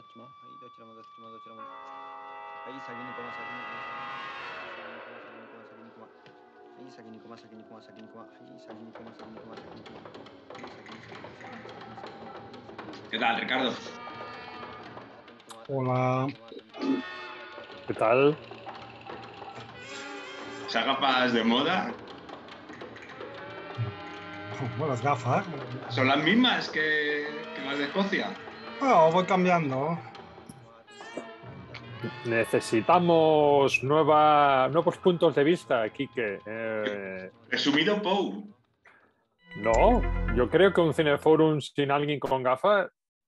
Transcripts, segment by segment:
¿Qué tal, Ricardo? Hola. ¿Qué tal? ¿Esas gafas de moda Buenas gafas. son las mismas que las de Escocia? Bueno, voy cambiando. Necesitamos nuevos puntos de vista, Quique. Resumido Pou. No, yo creo que un cineforum sin alguien con gafas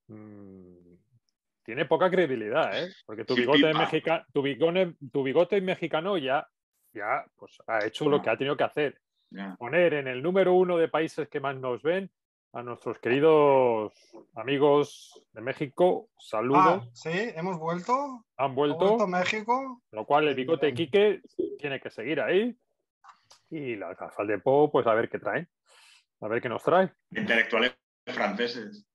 tiene poca credibilidad, ¿eh? Porque tu Sin bigote, pipa. tu bigote mexicano ya pues, ha hecho lo que ha tenido que hacer. Ya. Poner en el número 1 de países que más nos ven a nuestros queridos amigos de México. Saludos. Sí, hemos vuelto. Han Ha vuelto vuelto, México. lo cual el Qué bigote de bien. Quique tiene que seguir ahí. Y las gafas de Po, pues a ver qué traen. A ver qué nos trae. Intelectuales franceses.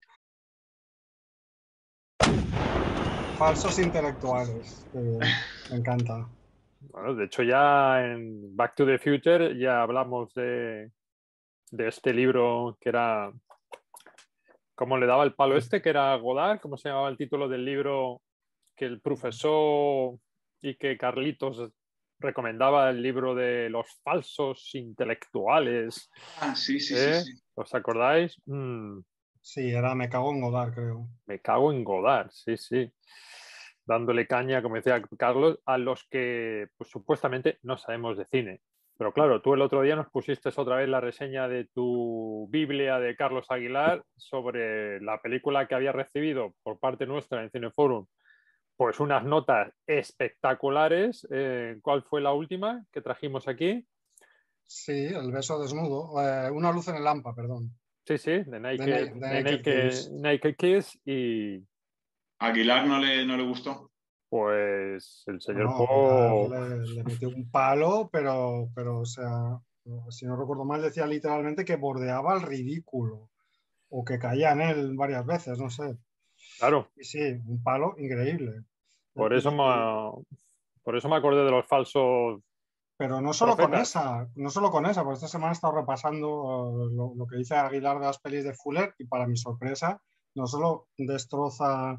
Falsos intelectuales. Qué bien. Me encanta. Bueno, de hecho ya en Back to the Future ya hablamos de este libro que era... ¿Cómo le daba el palo este? Que era Godard. ¿Cómo se llamaba el título del libro que el profesor y que Carlitos recomendaba? El libro de los falsos intelectuales. Ah, sí. ¿Os acordáis? Sí, era Me cago en Godard, creo. Me cago en Godard, sí. Dándole caña, como decía Carlos, a los que pues, supuestamente no sabemos de cine. Pero claro, tú el otro día nos pusiste otra vez la reseña de tu Biblia de Carlos Aguilar sobre la película que había recibido por parte nuestra en Cineforum. Pues unas notas espectaculares. ¿Cuál fue la última que trajimos aquí? Sí, El beso desnudo. Una luz en el hampa, perdón. Sí, de Naked Kiss. Naked Kiss y Aguilar no le gustó. pues el señor No, Aguilar Po... le metió un palo, pero, o sea, si no recuerdo mal, decía literalmente que bordeaba el ridículo o que caía en él varias veces, no sé. Claro, Y sí, un palo increíble. por eso Y, me acordé de los falsos pero no solo con profetas. esa, porque esta semana he estado repasando lo que dice Aguilar de las pelis de Fuller y para mi sorpresa, no solo destroza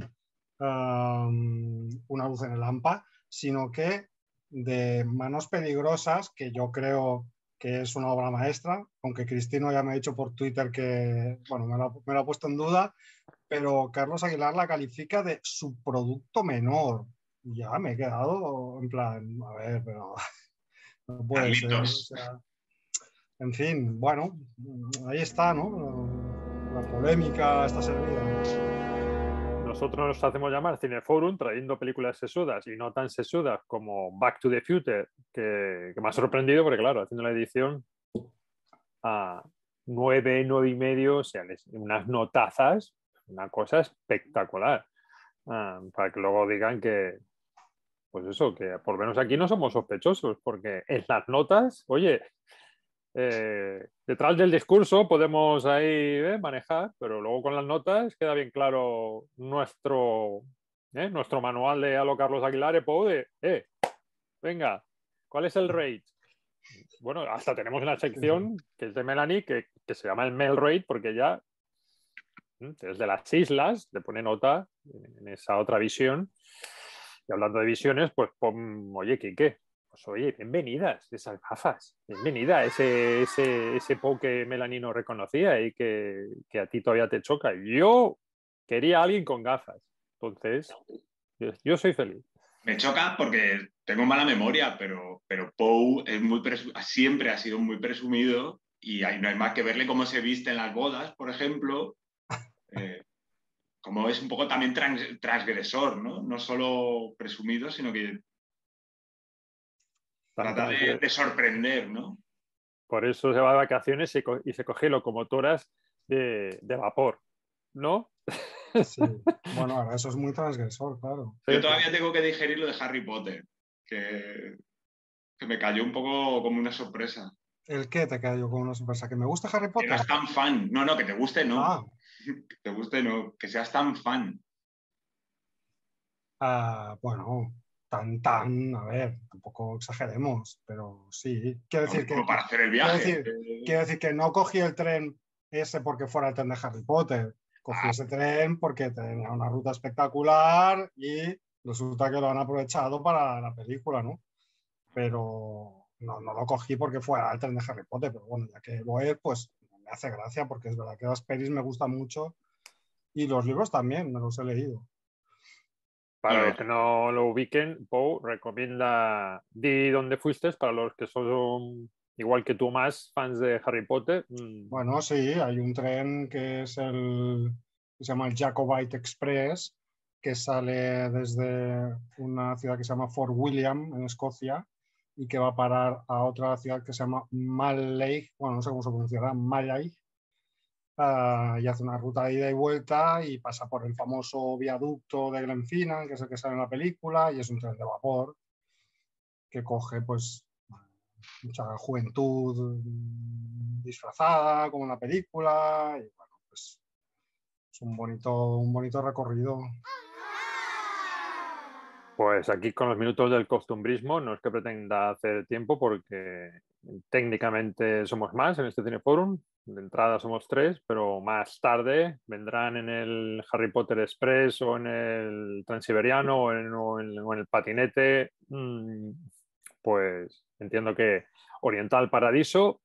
Una luz en el hampa, sino que de Manos peligrosas, que yo creo que es una obra maestra, aunque Cristino ya me ha dicho por Twitter que, bueno, me lo ha puesto en duda, pero Carlos Aguilar la califica de subproducto menor. Ya me he quedado en plan, a ver, pero no puede ser. O Carlitos. sea, en fin, bueno, ahí está, ¿no? La polémica está servida. Nosotros nos hacemos llamar Cineforum trayendo películas sesudas y no tan sesudas como Back to the Future, que me ha sorprendido porque, claro, haciendo la edición a 9 y medio, o sea, unas notazas, una cosa espectacular. Para que luego digan que, pues eso, que por lo menos aquí no somos sospechosos, porque en las notas, oye, detrás del discurso podemos ahí manejar, pero luego con las notas queda bien claro nuestro manual de Alo Carlos Aguilar venga, ¿cuál es el rate? Bueno, hasta tenemos una sección que es de Melanie que se llama el Mail Rate porque ya desde las islas le pone nota en esa otra visión. Y hablando de visiones, pues oye, ¿qué? Pues oye, bienvenidas esas gafas, bienvenida ese Po que Melanie no reconocía y que a ti todavía te choca. Yo quería a alguien con gafas, entonces yo soy feliz. Me choca porque tengo mala memoria, pero Pou es siempre ha sido muy presumido y no hay más que verle cómo se viste en las bodas, por ejemplo. Como es un poco también transgresor, ¿no? No solo presumido, sino que trata de sorprender, ¿no? Por eso se va de vacaciones y se coge locomotoras de vapor, ¿no? Sí, bueno, ahora eso es muy transgresor, claro. Yo todavía tengo que digerir lo de Harry Potter, que me cayó un poco como una sorpresa. ¿El qué te cayó con una sorpresa? ¿Que me gusta Harry Que Potter? no eras tan fan. No, que te guste, no. Ah. Que te guste, no. Que seas tan fan. Bueno, a ver, tampoco exageremos, pero sí. Como para hacer el viaje. Quiero decir que no cogí el tren ese porque fuera el tren de Harry Potter. Cogí ese tren porque tenía una ruta espectacular y resulta que lo han aprovechado para la película, ¿no? Pero no lo cogí porque fuera el tren de Harry Potter, pero bueno, ya que voy, pues me hace gracia porque es verdad que las pelis me gustan mucho y los libros también, me los he leído. Para los que no lo ubiquen, Pau recomienda Di dónde fuiste para los que son igual que tú más fans de Harry Potter. Bueno, sí, hay un tren que es que se llama el Jacobite Express, que sale desde una ciudad que se llama Fort William, en Escocia, y que va a parar a otra ciudad que se llama Mallaig, bueno, no sé cómo se pronunciará, Mallaig, y hace una ruta de ida y vuelta y pasa por el famoso viaducto de Glenfinnan, que es el que sale en la película, y es un tren de vapor que coge pues mucha juventud disfrazada como en la película y bueno, pues es un bonito recorrido. Pues aquí con los minutos del costumbrismo no es que pretenda hacer tiempo porque técnicamente somos más en este Cineforum. De entrada somos 3, pero más tarde vendrán en el Harry Potter Express o en el Transiberiano o en el patinete. Pues entiendo que Oriental Paradiso.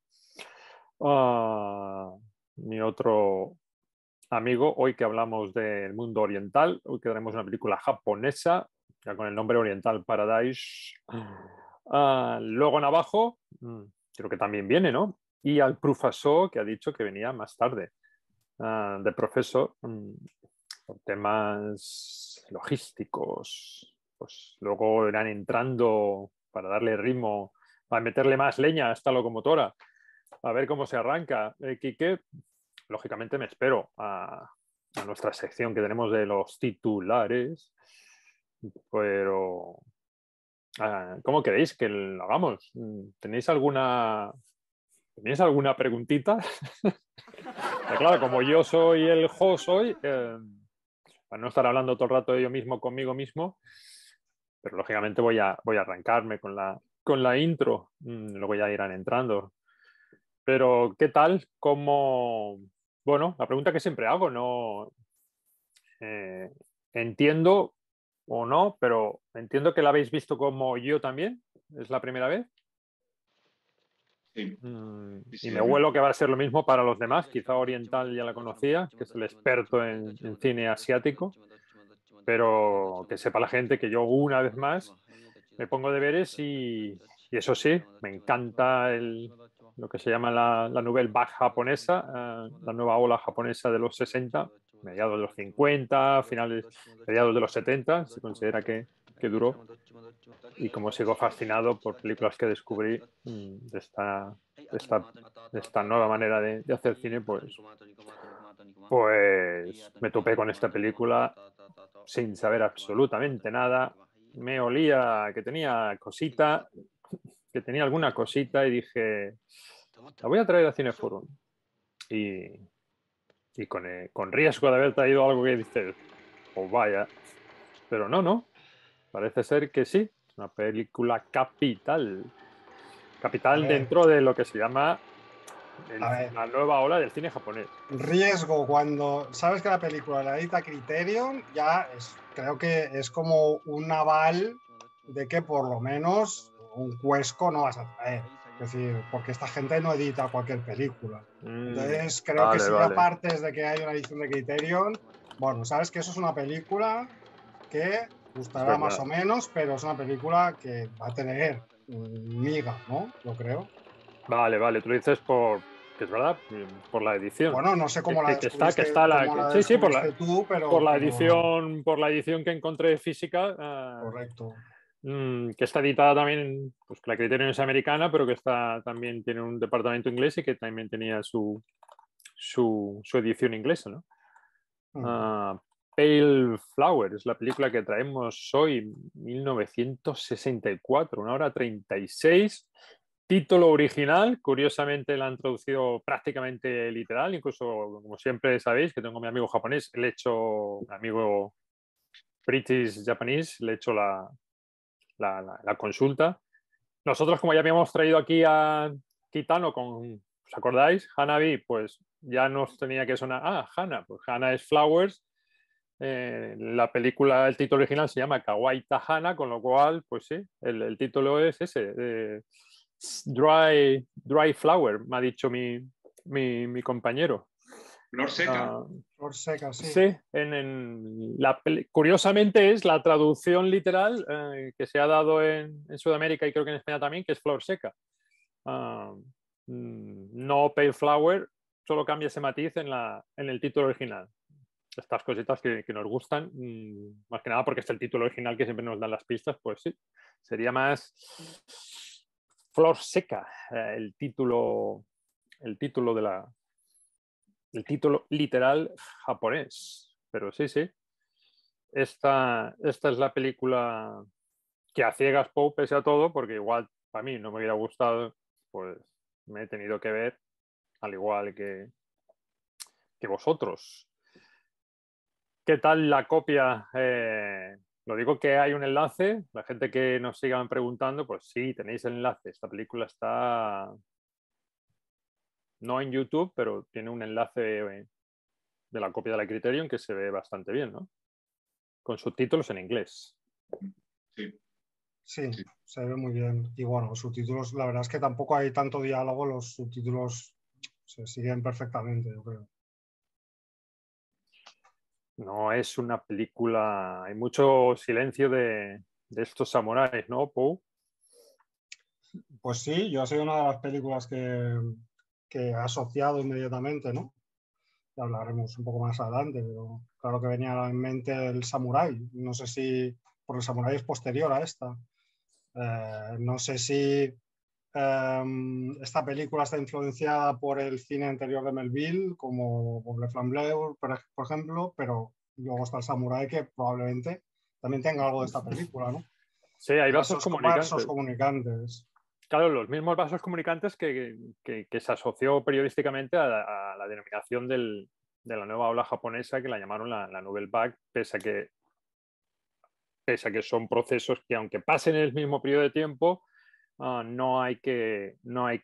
Mi otro amigo, hoy que hablamos del mundo oriental, hoy que tenemos una película japonesa, ya con el nombre Oriental Paradise. Luego en abajo, creo que también viene, ¿no? Y al profesor, que ha dicho que venía más tarde. De profesor, por temas logísticos, pues luego irán entrando para darle ritmo, para meterle más leña a esta locomotora, a ver cómo se arranca. Quique, lógicamente me espero a nuestra sección que tenemos de los titulares, pero ¿cómo queréis que lo hagamos? ¿Tenéis alguna preguntita? Claro, como yo soy el host hoy, para no estar hablando todo el rato de yo mismo conmigo mismo, pero lógicamente voy a arrancarme con la intro, luego ya irán entrando. Pero, ¿qué tal? Bueno, la pregunta que siempre hago, no entiendo o no, pero entiendo que la habéis visto como yo también. ¿Es la primera vez? Sí. Y me huelo que va a ser lo mismo para los demás. Quizá Oriental ya la conocía, que es el experto en cine asiático, pero que sepa la gente que yo una vez más me pongo deberes y eso sí, me encanta lo que se llama la nouvelle vague japonesa, la nueva ola japonesa de los 60, mediados de los 50, mediados de los 70, se considera que duró. Y como sigo fascinado por películas que descubrí de esta nueva manera de hacer cine, pues me topé con esta película sin saber absolutamente nada. Me olía que tenía cosita, que tenía alguna cosita y dije, la voy a traer a Cineforum. Y con riesgo de haber traído algo que dices, pues vaya. Pero no. Parece ser que sí. Es una película capital. Capital dentro de lo que se llama la nueva ola del cine japonés. Riesgo, cuando sabes que la película la edita Criterion, ya creo que es como un aval de que por lo menos un cuesco no vas a traer. Es decir, porque esta gente no edita cualquier película. Entonces, creo que si ya partes de que hay una edición de Criterion, bueno, sabes que eso es una película que gustará más o menos, pero es una película que va a tener miga, ¿no? Yo creo. Vale, tú lo dices que es verdad, por la edición. Bueno, no sé cómo la descubriste, sí, tú, pero... por la edición que encontré física. Correcto. Que está editada también, pues que la Criterion es americana, pero que también tiene un departamento inglés y que también tenía su edición inglesa, ¿no? Pale Flower es la película que traemos hoy, 1964, 1 hora 36. Título original, curiosamente la han traducido prácticamente literal, incluso como siempre sabéis que tengo a mi amigo japonés, mi amigo British Japanese, le he hecho la consulta. Nosotros, como ya habíamos traído aquí a Kitano con, ¿os acordáis? Hanabi, pues ya nos tenía que sonar, Hana, pues Hana es Flowers. La película, el título original se llama Kawaii Tahana, con lo cual, pues sí, el título es ese, Dry Flower, me ha dicho mi compañero. Flor seca. Flor seca, sí. Sí, curiosamente es la traducción literal que se ha dado en Sudamérica y creo que en España también, que es flor seca. No pale flower, solo cambia ese matiz en el título original. Estas cositas que nos gustan, más que nada porque es el título original que siempre nos dan las pistas, pues sí, sería más flor seca el título literal japonés. Pero sí, sí. Esta es la película que a ciegas Poe, pese a todo, porque igual para mí no me hubiera gustado, pues me he tenido que ver, al igual que vosotros. ¿Qué tal la copia? Lo digo que hay un enlace. La gente que nos sigan preguntando, pues sí, tenéis el enlace. Esta película está no en YouTube, pero tiene un enlace de la copia de la Criterion que se ve bastante bien, ¿no? Con subtítulos en inglés. Sí. Sí, se ve muy bien. Y bueno, los subtítulos, la verdad es que tampoco hay tanto diálogo, los subtítulos se siguen perfectamente, yo creo. No es una película, hay mucho silencio de estos samuráis, ¿no, Poe? Pues sí, yo ha sido una de las películas que he asociado inmediatamente, ¿no? Ya hablaremos un poco más adelante, pero claro que venía en mente el Samurái. No sé si, porque el Samurái es posterior a esta. No sé si esta película está influenciada por el cine anterior de Melville, como Le Flambe Bleu, por ejemplo, pero luego está el Samurái, que probablemente también tenga algo de esta película, ¿no? Sí, hay vasos Vasos comunicantes. comunicantes. Claro, los mismos vasos comunicantes que se asoció periodísticamente a la denominación de la nueva ola japonesa, que la llamaron la Nouvelle Vague, pese a que son procesos que, aunque pasen en el mismo periodo de tiempo, no hay que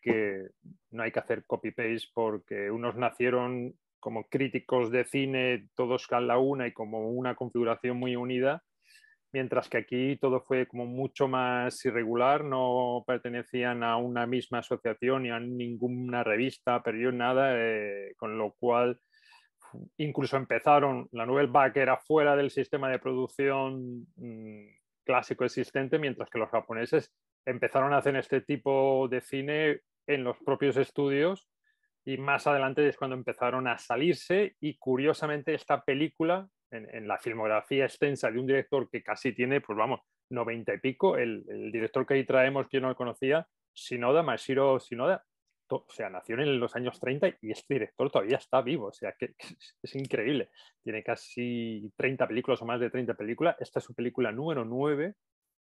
hacer copy-paste, porque unos nacieron como críticos de cine, todos a la una y como una configuración muy unida, mientras que aquí todo fue como mucho más irregular, no pertenecían a una misma asociación ni a ninguna revista, periódico, nada, con lo cual incluso empezaron, la Nouvelle Vague era fuera del sistema de producción clásico existente, mientras que los japoneses empezaron a hacer este tipo de cine en los propios estudios, y más adelante es cuando empezaron a salirse. Y curiosamente esta película, en la filmografía extensa de un director que casi tiene, pues vamos, 90 y pico, el director que ahí traemos, que yo no lo conocía, Mashiro Shinoda, o sea, nació en los años 30 y este director todavía está vivo, o sea, que es increíble. Tiene casi 30 películas o más de 30 películas. Esta es su película número 9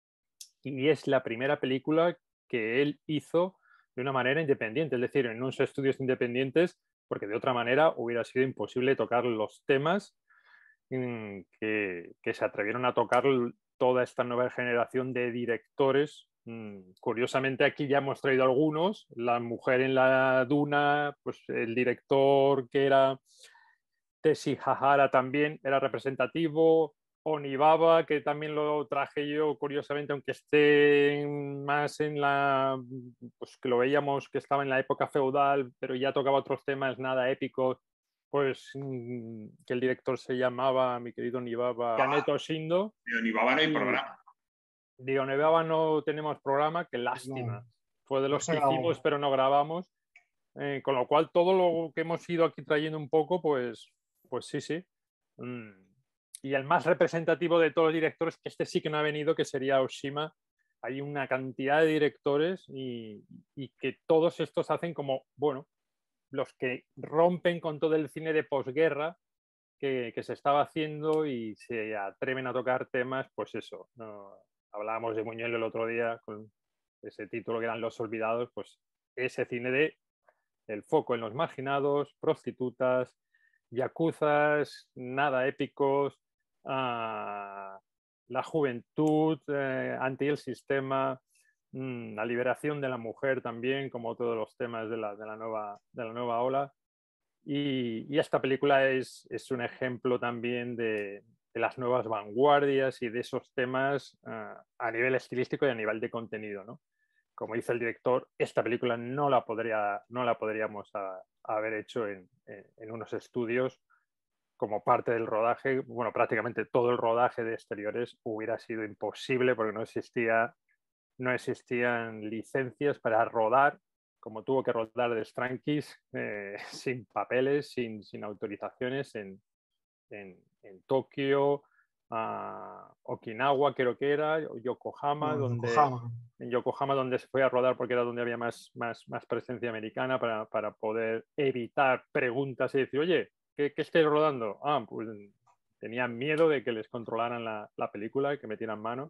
y es la primera película que él hizo de una manera independiente, es decir, en unos estudios independientes, porque de otra manera hubiera sido imposible tocar los temas que se atrevieron a tocar toda esta nueva generación de directores. Curiosamente aquí ya hemos traído algunos, La mujer en la duna, pues el director que era Teshi Hahara también era representativo, Onibaba, que también lo traje yo curiosamente, aunque esté más pues que lo veíamos que estaba en la época feudal, pero ya tocaba otros temas nada épicos, pues que el director se llamaba, mi querido Onibaba, Kaneto Shindo. De Onibaba no hay programa. De Onibaba no tenemos programa, qué lástima. No, Fue de no los se que grabó. hicimos, pero no grabamos. Con lo cual, todo lo que hemos ido aquí trayendo un poco, pues sí, sí. Y el más representativo de todos los directores, que este sí que no ha venido, que sería Oshima. Hay una cantidad de directores y que todos estos hacen como, bueno, los que rompen con todo el cine de posguerra que se estaba haciendo y se atreven a tocar temas, pues eso. Hablábamos de Buñuel el otro día con ese título que eran Los Olvidados, pues ese cine de el foco en los marginados, prostitutas, yakuzas, nada épicos, la juventud ante el sistema, la liberación de la mujer también, como todos los temas de la nueva ola. Y esta película es un ejemplo también de las nuevas vanguardias y de esos temas a nivel estilístico y a nivel de contenido, ¿no? Como dice el director, esta película no la podríamos haber hecho en unos estudios como parte del rodaje. Bueno, prácticamente todo el rodaje de exteriores hubiera sido imposible porque no existían licencias para rodar, como tuvo que rodar de Strankis, sin papeles, sin autorizaciones en Tokio, Okinawa creo que era, Yokohama, en Yokohama, donde se fue a rodar porque era donde había más presencia americana para poder evitar preguntas y decir, oye, ¿qué estáis rodando? Pues tenían miedo de que les controlaran la película y que metieran mano.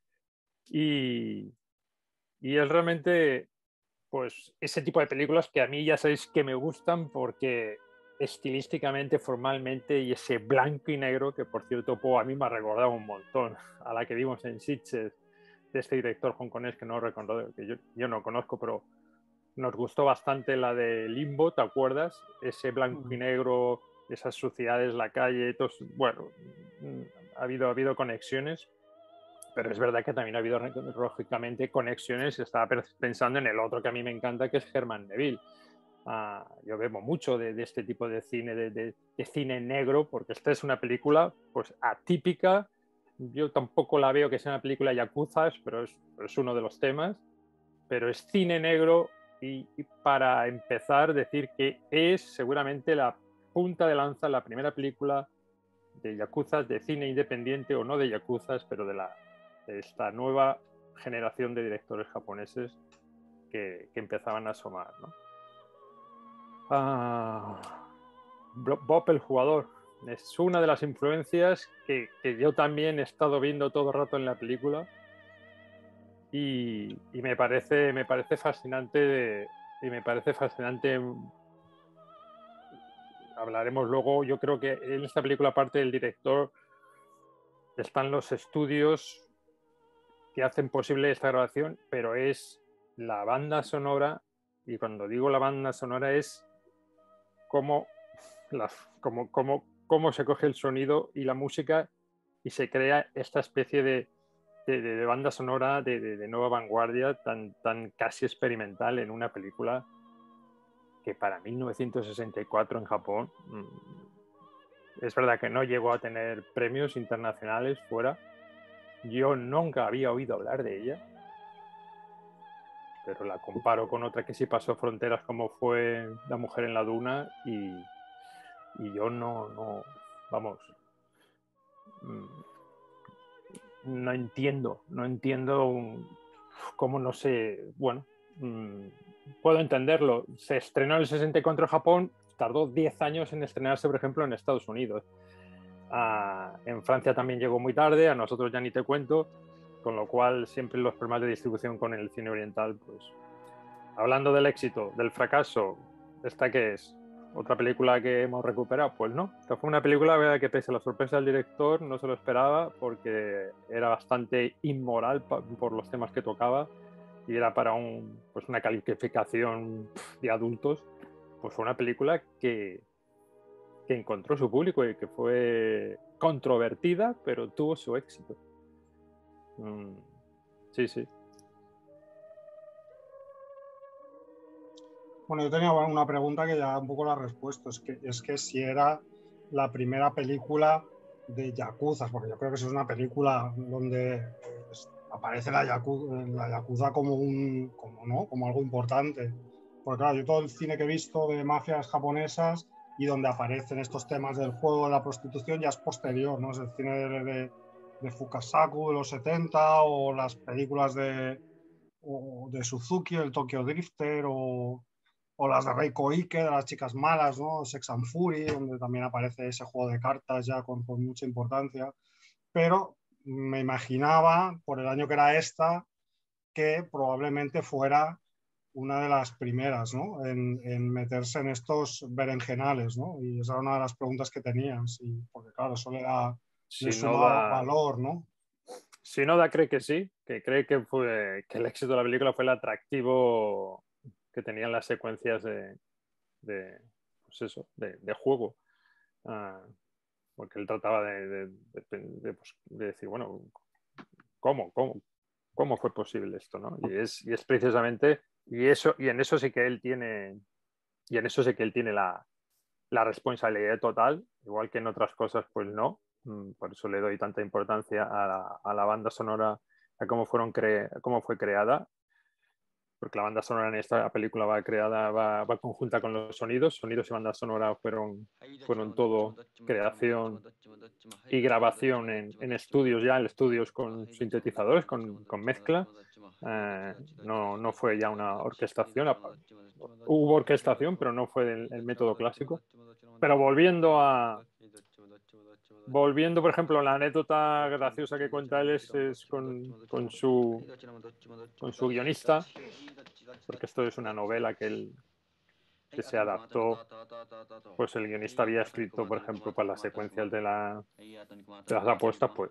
Y es realmente pues ese tipo de películas que a mí ya sabéis que me gustan porque estilísticamente, formalmente, y ese blanco y negro, que por cierto a mí me ha recordado un montón a la que vimos en Sitges de este director hongkonés que no recuerdo, que yo no conozco, pero nos gustó bastante la de Limbo, ¿te acuerdas? Ese blanco y negro, esas suciedades, la calle, bueno, ha habido conexiones. Pero es verdad que también ha habido, lógicamente, conexiones. Estaba pensando en el otro que a mí me encanta, que es Herman Neville. Yo veo mucho de este tipo de cine, de cine negro, porque esta es una película pues atípica. Yo tampoco la veo que sea una película yakuza, pero es uno de los temas. Pero es cine negro y para empezar, decir que es seguramente la punta de lanza, la primera película de yakuzas, de cine independiente o no de yakuzas, pero de esta nueva generación de directores japoneses que empezaban a asomar, ¿no? Bob el jugador es una de las influencias que yo también he estado viendo todo el rato en la película y me parece fascinante hablaremos luego. Yo creo que en esta película, aparte del director, están los estudios que hacen posible esta grabación, pero es la banda sonora, y cuando digo la banda sonora es cómo se coge el sonido y la música y se crea esta especie de banda sonora de nueva vanguardia tan casi experimental en una película que para 1964 en Japón es verdad que no llegó a tener premios internacionales fuera. Yo nunca había oído hablar de ella, pero la comparo con otra que sí pasó fronteras como fue La mujer en la duna y yo no entiendo cómo no sé, bueno, puedo entenderlo. Se estrenó en el 64 en Japón, tardó 10 años en estrenarse, por ejemplo, en Estados Unidos. En Francia también llegó muy tarde, a nosotros ya ni te cuento, con lo cual siempre los problemas de distribución con el cine oriental, pues hablando del éxito, del fracaso, ¿esta qué es? ¿Otra película que hemos recuperado? Pues no, esta fue una película que pese a la sorpresa del director no se lo esperaba porque era bastante inmoral por los temas que tocaba y era para una calificación de adultos. Pues fue una película que encontró su público y que fue controvertida, pero tuvo su éxito. Sí. Bueno, yo tenía una pregunta que ya un poco la has respuesto. Es que si era la primera película de yakuzas, porque yo creo que es una película donde aparece la yakuza como algo importante. Porque claro, yo todo el cine que he visto de mafias japonesas y donde aparecen estos temas del juego de la prostitución ya es posterior, ¿no? Es el cine de Fukasaku de los 70 o las películas de Suzuki, el Tokyo Drifter o las de Reiko Ike, de las chicas malas, ¿no? Sex and Fury, donde también aparece ese juego de cartas ya con mucha importancia. Pero me imaginaba, por el año que era esta, que probablemente fuera una de las primeras, ¿no? En meterse en estos berenjenales, ¿no? Y esa era una de las preguntas que tenía, sí, porque claro, eso le suma valor, ¿no? Shinoda cree que sí, que cree que el éxito de la película fue el atractivo que tenían las secuencias pues eso, de juego. Porque él trataba de decir, bueno, ¿cómo fue posible esto, ¿no? Y es precisamente, y en eso sí que él tiene, la responsabilidad total, igual que en otras cosas, pues no. Por eso le doy tanta importancia a la banda sonora, a cómo fue creada, porque la banda sonora en esta película va conjunta con los sonidos y banda sonora fueron todo creación y grabación en estudios en estudios con sintetizadores, con mezcla. No fue ya una orquestación, hubo orquestación, pero no fue el método clásico. Pero volviendo, por ejemplo, la anécdota graciosa que cuenta él es con su guionista, porque esto es una novela que se adaptó. Pues el guionista había escrito, por ejemplo, para las secuencias de las apuestas, pues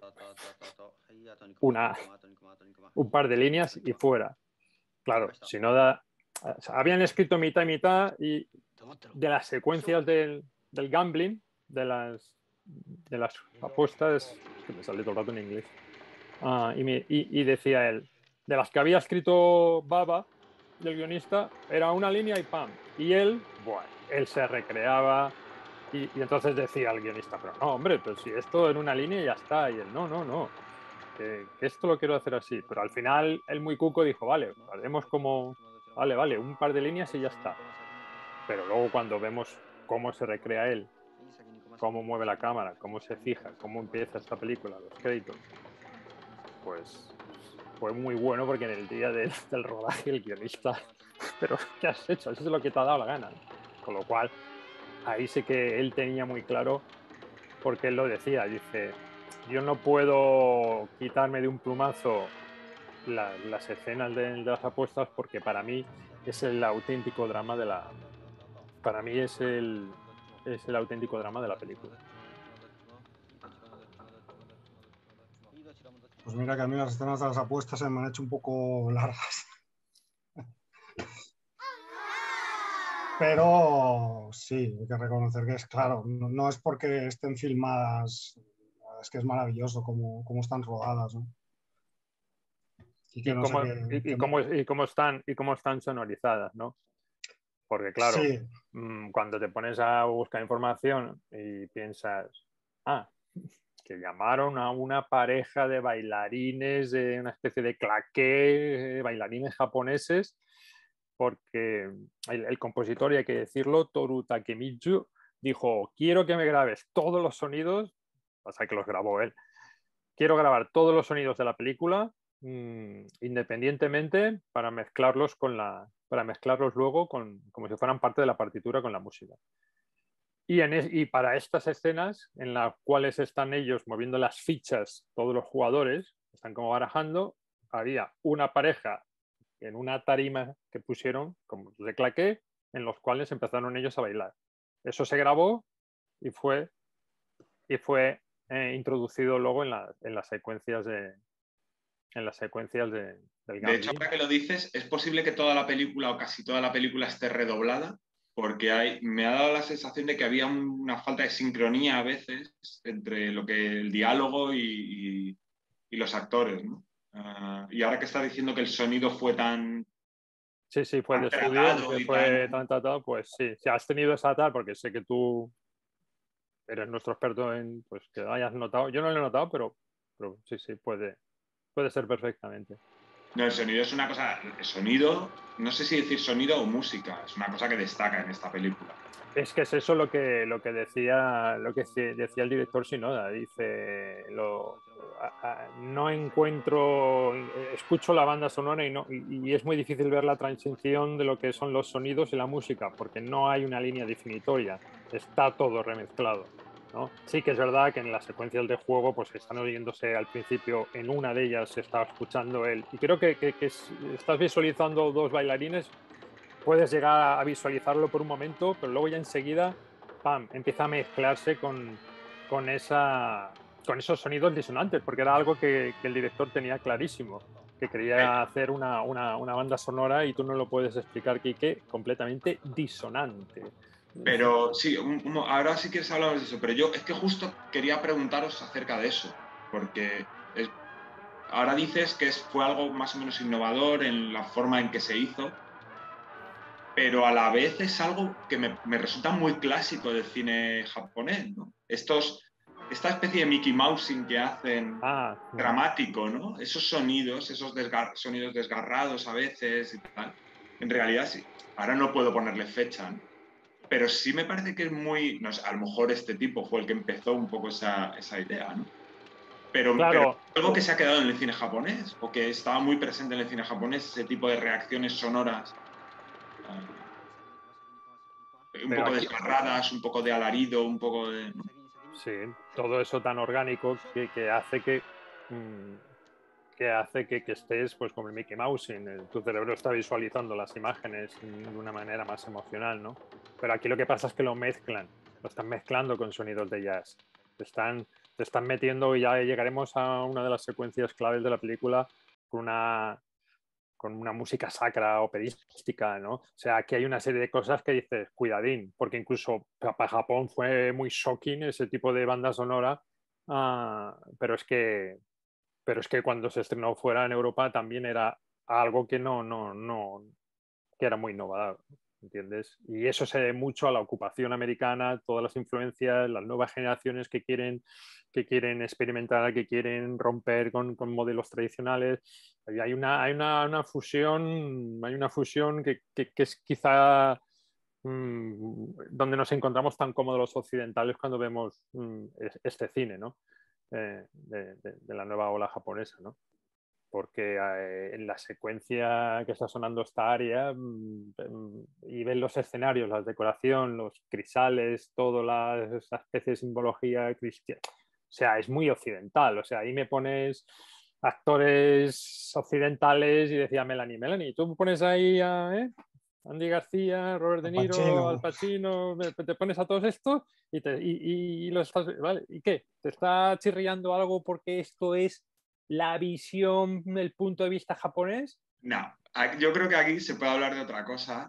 un par de líneas y fuera. Claro, si no habían escrito mitad y mitad y de las secuencias del gambling, de las apuestas, que me sale todo el rato en inglés, y decía él, de las que había escrito Baba, del guionista, era una línea y ¡pam! Y él, bueno, él se recreaba y entonces decía al guionista, pero no, hombre, pero si esto en una línea ya está. Y él, no, que esto lo quiero hacer así. Pero al final el muy cuco dijo, vale, haremos vale, un par de líneas y ya está. Pero luego cuando vemos cómo se recrea él, cómo mueve la cámara, cómo se fija, cómo empieza esta película, los créditos, pues fue muy bueno porque en el día del rodaje el guionista, pero ¿qué has hecho? Eso es lo que te ha dado la gana. Con lo cual, ahí sí que él tenía muy claro, porque él lo decía, dice, yo no puedo quitarme de un plumazo las escenas de las apuestas porque para mí es el auténtico drama para mí es el auténtico drama de la película. Pues mira que a mí las escenas de las apuestas se me han hecho un poco largas. Pero sí, hay que reconocer que es claro, no es porque estén filmadas, es que es maravilloso cómo están rodadas, ¿no? Y que no sé Cómo están sonorizadas, ¿no? Porque claro, Sí, cuando te pones a buscar información y piensas, que llamaron a una pareja de bailarines, de una especie de claqué, bailarines japoneses, porque el compositor, y hay que decirlo, Toru Takemichi, dijo, quiero que me grabes todos los sonidos, pasa que los grabó él, quiero grabar todos los sonidos de la película independientemente para mezclarlos luego como si fueran parte de la partitura con la música. Y para estas escenas en las cuales están ellos moviendo las fichas, todos los jugadores están como barajando, había una pareja en una tarima que pusieron como de claqué, en los cuales empezaron ellos a bailar. Eso se grabó y fue introducido luego en las secuencias del De hecho, gambling. ahora que lo dices, es posible que toda la película o casi toda la película esté redoblada, porque me ha dado la sensación de que había una falta de sincronía a veces entre lo que el diálogo y los actores, ¿no? Y ahora que estás diciendo que el sonido fue tan Sí, fue de estudio, tratado y fue tan... tan tratado, pues sí. Si has tenido esa tal, porque sé que tú eres nuestro experto en pues que hayas notado. Yo no lo he notado, pero sí, puede ser perfectamente. No, el sonido es una cosa... El sonido, no sé si decir sonido o música, es una cosa que destaca en esta película. Es que es eso decía el director Shinoda. Dice, no encuentro, escucho la banda sonora y es muy difícil ver la transición de lo que son los sonidos y la música, porque no hay una línea definitoria, está todo remezclado, ¿no? Sí que es verdad que en las secuencias de juego pues están oyéndose al principio, en una de ellas se está escuchando él, y creo que estás visualizando dos bailarines. Puedes llegar a visualizarlo por un momento, pero luego ya enseguida, ¡pam!, empieza a mezclarse con esa con esos sonidos disonantes, porque era algo que el director tenía clarísimo, que quería hacer una banda sonora y tú no lo puedes explicar, Quique, completamente disonante. Pero sí, ahora sí quieres hablar de eso, pero yo es que justo quería preguntaros acerca de eso, porque ahora dices que fue algo más o menos innovador en la forma en que se hizo, pero a la vez es algo que me resulta muy clásico del cine japonés, ¿no? Esta especie de Mickey Mousing que hacen dramático, ¿no? Esos sonidos, sonidos desgarrados a veces y tal. En realidad sí. Ahora no puedo ponerle fecha, ¿no? Pero sí me parece que es muy... No sé, a lo mejor este tipo fue el que empezó un poco esa idea, ¿no? Pero algo que se ha quedado en el cine japonés, o que estaba muy presente en el cine japonés, ese tipo de reacciones sonoras un poco desgarradas, un poco de alarido, un poco de... ¿no? Sí, todo eso tan orgánico que hace que estés pues como el Mickey Mouse, tu cerebro está visualizando las imágenes de una manera más emocional, ¿no? Pero aquí lo que pasa es que lo están mezclando con sonidos de jazz. Te están metiendo, y ya llegaremos a una de las secuencias claves de la película con una música sacra operística, ¿no? O sea, aquí hay una serie de cosas que dices, cuidadín, porque incluso para Japón fue muy shocking ese tipo de banda sonora, pero es que cuando se estrenó fuera en Europa también era algo que que era muy innovador, ¿entiendes? Y eso se debe mucho a la ocupación americana, todas las influencias, las nuevas generaciones que quieren experimentar, que quieren romper con modelos tradicionales. Hay una fusión que es quizá donde nos encontramos tan cómodos los occidentales cuando vemos este cine, ¿no? De la nueva ola japonesa, ¿no? Porque en la secuencia que está sonando esta área y ven los escenarios, la decoración, los crisales, toda esa especie de simbología cristiana, o sea, es muy occidental, o sea, ahí me pones actores occidentales y decía Melanie, tú me pones ahí a Andy García, Robert De Niro, Al Pacino, te pones a todos estos y lo estás, ¿vale? ¿Y qué? ¿Te está chirriando algo porque esto es la visión, el punto de vista japonés? No, yo creo que aquí se puede hablar de otra cosa.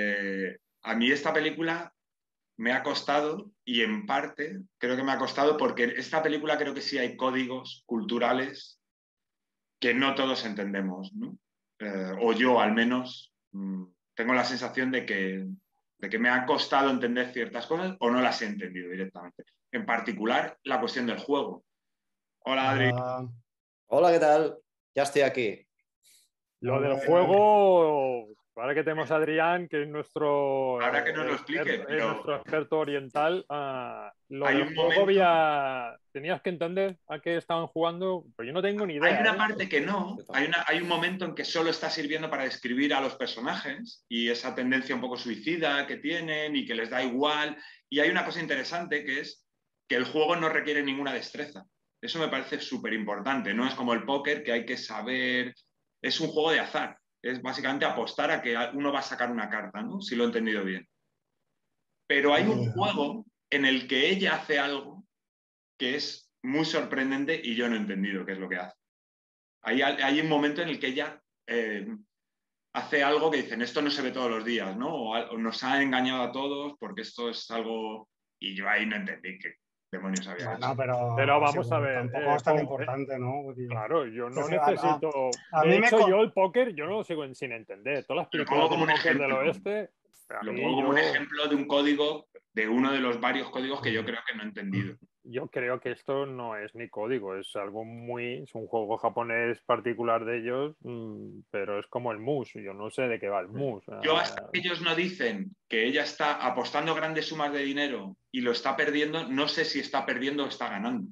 A mí esta película me ha costado, y en parte creo que me ha costado porque esta película creo que sí hay códigos culturales que no todos entendemos, ¿no? O yo al menos tengo la sensación de que me ha costado entender ciertas cosas o no las he entendido directamente. En particular, la cuestión del juego. Hola, Adri. Hola, ¿qué tal? Ya estoy aquí. Lo del juego, ahora que tenemos a Adrián, que es nuestro, ahora que nos lo explique, pero... nuestro experto oriental, lo hay del un juego momento... tenías que entender a qué estaban jugando, pero yo no tengo ni idea. Hay una parte que no, hay un momento en que solo está sirviendo para describir a los personajes y esa tendencia un poco suicida que tienen y que les da igual. Y hay una cosa interesante que es que el juego no requiere ninguna destreza. Eso me parece súper importante, no es como el póker que hay que saber... Es un juego de azar, es básicamente apostar a que uno va a sacar una carta, ¿no? Si lo he entendido bien. Pero hay un juego en el que ella hace algo que es muy sorprendente y yo no he entendido qué es lo que hace. Hay un momento en el que ella hace algo que dicen, esto no se ve todos los días, ¿no? O nos ha engañado a todos porque esto es algo... Y yo ahí no entendí qué demonios había hecho. Pero vamos a ver. Tampoco es tan importante, ¿no? Claro, yo no necesito... De hecho, yo el póker yo no lo sigo sin entender. Todas las películas de póker del oeste... Lo pongo como un ejemplo de un código, de uno de los varios códigos que yo creo que no he entendido. Yo creo que esto no es ni código, es algo es un juego japonés particular de ellos, pero es como el mus, yo no sé de qué va el mus. Yo hasta que ellos no dicen que ella está apostando grandes sumas de dinero y lo está perdiendo, no sé si está perdiendo o está ganando.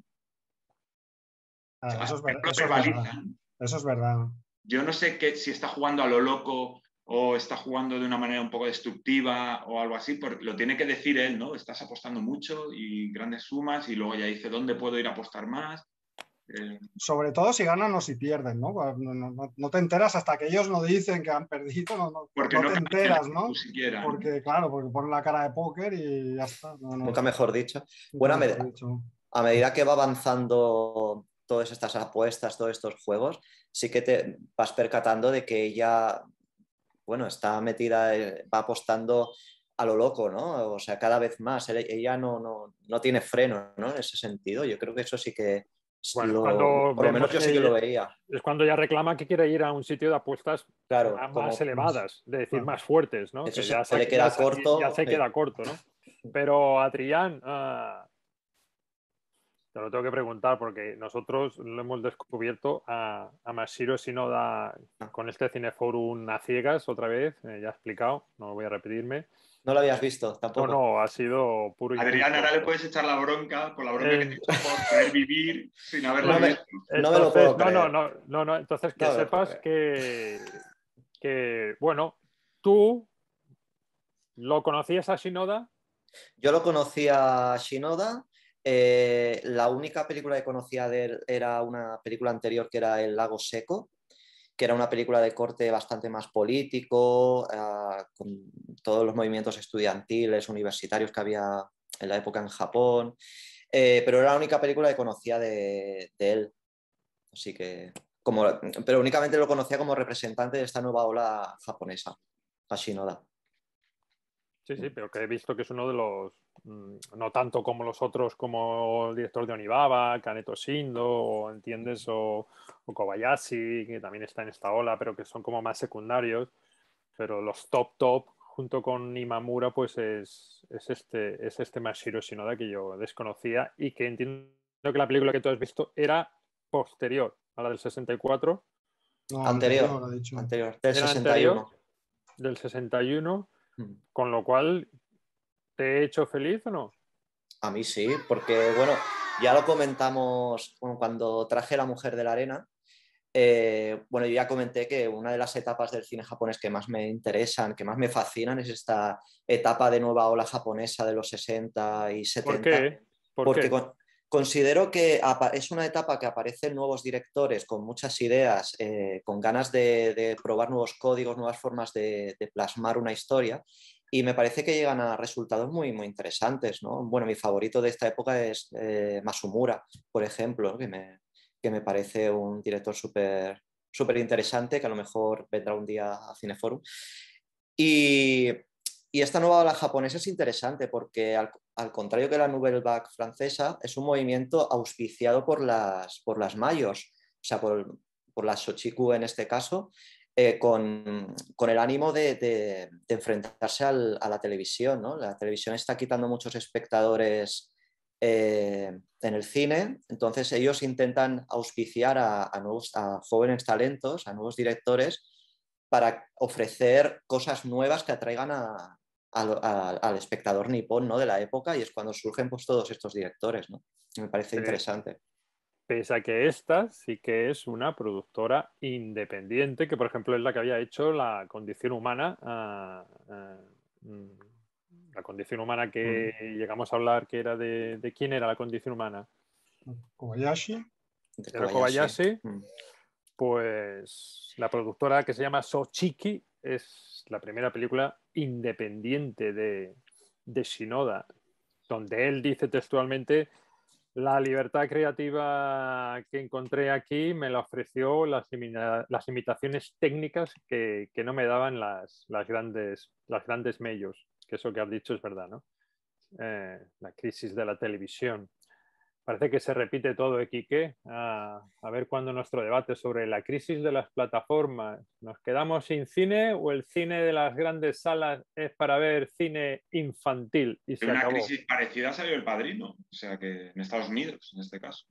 Eso es verdad. Yo no sé si está jugando a lo loco o está jugando de una manera un poco destructiva o algo así, porque lo tiene que decir él, ¿no? Estás apostando mucho y grandes sumas y luego ya dice, ¿dónde puedo ir a apostar más? Sobre todo si ganan o si pierden, ¿no? No te enteras hasta que ellos no dicen que han perdido, porque no te enteras, ¿no? Siquiera, porque, claro, porque ponen la cara de póker y ya está. Nunca mejor dicho. Bueno, a medida que va avanzando todas estas apuestas, todos estos juegos, sí que te vas percatando de que ella, bueno, está metida, va apostando a lo loco, ¿no? O sea, cada vez más. Ella no tiene freno, ¿no? En ese sentido. Yo creo que eso sí que Bueno, es cuando por lo menos vemos yo sí que que lo veía. es cuando ya reclama que quiere ir a un sitio de apuestas Claro, más elevadas, de decir, Claro. más fuertes, ¿no? eso Que se ya le queda ya corto. se queda corto, ¿no? Pero Adrián, te lo tengo que preguntar porque nosotros lo hemos descubierto a Masahiro Shinoda con este Cineforum a ciegas otra vez, ya he explicado, no voy a repetirme. No lo habías visto No, tampoco. no, ha sido puro Adrián, ahora impulso. le puedes echar la bronca por la bronca que te he hecho por querer vivir sin haberla No me, visto. no me lo puedo creer. Entonces que No me lo puedo sepas creer. que, bueno, tú lo conocías a Shinoda. Yo lo conocía a Shinoda. La única película que conocía de él era una película anterior que era El lago seco, que era una película de corte bastante más político, con todos los movimientos estudiantiles, universitarios que había en la época en Japón, pero era la única película que conocía de él. Así que, pero únicamente lo conocía como representante de esta nueva ola japonesa, a Shinoda. Sí, sí, pero que he visto que es uno de los, no tanto como los otros, como el director de Onibaba, Kaneto Shindo, o ¿entiendes? O Kobayashi, que también está en esta ola, pero que son como más secundarios. Pero los top, junto con Imamura, pues es este Masahiro Shinoda que yo desconocía y que entiendo que la película que tú has visto era posterior a la del 64. No, Anterior, anterior, ha dicho. anterior, del Era anterior, 61. del 61, Mm. con lo cual, ¿te he hecho feliz o no? A mí sí, porque bueno, ya lo comentamos cuando traje La Mujer de la Arena. Bueno, yo ya comenté que una de las etapas del cine japonés que más me interesan, que más me fascinan, es esta etapa de nueva ola japonesa de los 60 y ¿Por 70, qué? ¿Por porque qué? considero que es una etapa que aparecen nuevos directores con muchas ideas, con ganas de probar nuevos códigos, nuevas formas de plasmar una historia. Y me parece que llegan a resultados muy, muy interesantes, ¿no? Bueno, mi favorito de esta época es Masumura, por ejemplo, ¿no? Que me parece un director súper interesante, que a lo mejor vendrá un día a Cineforum. Y, y esta nueva ola japonesa es interesante porque al contrario que la Nouvelle Vague francesa, es un movimiento auspiciado por las mayors, o sea, por las Shochiku en este caso, con el ánimo de enfrentarse a la televisión, ¿no? La televisión está quitando muchos espectadores en el cine, entonces ellos intentan auspiciar a jóvenes talentos, a nuevos directores, para ofrecer cosas nuevas que atraigan al espectador nipón, ¿no? De la época, y es cuando surgen pues, todos estos directores, ¿no? Me parece interesante. Pese a que esta sí que es una productora independiente, que por ejemplo es la que había hecho La Condición Humana, la Condición Humana que llegamos a hablar que era de quién era La Condición Humana. Kobayashi. De Era Kobayashi. Kobayashi, pues la productora que se llama Sochiki es la primera película independiente de Shinoda, donde él dice textualmente: la libertad creativa que encontré aquí me la ofreció las limitaciones técnicas que no me daban las grandes medios, que eso que has dicho es verdad, ¿no? La crisis de la televisión. Parece que se repite todo, Quique. A ver cuándo nuestro debate sobre la crisis de las plataformas. ¿Nos quedamos sin cine o el cine de las grandes salas es para ver cine infantil? Y En se una acabó. crisis parecida salió El Padrino, o sea que en Estados Unidos, en este caso.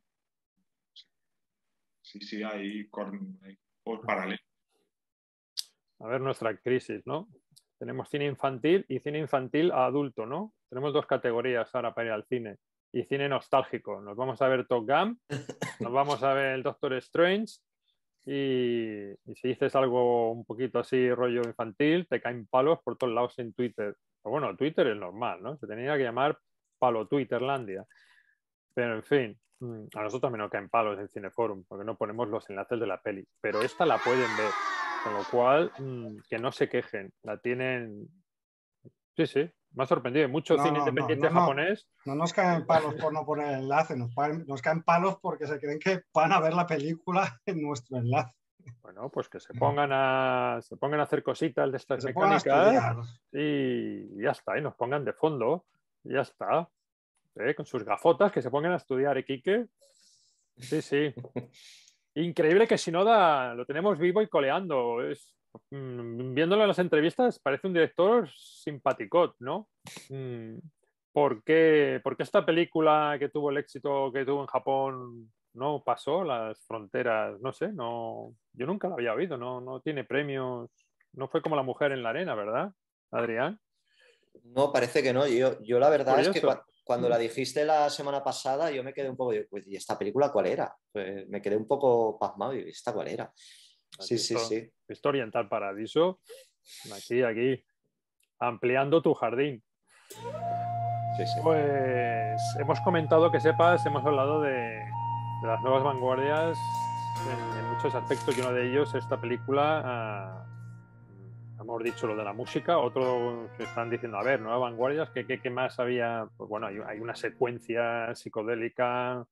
Sí, hay por paralelo. A ver nuestra crisis, ¿no? Tenemos cine infantil y cine infantil a adulto, ¿no? Tenemos dos categorías ahora para ir al cine. Y cine nostálgico. Nos vamos a ver Top Gun, nos vamos a ver el Doctor Strange y si dices algo un poquito así rollo infantil, te caen palos por todos lados en Twitter. O bueno, Twitter es normal, ¿no? Se tenía que llamar Palo Twitterlandia. Pero en fin, a nosotros también nos caen palos en Cineforum porque no ponemos los enlaces de la peli. Pero esta la pueden ver. Con lo cual, que no se quejen. La tienen. Sí, sí. Me ha sorprendido. Hay mucho cine independiente japonés. No nos caen palos por no poner el enlace, nos caen palos porque se creen que van a ver la película en nuestro enlace. Bueno, pues que se pongan a hacer cositas de estas mecánicas y ya está, y nos pongan de fondo, y ya está. Con sus gafotas, que se pongan a estudiar, Quique. Sí, sí. Increíble que Shinoda lo tenemos vivo y coleando. Viéndolo en las entrevistas, parece un director simpaticot, ¿no? ¿Por qué esta película que tuvo el éxito que tuvo en Japón no pasó las fronteras? No sé, no, yo nunca la había oído, no tiene premios, no fue como La mujer en la arena, ¿verdad, Adrián? No, parece que no. Yo la verdad es que Curioso. cuando la dijiste la semana pasada, yo me quedé un poco, pues, ¿y esta película cuál era? Pues me quedé un poco pasmado y ¿esta cuál era? Sí, sí, sí. Visto Oriental Paradiso, aquí, ampliando tu jardín. Sí, sí. Pues hemos comentado, que sepas, hemos hablado de las nuevas vanguardias en muchos aspectos, y uno de ellos, esta película, hemos dicho lo de la música, otro que están diciendo, a ver, nuevas vanguardias, ¿qué más había? Pues bueno, hay una secuencia psicodélica,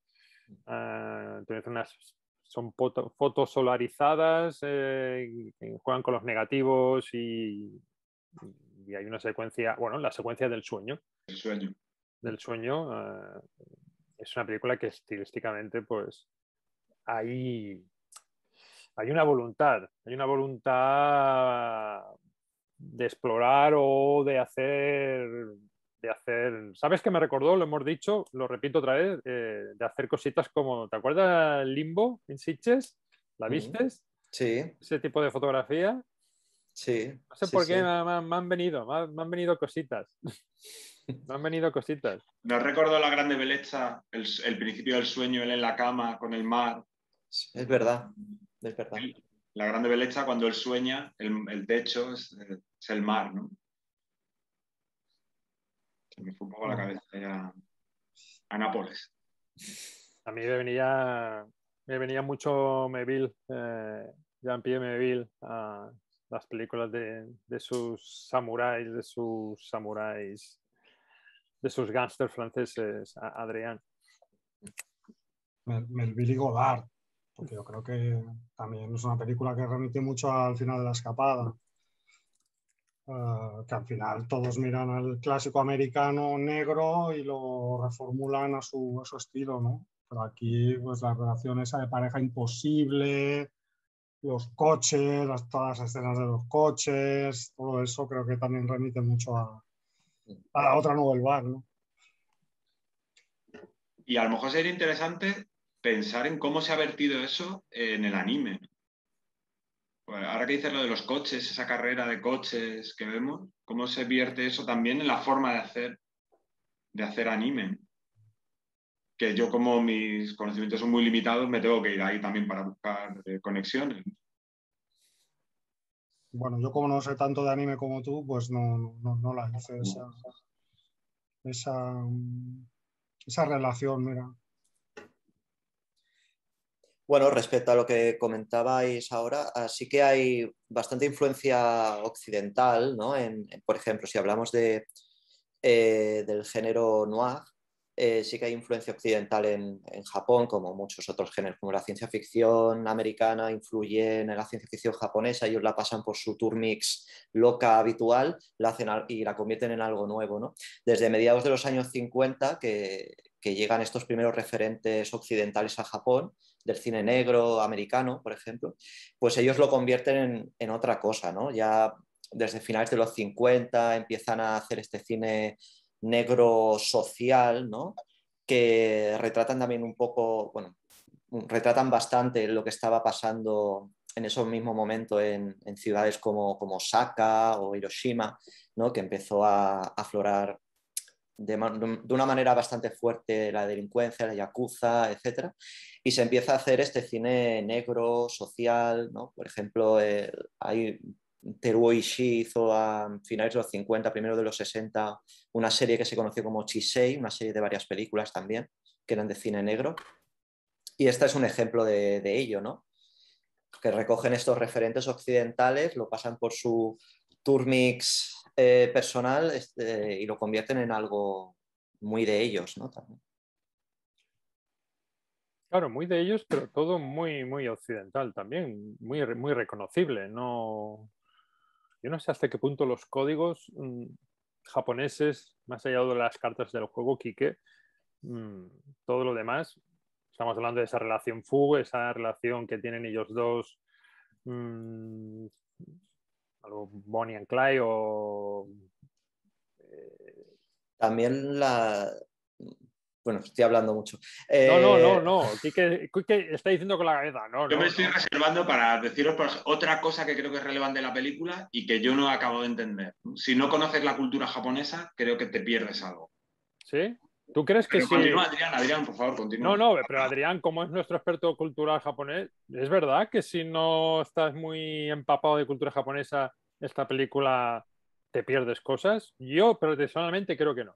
son fotos solarizadas, que juegan con los negativos y hay una secuencia, bueno, la secuencia del sueño. El sueño. Del sueño, es una película que estilísticamente, pues, hay una voluntad de explorar o de hacer, ¿sabes qué me recordó? Lo hemos dicho, lo repito otra vez, de hacer cositas como, ¿te acuerdas Limbo en Sitges? ¿La vistes? Sí. Ese tipo de fotografía. Sí. No sé por qué me han venido cositas. Me han venido cositas. ¿No recuerdo La grande belleza, el principio del sueño, él en la cama con el mar? Es verdad, es verdad. La grande belleza, cuando él sueña, el techo es el mar, ¿no? Se me fue un poco la cabeza ya a Nápoles. A mí me venía mucho Melville, Jean-Pierre Melville, a las películas de sus samuráis, de sus gángsters franceses, Adrián. Melville y Godard, porque yo creo que también es una película que remite mucho al final de La escapada. Que al final todos miran al clásico americano negro y lo reformulan a su estilo, ¿no? Pero aquí, pues la relación esa de pareja imposible, los coches, todas las escenas de los coches, todo eso creo que también remite mucho a la otra Nouvelle Vague, ¿no? Y a lo mejor sería interesante pensar en cómo se ha vertido eso en el anime. Pues ahora que dices lo de los coches, esa carrera de coches que vemos, ¿cómo se vierte eso también en la forma de hacer anime? Que yo, como mis conocimientos son muy limitados, me tengo que ir ahí también para buscar conexiones. Bueno, yo como no sé tanto de anime como tú, pues no la hice esa relación, mira. Bueno, respecto a lo que comentabais ahora, sí que hay bastante influencia occidental, ¿no? Por ejemplo, si hablamos del género noir, sí que hay influencia occidental en Japón, como muchos otros géneros, como la ciencia ficción americana influye en la ciencia ficción japonesa, ellos la pasan por su tour mix loca habitual, y la convierten en algo nuevo, ¿no? Desde mediados de los años 50 que llegan estos primeros referentes occidentales a Japón, del cine negro americano, por ejemplo, pues ellos lo convierten en otra cosa, ¿no? Ya desde finales de los 50 empiezan a hacer este cine negro social, ¿no? Que retratan también un poco, bueno, retratan bastante lo que estaba pasando en ese mismo momento en ciudades como Osaka o Hiroshima, ¿no? Que empezó a aflorar de una manera bastante fuerte la delincuencia, la yakuza, etc. Y se empieza a hacer este cine negro, social, ¿no? Por ejemplo, hay Teruo Ishii hizo a finales de los 50, primero de los 60, una serie que se conoció como Chisei, una serie de varias películas también, que eran de cine negro. Y este es un ejemplo de ello, ¿no? Que recogen estos referentes occidentales, lo pasan por su turmix personal y lo convierten en algo muy de ellos, ¿no? También. Claro, muy de ellos, pero todo muy, muy occidental también, muy, muy reconocible. No, yo no sé hasta qué punto los códigos japoneses, más allá de las cartas del juego Kike, todo lo demás, estamos hablando de esa relación Fu, esa relación que tienen ellos dos, algo Bonnie and Clyde o... También la... Bueno, estoy hablando mucho. No. Quique está diciendo con la cabeza. Yo me estoy reservando para deciros otra cosa que creo que es relevante de la película y que yo no acabo de entender. Si no conoces la cultura japonesa, creo que te pierdes algo. ¿Sí? ¿Tú crees que Pero sí? continúa, Adrián, por favor, continúa. No, pero Adrián, como es nuestro experto cultural japonés, ¿es verdad que si no estás muy empapado de cultura japonesa, esta película te pierdes cosas? Yo personalmente creo que no.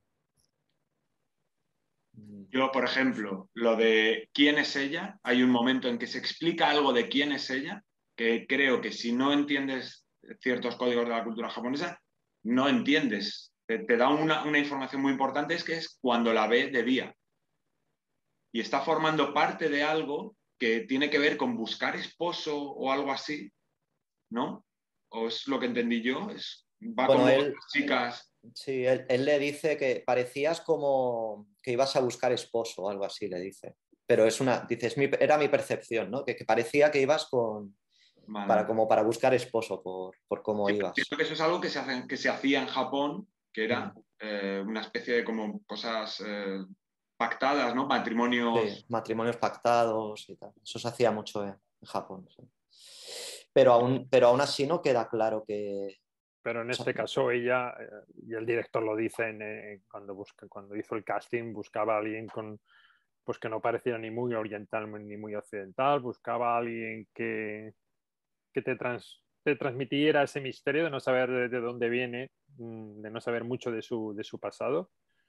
Yo, por ejemplo, lo de quién es ella, hay un momento en que se explica algo de quién es ella, que creo que si no entiendes ciertos códigos de la cultura japonesa, no entiendes. Te da una información muy importante, es que es cuando la ve de día. Y está formando parte de algo que tiene que ver con buscar esposo o algo así, ¿no? O es lo que entendí yo, va Bueno, con él, chicas. sí, él le dice que parecías como que ibas a buscar esposo o algo así, le dice. Pero dices, era mi percepción, ¿no? Que parecía que ibas Vale. como para buscar esposo por cómo Sí, ibas. creo que eso es algo que se hacía en Japón, que era una especie de como cosas pactadas, ¿no? Matrimonios. Sí, matrimonios pactados y tal. Eso se hacía mucho en Japón. Sí. Pero aún así no queda claro que... Pero en O sea, este caso ella, y el director lo dice cuando hizo el casting, buscaba a alguien pues que no pareciera ni muy oriental ni muy occidental, buscaba a alguien que te transmitiera ese misterio de no saber de dónde viene, de no saber mucho de su pasado.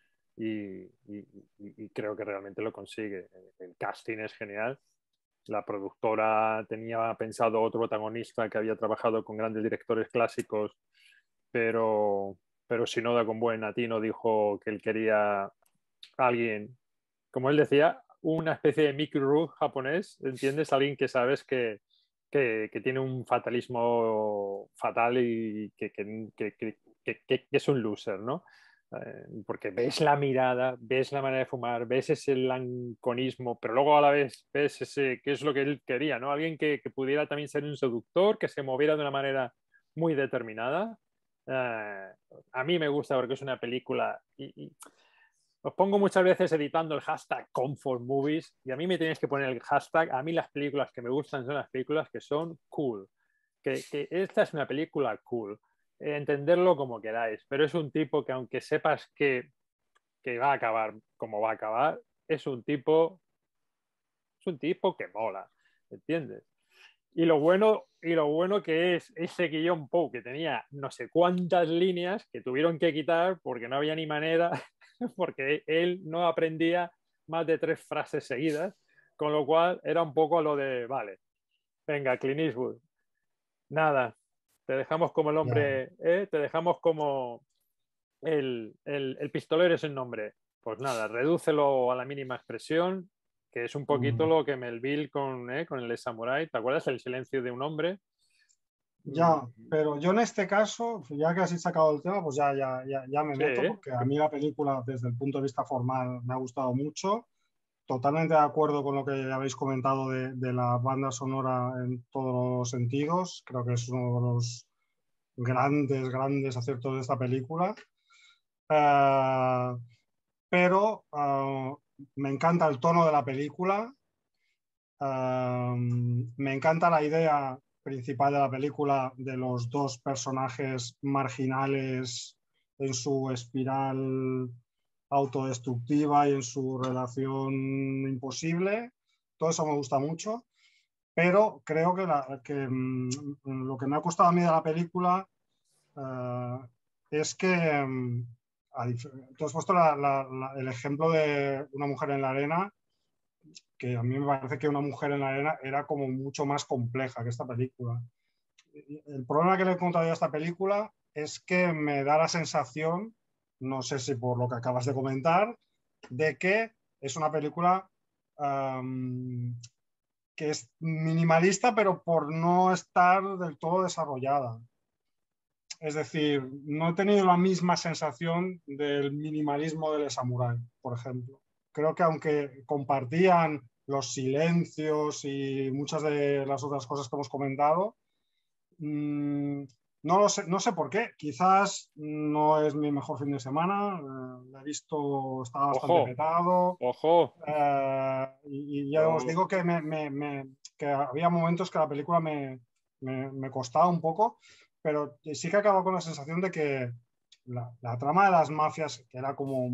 Y creo que realmente lo consigue. El casting es genial. La productora tenía pensado otro protagonista que había trabajado con grandes directores clásicos, pero Shinoda con buen latino dijo que él quería a alguien, como él decía, una especie de Mickey Rourke japonés, ¿entiendes? Alguien que sabes que tiene un fatalismo fatal y que es un loser, ¿no? Porque ves la mirada, ves la manera de fumar, ves ese lanconismo, pero luego a la vez ves ese, que es lo que él quería, ¿no? Alguien que pudiera también ser un seductor, que se moviera de una manera muy determinada. A mí me gusta porque es una película y os pongo muchas veces editando el hashtag Comfort Movies y a mí me tenéis que poner el hashtag. A mí las películas que me gustan son las películas que son cool. Que esta es una película cool. Entenderlo como queráis, pero es un tipo que aunque sepas que va a acabar como va a acabar, es un tipo que mola, ¿entiendes? Y lo bueno que es ese guión Poe que tenía no sé cuántas líneas que tuvieron que quitar porque no había ni manera, porque él no aprendía más de 3 frases seguidas, con lo cual era un poco lo de, vale, venga, Clint Eastwood, nada, te dejamos como el hombre, te dejamos como el pistolero es el nombre. Pues nada, redúcelo a la mínima expresión, que es un poquito lo que Melville con el de Samurai. ¿Te acuerdas? El silencio de un hombre. Ya, pero yo en este caso, ya que has sacado el tema, pues ya me meto, Sí. porque a mí la película, desde el punto de vista formal, me ha gustado mucho. Totalmente de acuerdo con lo que habéis comentado de la banda sonora en todos los sentidos. Creo que es uno de los grandes aciertos de esta película. Pero me encanta el tono de la película. Me encanta la idea principal de la película de los dos personajes marginales en su espiral autodestructiva y en su relación imposible. Todo eso me gusta mucho, pero creo que lo que me ha costado a mí de la película es que tú has puesto el ejemplo de Una mujer en la arena, que a mí me parece que Una mujer en la arena era como mucho más compleja que esta película. El problema que le he encontrado a esta película es que me da la sensación, no sé si por lo que acabas de comentar, de que es una película que es minimalista, pero por no estar del todo desarrollada. Es decir, no he tenido la misma sensación del minimalismo del Samurai, por ejemplo. Creo que aunque compartían los silencios y muchas de las otras cosas que hemos comentado, no lo sé, no sé por qué. Quizás no es mi mejor fin de semana. Lo he visto, estaba bastante Ojo, petado. ojo. Y ya os digo que, que había momentos que la película me costaba un poco, pero sí que acabo con la sensación de que la trama de las mafias, que era como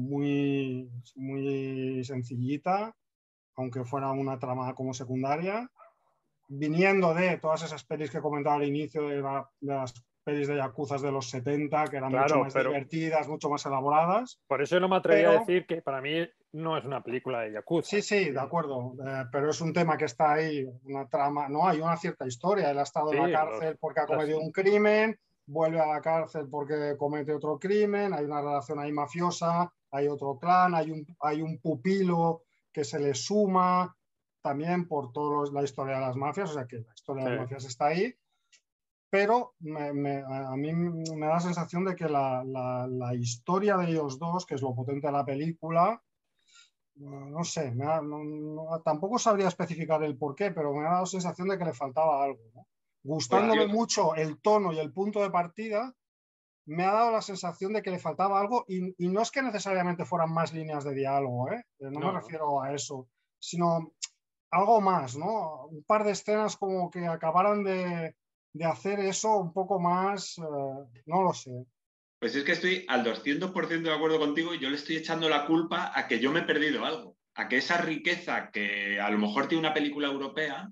muy sencillita, aunque fuera una trama como secundaria, viniendo de todas esas pelis que comentaba al inicio, de las pelis de Yakuzas de los 70, que eran mucho Claro, más pero divertidas, mucho más elaboradas, por eso no me atreví a pero decir que para mí no es una película de Yakuza. sí, sí, de acuerdo, pero es un tema que está ahí, una trama, no, hay una cierta historia, él ha estado en la Sí, cárcel porque ha las- cometido un crimen, vuelve a la cárcel porque comete otro crimen, hay una relación ahí mafiosa, hay otro clan, hay un pupilo que se le suma también por toda la historia de las mafias, o sea que la historia sí. de las mafias está ahí, pero a mí me da la sensación de que la historia de ellos dos, que es lo potente de la película, no sé, tampoco sabría especificar el por qué, pero me ha dado sensación de que le faltaba algo, ¿no? Pues Gustándome yo, mucho el tono y el punto de partida, me ha dado la sensación de que le faltaba algo y no es que necesariamente fueran más líneas de diálogo, ¿eh? No me No, no. refiero a eso, sino algo más, ¿no? Un par de escenas como que acabaran de hacer eso un poco más, no lo sé. pues es que estoy al 200% de acuerdo contigo y yo le estoy echando la culpa a que yo me he perdido algo, a que esa riqueza que a lo mejor tiene una película europea,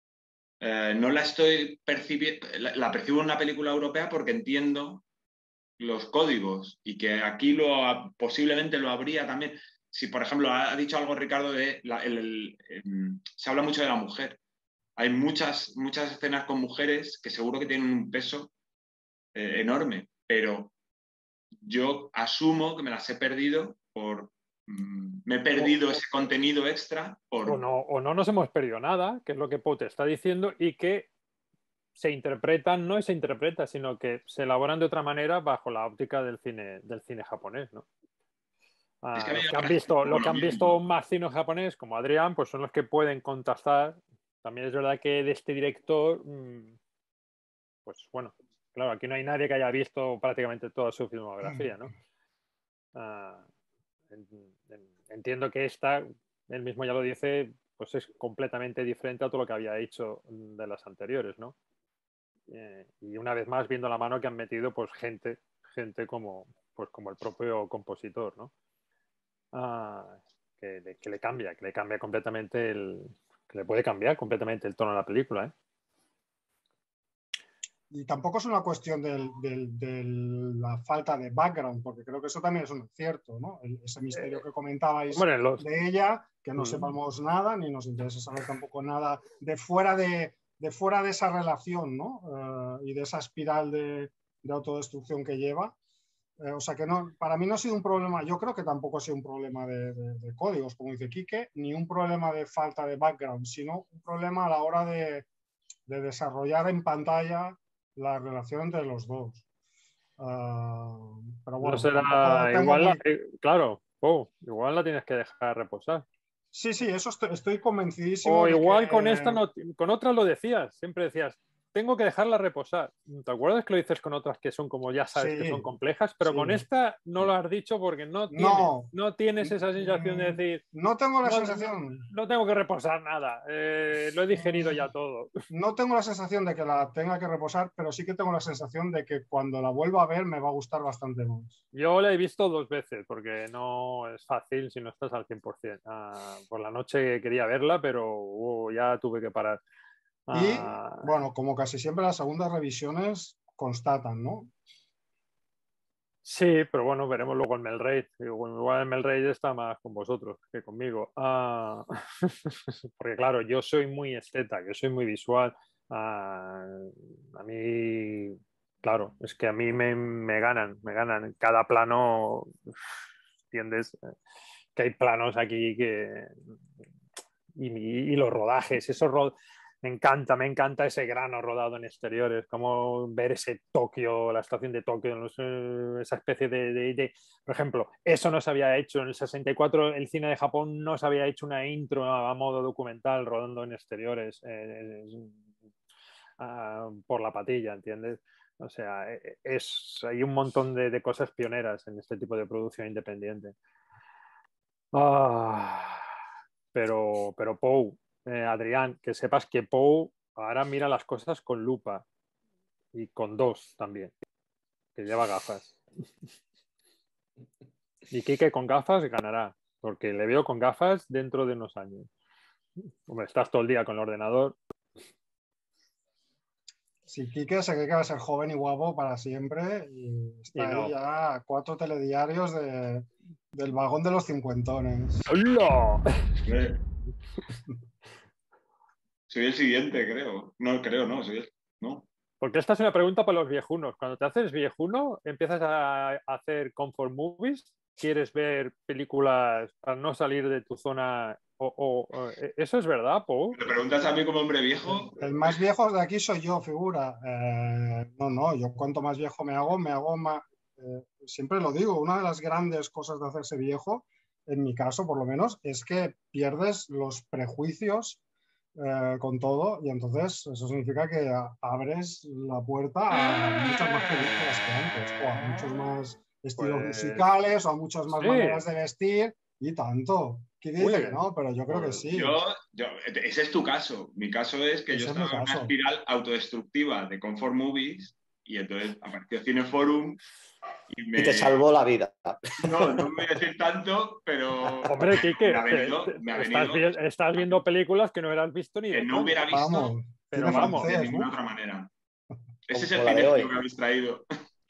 no la estoy percibiendo, la percibo en una película europea porque entiendo los códigos y que aquí posiblemente lo habría también. Si, por ejemplo, ha dicho algo Ricardo de se habla mucho de la mujer. Hay muchas escenas con mujeres que seguro que tienen un peso enorme, pero yo asumo que me las he perdido me he perdido ese contenido extra por... O no nos hemos perdido nada, que es lo que Poe te está diciendo, y que se interpretan, no se interpreta, sino que se elaboran de otra manera bajo la óptica del cine japonés, ¿no? Es que a mí me parece un Los poco que lo han visto mismo. más cine japonés, como Adrián, pues son los que pueden contrastar. También es verdad que de este director, pues bueno, claro, aquí no hay nadie que haya visto prácticamente toda su filmografía, ¿no? Ah, entiendo que esta, él mismo ya lo dice, pues es completamente diferente a todo lo que había hecho de las anteriores, ¿no? Y una vez más viendo la mano que han metido pues gente como, pues, como el propio compositor, ¿no? Ah, que le cambia completamente que le puede cambiar completamente el tono de la película, ¿eh? Y tampoco es una cuestión de la falta de background, porque creo que eso también es un acierto, ¿no? Ese misterio que comentabais Hombre, de ella, que no sepamos nada, ni nos interesa saber tampoco nada de fuera de esa relación, ¿no? Y de esa espiral de autodestrucción que lleva. O sea que no, para mí no ha sido un problema, yo creo que tampoco ha sido un problema de códigos, como dice Quique, ni un problema de falta de background, sino un problema a la hora de desarrollar en pantalla la relación entre los dos. Pero no bueno, tampoco será tengo igual, muy... claro, igual la tienes que dejar reposar. Sí, sí, eso estoy convencidísimo O de que... igual con esta, no, con otras lo decías, siempre decías, tengo que dejarla reposar. ¿Te acuerdas que lo dices con otras que son como ya sabes que son Sí, complejas? Pero con sí. esta no lo has dicho porque No, no tienes esa sensación de decir, no tengo la no, sensación... no tengo que reposar nada, lo he digerido ya todo. No tengo la sensación de que la tenga que reposar, pero sí que tengo la sensación de que cuando la vuelva a ver me va a gustar bastante más. Yo la he visto dos veces porque no es fácil si no estás al 100%. Por la noche quería verla, pero ya tuve que parar. Y Ah, bueno, como casi siempre las segundas revisiones constatan, ¿no? sí, pero bueno, veremos luego el Melrage. Igual el Melrage está más con vosotros que conmigo. Porque claro, yo soy muy esteta, yo soy muy visual. A mí Claro, es que a mí me ganan. Cada plano, ¿entiendes? Que hay planos aquí que... Y los rodajes, me encanta ese grano rodado en exteriores, como ver ese Tokio, la estación de Tokio, no sé, esa especie por ejemplo, eso no se había hecho en el 64, el cine de Japón no se había hecho una intro a modo documental rodando en exteriores por la patilla, ¿entiendes? O sea, hay un montón de cosas pioneras en este tipo de producción independiente. Ah, pero Pou, Adrián, que sepas que Pou ahora mira las cosas con lupa y con dos también, que lleva gafas. Y Quique con gafas ganará, porque le veo con gafas dentro de unos años. Hombre, estás todo el día con el ordenador. Si Quique se cree que va a ser joven y guapo para siempre y está Y no. ahí ya a 4 telediarios del vagón de los cincuentones. ¡Hola! Soy el siguiente, creo. No, creo, no, soy el... No. Porque esta es una pregunta para los viejunos. Cuando te haces viejuno, empiezas a hacer comfort movies, quieres ver películas para no salir de tu zona. ¿Eso es verdad, Pau? ¿Me preguntas a mí como hombre viejo? El más viejo de aquí soy yo, figura. No, yo cuanto más viejo me hago más... siempre lo digo, una de las grandes cosas de hacerse viejo, en mi caso por lo menos, es que pierdes los prejuicios con todo y entonces eso significa que abres la puerta a muchas más películas que antes o a muchos más estilos musicales o a muchas más sí. maneras de vestir y tanto. ¿Quién dice Uy, que no? Pero yo creo que sí. Ese es tu caso. Mi caso es que Ese yo es mi estaba en una caso. espiral autodestructiva de comfort movies y entonces apareció Cineforum Y te salvó la vida. No me voy a decir tanto, pero hombre, Quique, me ha venido estás viendo películas que no hubieras visto ni que de no hubiera coña. visto Vamos, Pero cine vamos. de francés, ninguna otra manera. Ese es el Como la de cinéfilo hoy. que habéis traído.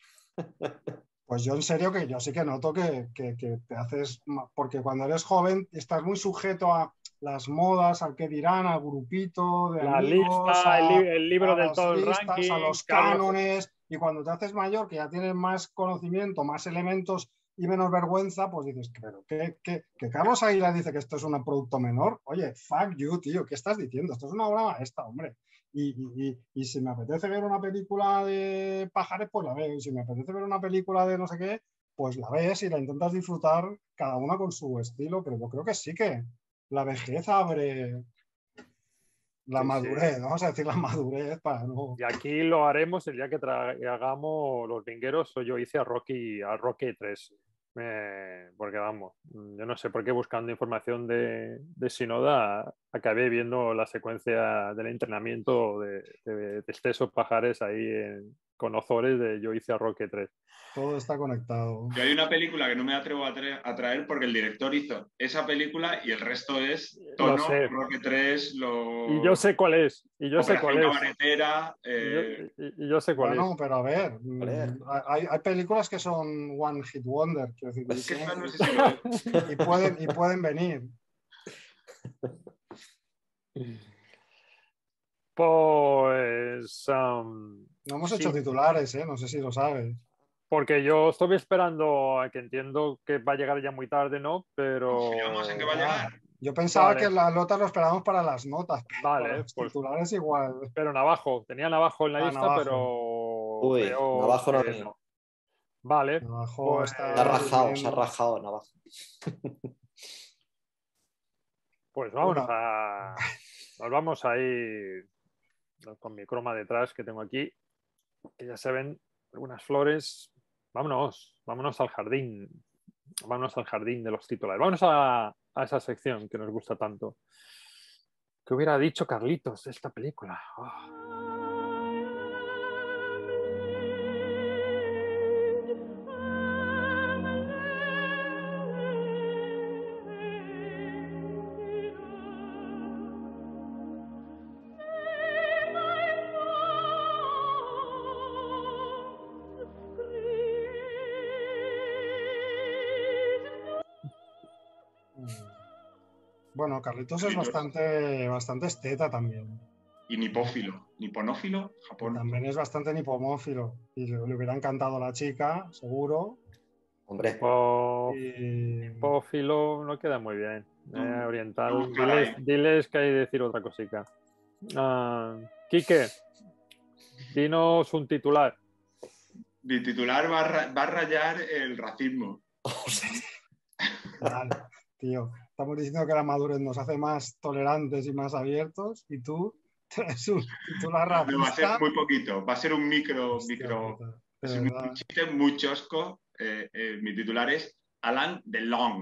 Pues yo en serio que yo sí que noto que te haces, porque cuando eres joven estás muy sujeto a las modas, al que dirán, al grupito de La amigos, lista, el libro a del las todo el listas, a ranking, los Carlos. cánones, y cuando te haces mayor, que ya tienes más conocimiento, más elementos y menos vergüenza, pues dices, pero que Carlos Aguilar dice que esto es un producto menor. Oye, fuck you, tío, ¿qué estás diciendo? Esto es una obra maestra, hombre. Y si me apetece ver una película de pajares, pues la veo. Y si me apetece ver una película de no sé qué, pues la ves y la intentas disfrutar cada una con su estilo. Pero yo creo que sí que la vejez abre la madurez, Sí. vamos a decir la madurez para no... Y aquí lo haremos el día que hagamos Los Vingueros, o yo hice a Rocky 3. Porque vamos, yo no sé por qué buscando información de Shinoda acabé viendo la secuencia del entrenamiento de Esteso Pajares ahí con Ozores de Yo hice a Rocky 3. Todo está conectado. Yo hay una película que no me atrevo a traer porque el director hizo esa película y el resto es Lo Tono, sé. Roque 3, Y yo sé cuál es. Y yo sé cuál Operación es. Cabaretera. Y yo sé cuál Bueno, es. pero a ver, Joder. hay películas que son One Hit Wonder, quiero decir, Es que esta no sé si lo es. y pueden venir. Pues No hemos sí, hecho titulares, no sé si lo sabes. porque yo estoy esperando a que entiendo que va a llegar ya muy tarde, ¿no? Pero ¿Confiamos en que va a llegar? Yo pensaba vale, que las notas lo esperábamos para las notas, para vale, los pues titulares igual. pero Navajo, tenía Navajo en la lista, Navajo. pero Uy, veo Navajo no que tenía. no. Vale, Navajo pues, está Se ha rajado Navajo. pues Bueno, nos vamos a ir con mi croma detrás que tengo aquí, que ya se ven algunas flores. Vámonos al jardín. Vámonos al jardín de los titulares. Vámonos a esa sección que nos gusta tanto. ¿Qué hubiera dicho Carlitos de esta película? bueno, Carlitos es bastante esteta también. Y nipófilo. Niponófilo, Japón. También es bastante nipomófilo. Y le hubiera encantado a la chica, seguro. Hombre, Y Hipófilo no queda muy bien. Oriental. Vamos por ahí. Diles que hay que decir otra cosica. Quique, dinos un titular. Mi titular va a rayar el racismo. vale, tío, estamos diciendo que la madurez nos hace más tolerantes y más abiertos y tú traes un titular racista. No, va a ser muy poquito. Va a ser un micro... Hostia, va puta, a de ser verdad. un chiste muy chosco. Mi titular es Alan Delon.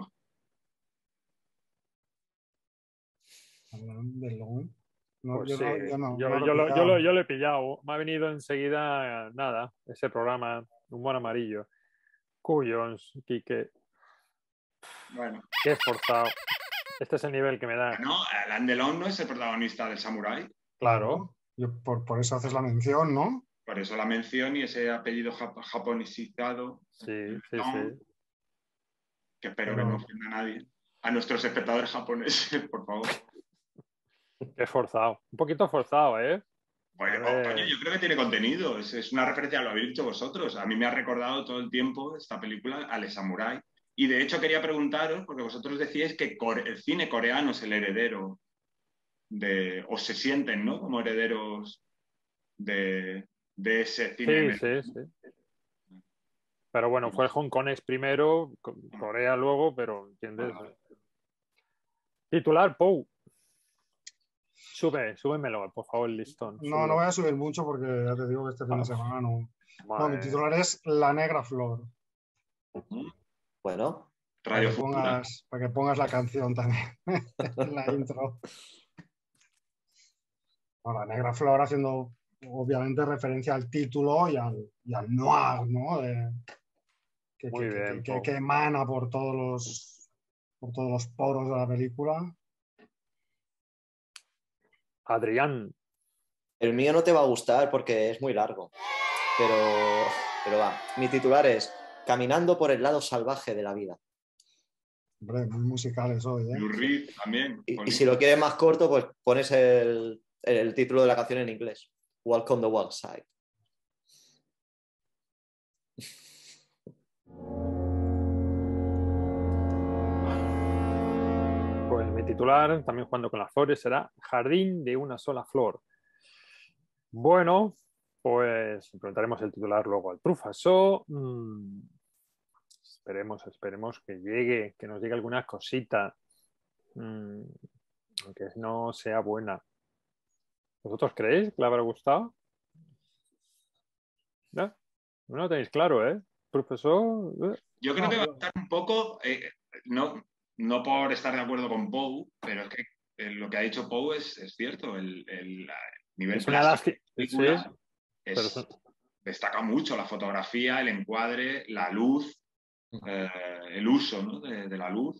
Hablando de Long. No, Pues yo sí, no yo lo he pillado. lo he pillado. Me ha venido enseguida, nada, ese programa, Humor Amarillo. Cuyons, Quique. Bueno, Qué esforzado. Este es el nivel que me da. no, Alan Delon no es el protagonista del Samurai. Claro. Por eso haces la mención, ¿no? Por eso la mención y ese apellido japonesizado. Sí, Delon, sí. que espero Pero- que no ofenda a nadie. A nuestros espectadores japoneses, por favor. Qué forzado. Un poquito forzado, ¿eh? Bueno, A ver. coño, yo creo que tiene contenido. Es una referencia, lo habéis dicho vosotros. A mí me ha recordado todo el tiempo esta película al Samurai. Y de hecho quería preguntaros, porque vosotros decíais que el cine coreano es el heredero o se sienten, ¿no? Como herederos de ese cine. Sí. Pero bueno, fue Hong Kong primero, Corea luego, pero ¿entiendes? Titular, Pou. Súbemelo, por favor, el listón. No voy a subir mucho porque ya te digo que este fin de semana no. No, mi titular es La Negra Flor. bueno, Radio Futura. Para que pongas la canción también en la intro. No, La Negra Flor haciendo obviamente referencia al título y al noir, ¿no? Muy bien, Pau. Que emana por todos los poros de la película. Adrián. el mío no te va a gustar porque es muy largo, pero va. Mi titular es Caminando por el lado salvaje de la vida. Hombre, muy musicales hoy, ¿eh? Lou Reed también. Y si lo quieres más corto, pues pones el título de la canción en inglés. Walk on the Wild Side. Pues mi titular, también jugando con las flores, será Jardín de una sola flor. Bueno, pues preguntaremos el titular luego al profesor. Esperemos que llegue, que nos diga alguna cosita, aunque no sea buena. ¿Vosotros creéis que le habrá gustado? ¿No? No lo tenéis claro, ¿eh? Profesor. Yo creo que va a estar un poco, no por estar de acuerdo con Poe, pero es que lo que ha dicho Poe es cierto. El nivel Es una plástico de la sí, película pero destaca mucho la fotografía, el encuadre, la luz, el uso, ¿no? de la luz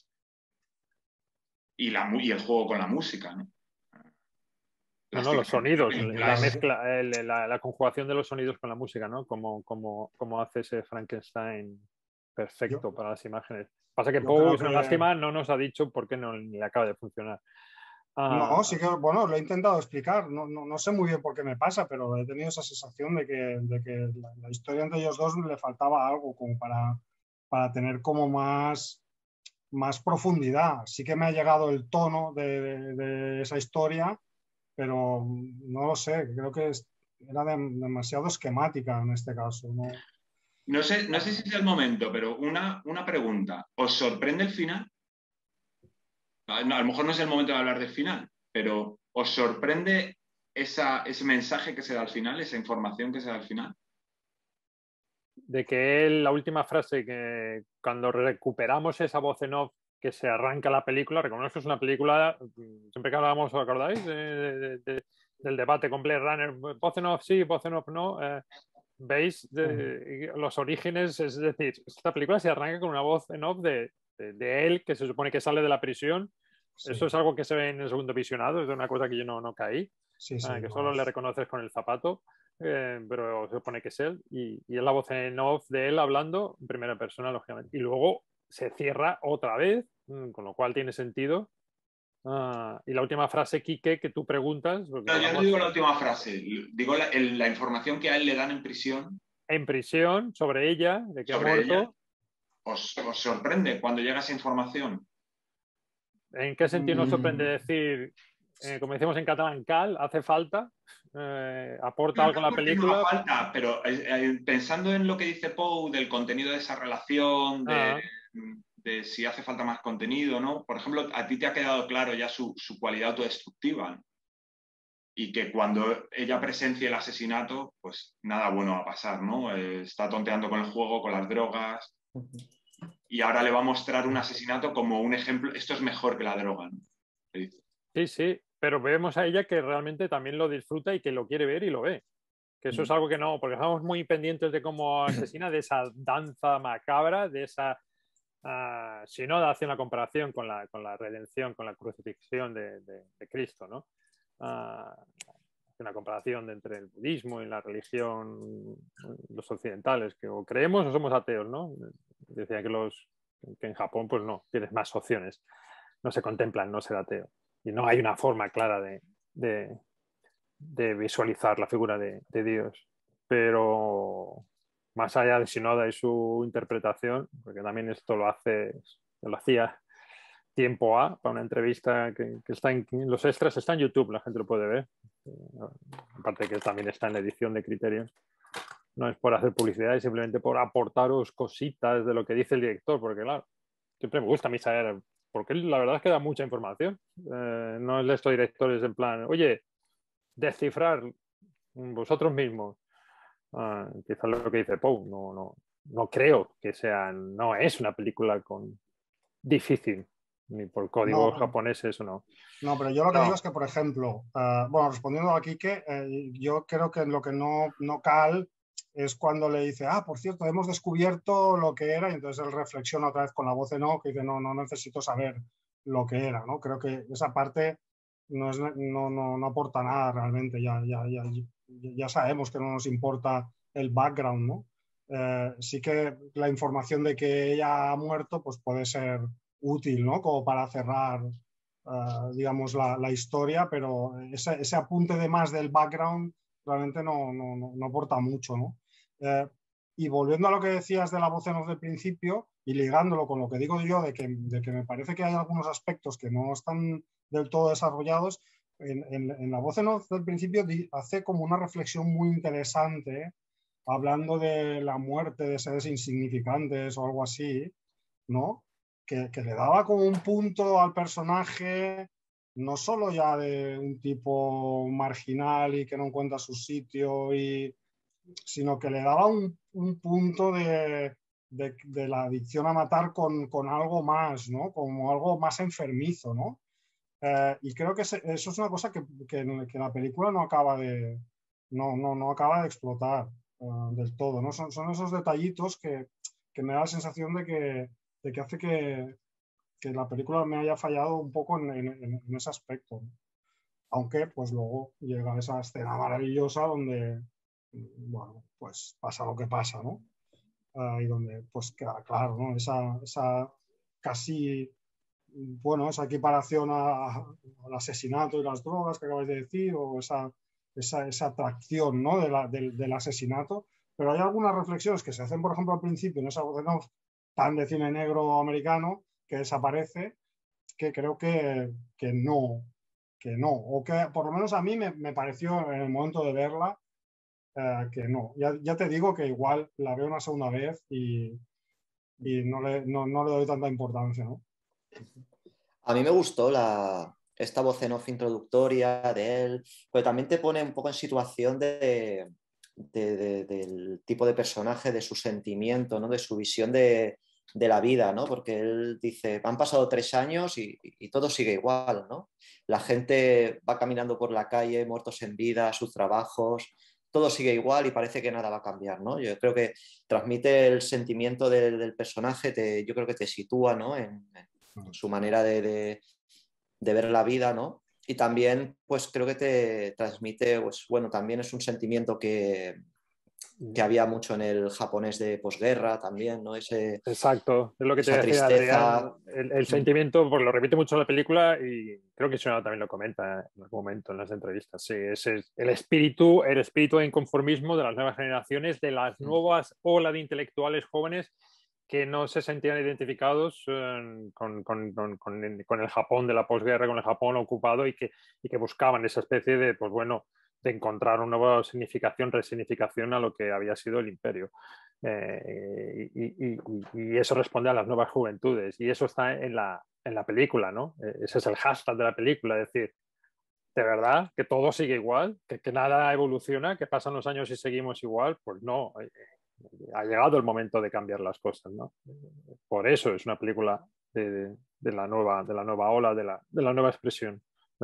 y el juego con la música, ¿no? No, los sonidos, la es- mezcla, la conjugación de los sonidos con la música, ¿no? Como hace ese Frankenstein perfecto para las imágenes. Pasa que yo Poe, creo es una que- lástima, no nos ha dicho por qué no le acaba de funcionar. No, sí que, bueno, lo he intentado explicar. No sé muy bien por qué me pasa, pero he tenido esa sensación de que la historia entre ellos dos le faltaba algo como para tener como más profundidad. Sí que me ha llegado el tono de esa historia, pero no lo sé, creo que era demasiado esquemática en este caso. No sé si es el momento, pero una pregunta. ¿Os sorprende el final? No, a lo mejor no es el momento de hablar del final, pero ¿os sorprende ese mensaje que se da al final, esa información que se da al final? De que él, la última frase, que cuando recuperamos esa voz en off que se arranca la película, recordemos que es una película, siempre que hablábamos, ¿os acordáis? Del debate con Blade Runner, voz en off sí, voz en off no. ¿Veis los orígenes? Es decir, esta película se arranca con una voz en off de él, que se supone que sale de la prisión. Sí. Eso es algo que se ve en el segundo visionado, es una cosa que yo no caí, Sí, que solo le reconoces con el zapato, pero se supone que es él, y es la voz en off de él hablando en primera persona, lógicamente. Y luego se cierra otra vez, con lo cual tiene sentido Y la última frase, Quique, que tú preguntas. No, yo no digo la última frase, digo la información que a él le dan en prisión. En prisión, sobre ella, de que ha muerto. ¿Os sorprende cuando llega esa información? ¿En qué sentido nos sorprende decir, como decimos en catalán, cal, hace falta? ¿Aporta algo a la película? No hace falta, pero pensando en lo que dice Poe del contenido de esa relación, de si hace falta más contenido, ¿no? Por ejemplo, a ti te ha quedado claro ya su cualidad autodestructiva, ¿no? Y que cuando ella presencie el asesinato, pues nada bueno va a pasar, ¿no? Está tonteando con el juego, con las drogas, y ahora le va a mostrar un asesinato como un ejemplo, esto es mejor que la droga, ¿no? Sí, sí, pero vemos a ella que realmente también lo disfruta y que lo quiere ver y lo ve. Que eso es algo que no, porque estamos muy pendientes de cómo asesina, de esa danza macabra, de esa... si no, hace una comparación con la redención, con la crucifixión de Cristo, ¿no? Una comparación entre el budismo y la religión, los occidentales, que o creemos o somos ateos, ¿no? Decía que en Japón, pues no, tienes más opciones. No se contemplan no ser ateo. Y no hay una forma clara de visualizar la figura de Dios. Pero más allá de Shinoda y su interpretación, porque también esto lo hacía tiempo para una entrevista que está en los extras, está en YouTube, la gente lo puede ver. Aparte que también está en la edición de Criterion. No es por hacer publicidad, es simplemente por aportaros cositas de lo que dice el director, porque claro, siempre me gusta a mí saber, porque la verdad es que da mucha información. No es de estos directores en plan, oye, descifrar vosotros mismos. Quizás lo que dice Poe, no creo que sea, no es una película difícil, ni por códigos japoneses o no. No, pero yo lo que digo es que, por ejemplo, bueno, respondiendo a Quique, yo creo que lo que no cal es cuando le dice, por cierto, hemos descubierto lo que era, y entonces él reflexiona otra vez con la voz en off, que dice, no necesito saber lo que era, ¿no? Creo que esa parte no aporta nada realmente, ya sabemos que no nos importa el background, ¿no? Sí que la información de que ella ha muerto, pues puede ser útil, ¿no? Como para cerrar, digamos, la historia, pero ese apunte de más del background realmente no aporta mucho, ¿no? Y volviendo a lo que decías de la voz en off del principio y ligándolo con lo que digo yo de que me parece que hay algunos aspectos que no están del todo desarrollados, en la voz en off del principio hace como una reflexión muy interesante, hablando de la muerte de seres insignificantes o algo así, ¿no? Que le daba como un punto al personaje, no solo ya de un tipo marginal y que no encuentra su sitio, sino que le daba un punto de la adicción a matar con algo más, ¿no? Como algo más enfermizo, ¿no? Y creo que eso es una cosa que la película no acaba de explotar del todo, ¿no? Son esos detallitos que me da la sensación de que hace que la película me haya fallado un poco en ese aspecto, ¿no? Aunque pues luego llega esa escena maravillosa donde, bueno, pues pasa lo que pasa, ¿no? Y donde pues queda claro, ¿no? Esa casi, bueno, esa equiparación al asesinato y las drogas que acabáis de decir, o esa atracción, ¿no? del asesinato. Pero hay algunas reflexiones que se hacen, por ejemplo, al principio en esa voz en off tan de cine negro americano que desaparece, que creo que no, o que por lo menos a mí me pareció en el momento de verla que no. Ya te digo que igual la veo una segunda vez y no le doy tanta importancia, ¿no? A mí me gustó esta voz en off introductoria de él, pero también te pone un poco en situación del tipo de personaje, de su sentimiento, ¿no? De su visión de la vida, ¿no? Porque él dice, han pasado 3 años y todo sigue igual, ¿no? La gente va caminando por la calle, muertos en vida, sus trabajos, todo sigue igual y parece que nada va a cambiar, ¿no? Yo creo que transmite el sentimiento del personaje, yo creo que te sitúa, ¿no? En su manera de ver la vida, ¿no? Y también, pues creo que te transmite, pues bueno, también es un sentimiento que que había mucho en el japonés de posguerra también, ¿no? Exacto, es lo que te esa decía tristeza. Adrián, el sentimiento, porque lo repite mucho la película y creo que Shona también lo comenta en algún momento en las entrevistas. Sí, ese es el espíritu de inconformismo de las nuevas generaciones, de las nuevas olas de intelectuales jóvenes que no se sentían identificados con el Japón de la posguerra, con el Japón ocupado y que buscaban esa especie de, pues bueno, de encontrar una nueva significación, resignificación a lo que había sido el imperio. Y eso responde a las nuevas juventudes y eso está en la película, ¿no? Ese es el hashtag de la película, es decir, ¿de verdad que todo sigue igual? ¿Que nada evoluciona? ¿Que pasan los años y seguimos igual? Pues no, ha llegado el momento de cambiar las cosas, ¿no? Por eso es una película de la nueva ola, de la nueva expresión, de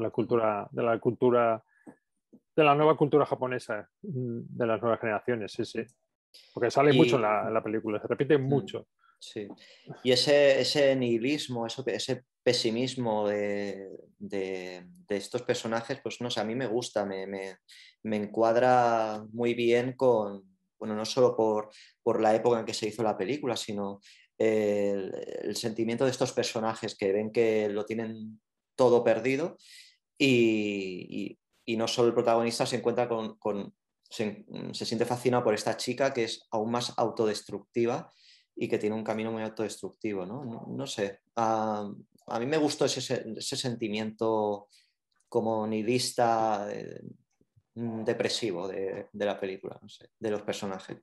la nueva cultura japonesa, de las nuevas generaciones, sí, sí. Porque sale mucho en la película, se repite mucho. Sí. Y ese nihilismo, ese pesimismo de estos personajes, pues no sé, a mí me gusta, me encuadra muy bien con, bueno, no solo por la época en que se hizo la película, sino el sentimiento de estos personajes que ven que lo tienen todo perdido y no solo el protagonista se encuentra se siente fascinado por esta chica que es aún más autodestructiva y que tiene un camino muy autodestructivo, ¿no? No sé, a mí me gustó ese sentimiento como nihilista, depresivo de la película, no sé, de los personajes.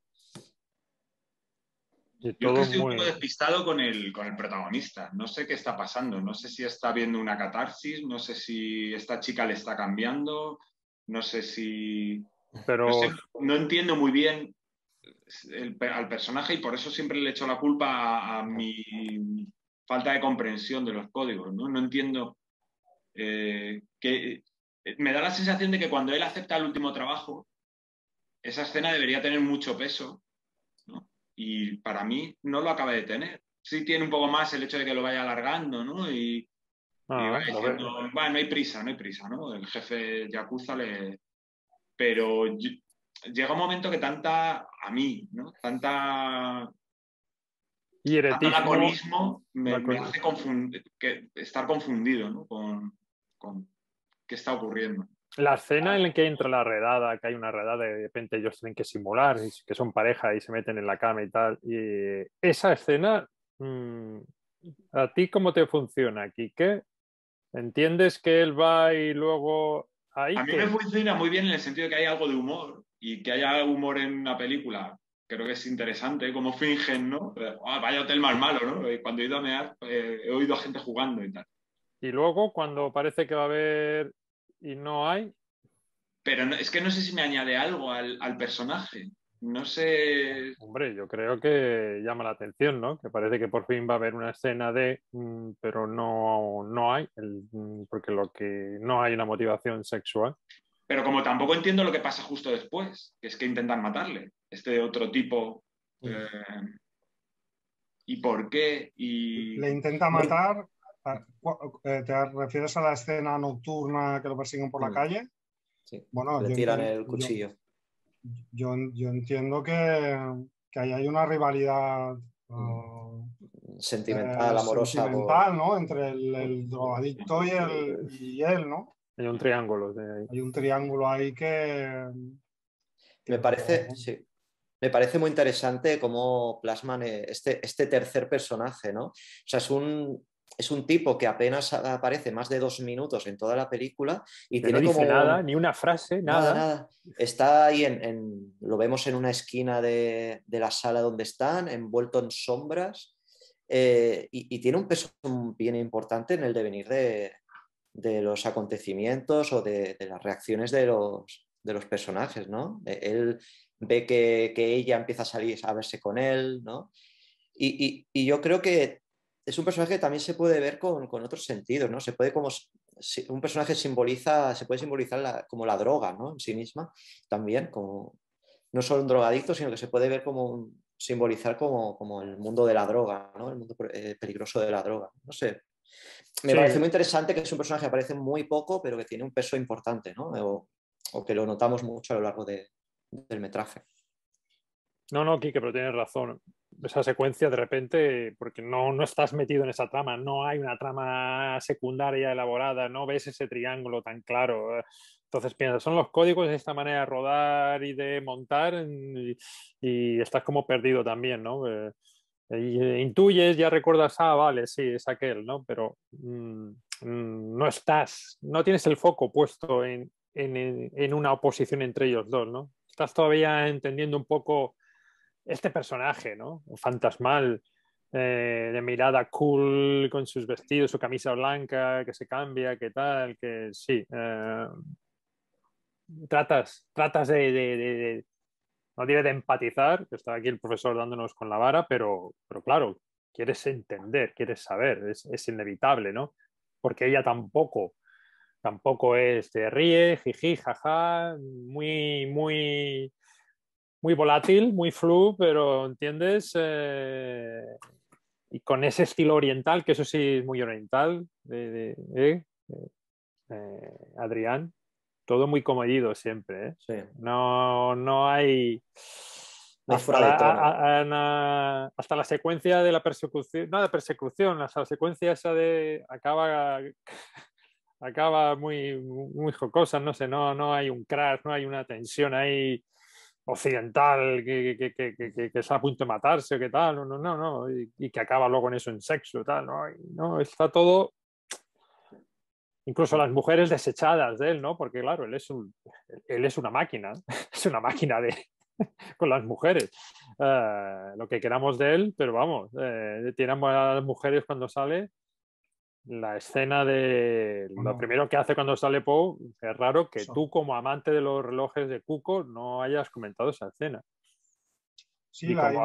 Yo es que estoy un poco despistado con el protagonista. No sé qué está pasando. No sé si está viendo una catarsis, no sé si esta chica le está cambiando, no sé si... Pero... no entiendo muy bien al personaje y por eso siempre le echo la culpa a mi falta de comprensión de los códigos. No entiendo que... Me da la sensación de que cuando él acepta el último trabajo, esa escena debería tener mucho peso, ¿no? Y para mí no lo acaba de tener. Sí tiene un poco más el hecho de que lo vaya alargando, ¿no? Y va diciendo, no hay prisa, ¿no? El jefe Yakuza le... Pero llega un momento que a mí, ¿no? Tanto laconismo me hace estar confundido, ¿no? Con qué está ocurriendo. La escena en la que entra la redada, que hay una redada y de repente ellos tienen que simular, que son pareja y se meten en la cama y tal. Y esa escena, ¿a ti cómo te funciona, Quique? ¿Entiendes que él va y luego ahí a mí me funciona muy bien en el sentido de que hay algo de humor y que haya humor en una película. Creo que es interesante cómo fingen, ¿no? Vaya hotel más malo, ¿no? Cuando he ido a mear, he oído a gente jugando y tal. Y luego, cuando parece que va a haber y no hay... Pero es que no sé si me añade algo al personaje. No sé... Hombre, yo creo que llama la atención, ¿no? Que parece que por fin va a haber una escena pero no hay, porque no hay una motivación sexual. Pero como tampoco entiendo lo que pasa justo después, que es que intentan matarle, este otro tipo... ¿Y por qué? Le intenta matar. ¿Te refieres a la escena nocturna que lo persiguen por la calle? Sí, bueno, le tiran el cuchillo. Yo entiendo que ahí hay una rivalidad sentimental, amorosa. Sentimental, ¿no? Entre el drogadicto y él, ¿no? Hay un triángulo. Hay un triángulo ahí que me parece, sí. Me parece muy interesante cómo plasman este tercer personaje, ¿no? O sea, es un tipo que apenas aparece más de 2 minutos en toda la película y que tiene no dice como... nada, ni una frase, nada. Nada. Está ahí, lo vemos en una esquina de la sala donde están, envuelto en sombras, y tiene un peso bien importante en el devenir de los acontecimientos o de las reacciones de los personajes, ¿no? Él ve que ella empieza a salir a verse con él, ¿no? Y yo creo que es un personaje que también se puede ver con otros sentidos, ¿no? Se puede un personaje se puede simbolizar como la droga, ¿no? En sí misma, también, como no solo un drogadicto, sino que se puede ver simbolizar como el mundo de la droga, ¿no? El mundo peligroso de la droga. No sé. Me parece muy interesante que es un personaje que aparece muy poco, pero que tiene un peso importante, ¿no? O que lo notamos mucho a lo largo del metraje. No, Quique, pero tienes razón. Esa secuencia de repente, porque no estás metido en esa trama, no hay una trama secundaria elaborada, no ves ese triángulo tan claro. Entonces piensas, son los códigos de esta manera de rodar y de montar y estás como perdido también, ¿no? Intuyes, ya recuerdas, vale, sí, es aquel, ¿no? Pero no tienes el foco puesto en una oposición entre ellos dos, ¿no? Estás todavía entendiendo un poco este personaje, ¿no? Fantasmal, de mirada cool, con sus vestidos, su camisa blanca, que se cambia, que tal, que sí. Tratas no diré de empatizar, que está aquí el profesor dándonos con la vara, pero claro, quieres entender, quieres saber, es inevitable, ¿no? Porque ella tampoco es de ríe, jiji, jaja, muy volátil, muy flu, pero ¿entiendes? Y con ese estilo oriental, que eso sí es muy oriental, Adrián, todo muy comedido siempre, ¿eh? Sí. No hay... No hay fuera de tono. Hasta la secuencia de la persecución, no de persecución, hasta la secuencia esa de acaba muy jocosa, no sé, no hay un crash, no hay una tensión ahí occidental que está a punto de matarse o qué tal, no, y que acaba luego en eso en sexo, tal, no, está todo, incluso las mujeres desechadas de él, ¿no? Porque claro, él es una máquina, es una máquina con las mujeres. Lo que queramos de él, pero vamos, tiene a las mujeres cuando sale. La escena de lo primero que hace cuando sale Poe, es raro que tú como amante de los relojes de Cuco no hayas comentado esa escena. Sí, y como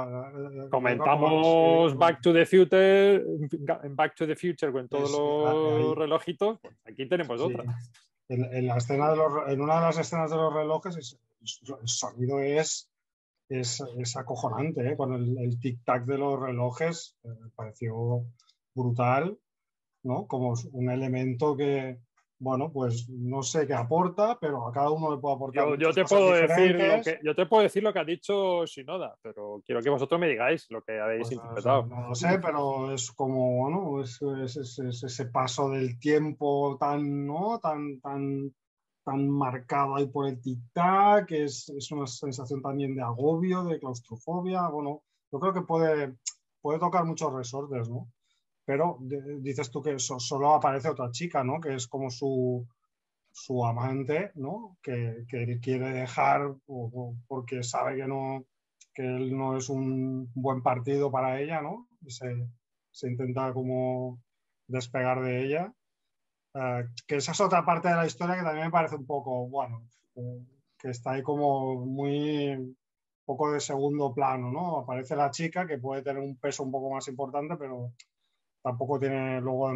sí, comentamos Back to the Future con todos los relojitos, pues aquí tenemos sí. otra. En la escena en una de las escenas de los relojes el sonido es acojonante, ¿eh? Con el tic-tac de los relojes me pareció brutal, ¿no? Como un elemento que, bueno, pues no sé qué aporta, pero a cada uno le puede aportar Yo muchas te cosas puedo diferentes. yo te puedo decir lo que ha dicho Shinoda, pero quiero que vosotros me digáis lo que habéis Pues interpretado. no lo sé, pero es como, bueno, es ese paso del tiempo tan, ¿no? tan marcado ahí por el tic-tac, que es una sensación también de agobio, de claustrofobia. Bueno, yo creo que puede tocar muchos resortes, ¿no? Pero dices tú que solo aparece otra chica, ¿no? Que es como su amante, ¿no? Que él quiere dejar porque sabe que él no es un buen partido para ella, ¿no? Y se intenta como despegar de ella. Que esa es otra parte de la historia que también me parece un poco, bueno, que está ahí como muy poco de segundo plano, ¿no? Aparece la chica que puede tener un peso un poco más importante, pero tampoco tiene luego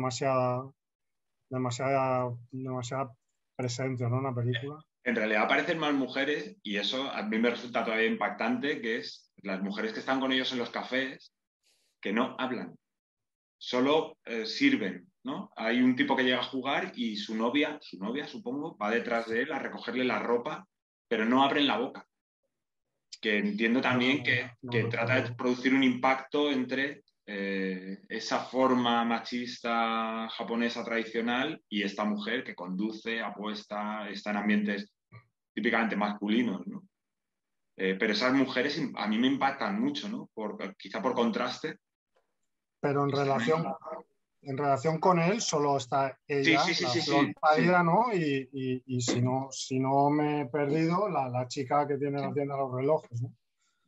demasiada presencia, ¿no? En la película. En realidad aparecen más mujeres y eso a mí me resulta todavía impactante, que es las mujeres que están con ellos en los cafés que no hablan, solo sirven, ¿no? Hay un tipo que llega a jugar y su novia supongo, va detrás de él a recogerle la ropa, pero no abren la boca. Que entiendo también que trata de producir un impacto entre esa forma machista japonesa tradicional y esta mujer que conduce, apuesta, está en ambientes típicamente masculinos, ¿no? Pero esas mujeres a mí me impactan mucho, ¿no? Quizá por contraste. Pero en relación con él solo está ella, la flor pálida, ¿no? Y si no me he perdido, la chica que tiene la tienda de los relojes, ¿no?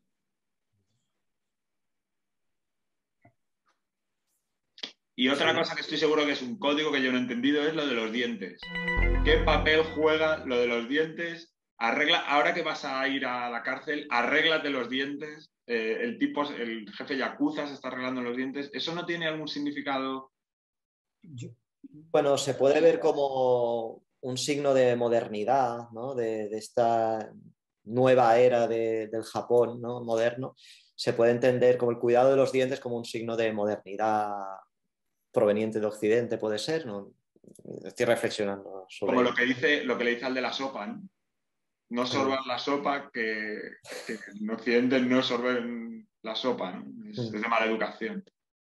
Y otra cosa que estoy seguro que es un código que yo no he entendido es lo de los dientes. ¿Qué papel juega lo de los dientes? Ahora que vas a ir a la cárcel, arréglate los dientes. El jefe Yakuza se está arreglando los dientes. ¿Eso no tiene algún significado? Bueno, se puede ver como un signo de modernidad, ¿no? de esta nueva era del Japón, ¿no? Moderno. Se puede entender como el cuidado de los dientes como un signo de modernidad proveniente de Occidente, puede ser, ¿no? Estoy reflexionando sobre Como ello. lo que le dice al de la sopa, ¿no? no sorban la sopa, que en Occidente no sorben la sopa, ¿no? Es de mala educación.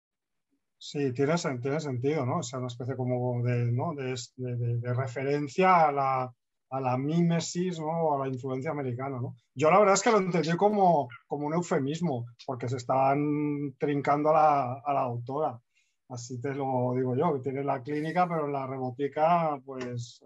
Sí, tiene sentido, ¿no? O sea, una especie como de, ¿no? de referencia a la mímesis, ¿no? O a la influencia americana, ¿no? Yo la verdad es que lo entendí como un eufemismo, porque se estaban trincando a la autora. Así te lo digo yo, que tiene la clínica, pero en la robótica, pues,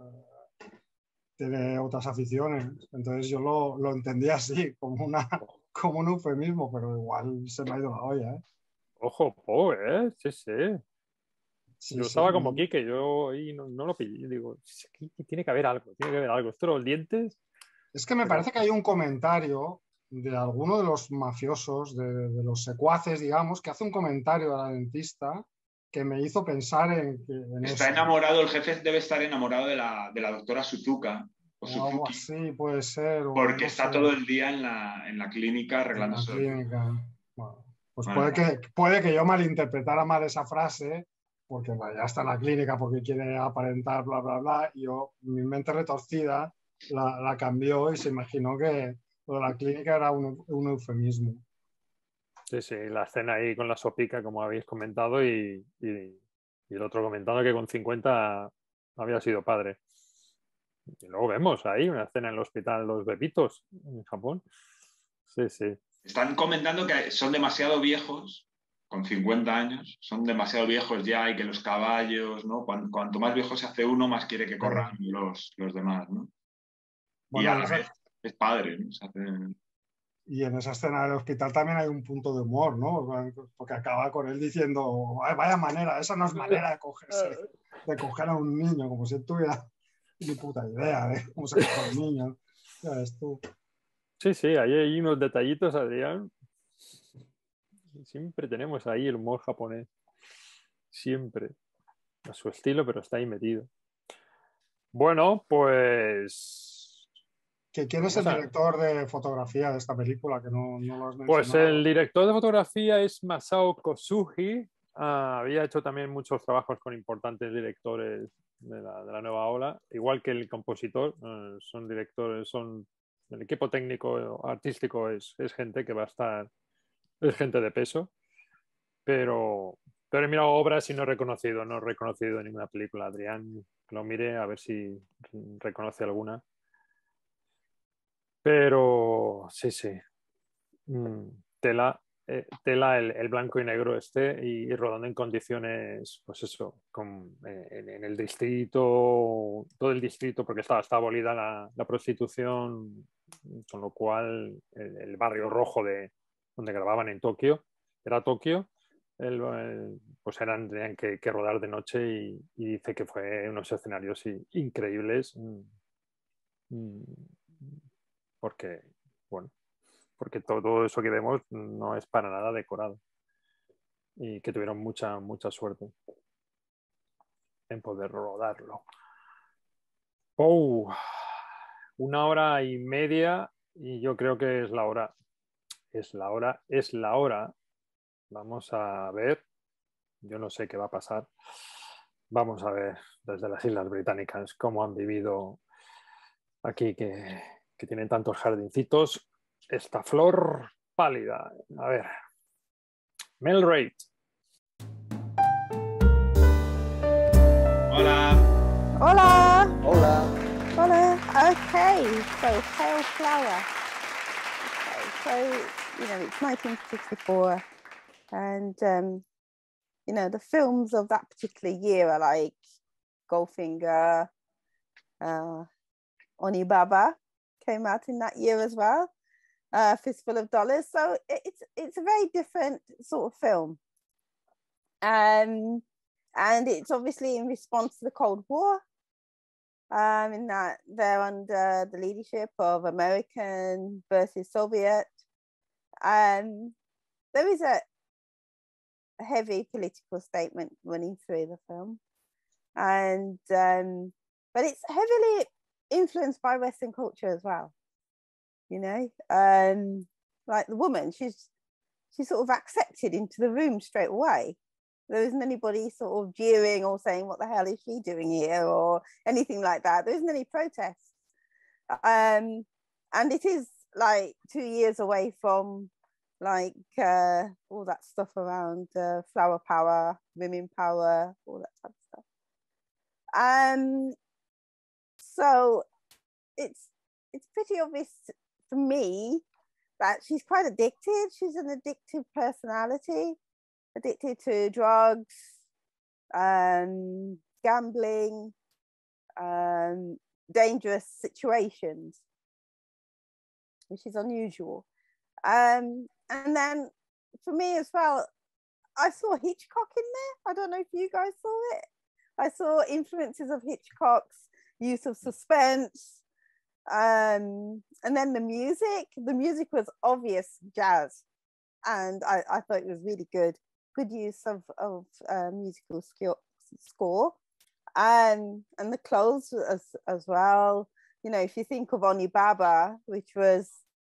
tiene otras aficiones. Entonces yo lo entendí así, como un eufemismo, pero igual se me ha ido la olla, ¿eh? Ojo, sí, sí. Sí, Yo sí. estaba como Quique, yo ahí no lo pillé. Digo, aquí tiene que haber algo, tiene que haber algo. Esto los dientes. Es que me parece que hay un comentario de alguno de los mafiosos, de los secuaces, digamos, que hace un comentario a la dentista que me hizo pensar en Está eso. enamorado, el jefe debe estar enamorado de la doctora Suzuka o O algo Suzuki, así puede ser, o porque no sé, está todo el día en la clínica en la arreglándose los dientes. clínica. Bueno, pues Bueno, puede que yo malinterpretara mal esa frase, porque bueno, ya está en la clínica porque quiere aparentar, bla, bla, bla, y yo, mi mente retorcida la cambió y se imaginó que lo de la clínica era un eufemismo. Sí, sí, la escena ahí con la sopica, como habéis comentado, y el otro comentando que con 50 había sido padre. Y luego vemos ahí una escena en el hospital, los bebitos en Japón. Sí, sí. están comentando que son demasiado viejos, con 50 años, son demasiado viejos ya y que los caballos, ¿no? Cuanto más viejo se hace uno, más quiere que corran los demás, ¿no? Y Bueno, a la vez es padre, ¿no? y en esa escena del hospital también hay un punto de humor, ¿no? Porque acaba con él diciendo, vaya manera, esa no es manera de coger a un niño, como si tuviera ni puta idea de cómo se coge a un niño. Ya ves tú. Sí, sí, ahí hay unos detallitos, Adrián. Siempre tenemos ahí el humor japonés. Siempre. A su estilo, pero está ahí metido. Bueno, pues. ¿Quién es el director de fotografía de esta película? Que no lo has Pues mencionado. el director de fotografía es Masao Kosugi. Había hecho también muchos trabajos con importantes directores de la nueva ola, igual que el compositor. Son directores, el equipo técnico artístico es gente que va a estar, es gente de peso, pero he mirado obras y no he reconocido ninguna película. Adrián, que lo mire a ver si reconoce alguna. Pero sí. Tela el blanco y negro y rodando en condiciones, pues eso, en el distrito, todo el distrito, porque está abolida la prostitución, con lo cual el barrio rojo donde grababan en Tokio, era Tokio, pues tenían que rodar de noche y dice que fue unos escenarios increíbles, porque, bueno, porque todo eso que vemos no es para nada decorado y que tuvieron mucha suerte en poder rodarlo. Oh, 1 hora y media y yo creo que es la hora. Es la hora. Vamos a ver. Yo no sé qué va a pasar. Vamos a ver desde las Islas Británicas cómo han vivido aquí que tienen tantos jardincitos esta flor pálida. A ver. Mel Reid. Hola. Hola. Hola. Hola. Okay, so Pale Flower. Okay, so, it's 1964 and, the films of that particular year are like Goldfinger, Onibaba came out in that year as well, Fistful of Dollars. So it's a very different sort of film. And it's obviously in response to the Cold War, in that they're under the leadership of American versus Soviet. There is a heavy political statement running through the film, but it's heavily influenced by Western culture as well. Like the woman, she's sort of accepted into the room straight away. There isn't anybody sort of jeering or saying, what the hell is she doing here, or anything like that. There isn't any protest. and it is like 2 years away from like all that stuff around flower power, women power, all that type of stuff. So it's pretty obvious for me that she's quite addicted. She's an addictive personality, addicted to drugs, gambling, dangerous situations, which is unusual. And then for me as well, I saw Hitchcock in there. I don't know if you guys saw it. I saw influences of Hitchcock's use of suspense. And then the music was obvious jazz. And I thought it was really good use of musical score. And the clothes as well. You know, if you think of Onibaba, which was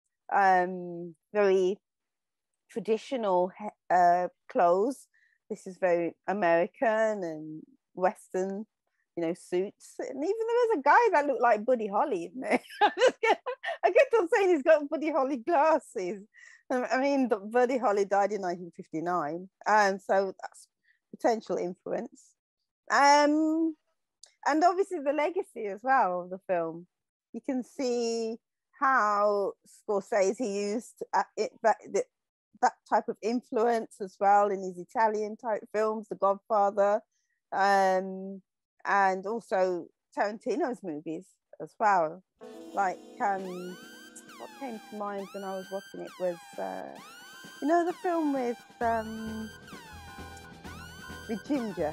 very traditional clothes, this is very American and Western, you know, suits. And even there was a guy that looked like Buddy Holly, you know? I kept on saying he's got Buddy Holly glasses. I mean, Buddy Holly died in 1959, and so that's potential influence. And obviously the legacy as well of the film. You can see how Scorsese used that type of influence as well in his Italian type films, The Godfather, and also Tarantino's movies as well. Like, what came to mind when I was watching it was, you know, the film with Ginger.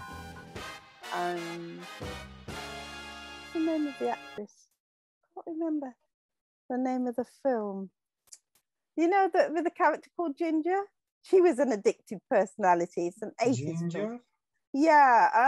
What's the name of the actress? I can't remember the name of the film. You know, with a character called Ginger? She was an addictive personality. It's an 80s Ginger? film. Yeah.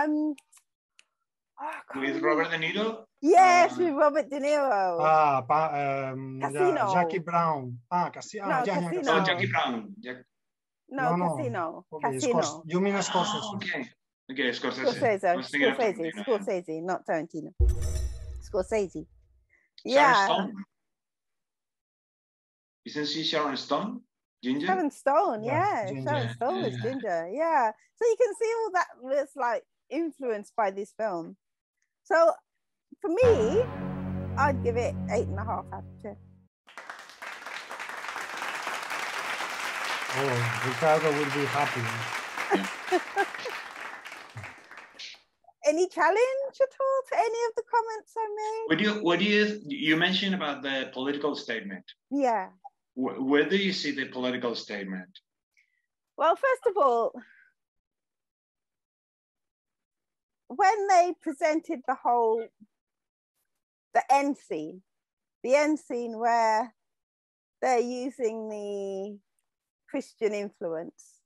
With Robert De Niro? Yes, with Robert De Niro. Casino. Jackie Brown. Casino. No, Casino. Oh, Jackie Brown. No, Casino. Okay, Casino. You mean Scorsese? Oh, okay, Scorsese. Scorsese, not Tarantino. Scorsese. Sharon Stone. Isn't she Sharon Stone? Ginger? Sharon Stone, yeah. Ginger. Sharon Stone is Ginger, yeah. So you can see all that was like influenced by this film. So for me, I'd give it 8.5 out of 10. Oh, Ricardo will be happy. Any challenge at all to any of the comments I made? You mentioned about the political statement. Yeah. Where do you see the political statement? Well, first of all, when they presented the end scene where they're using the Christian influence,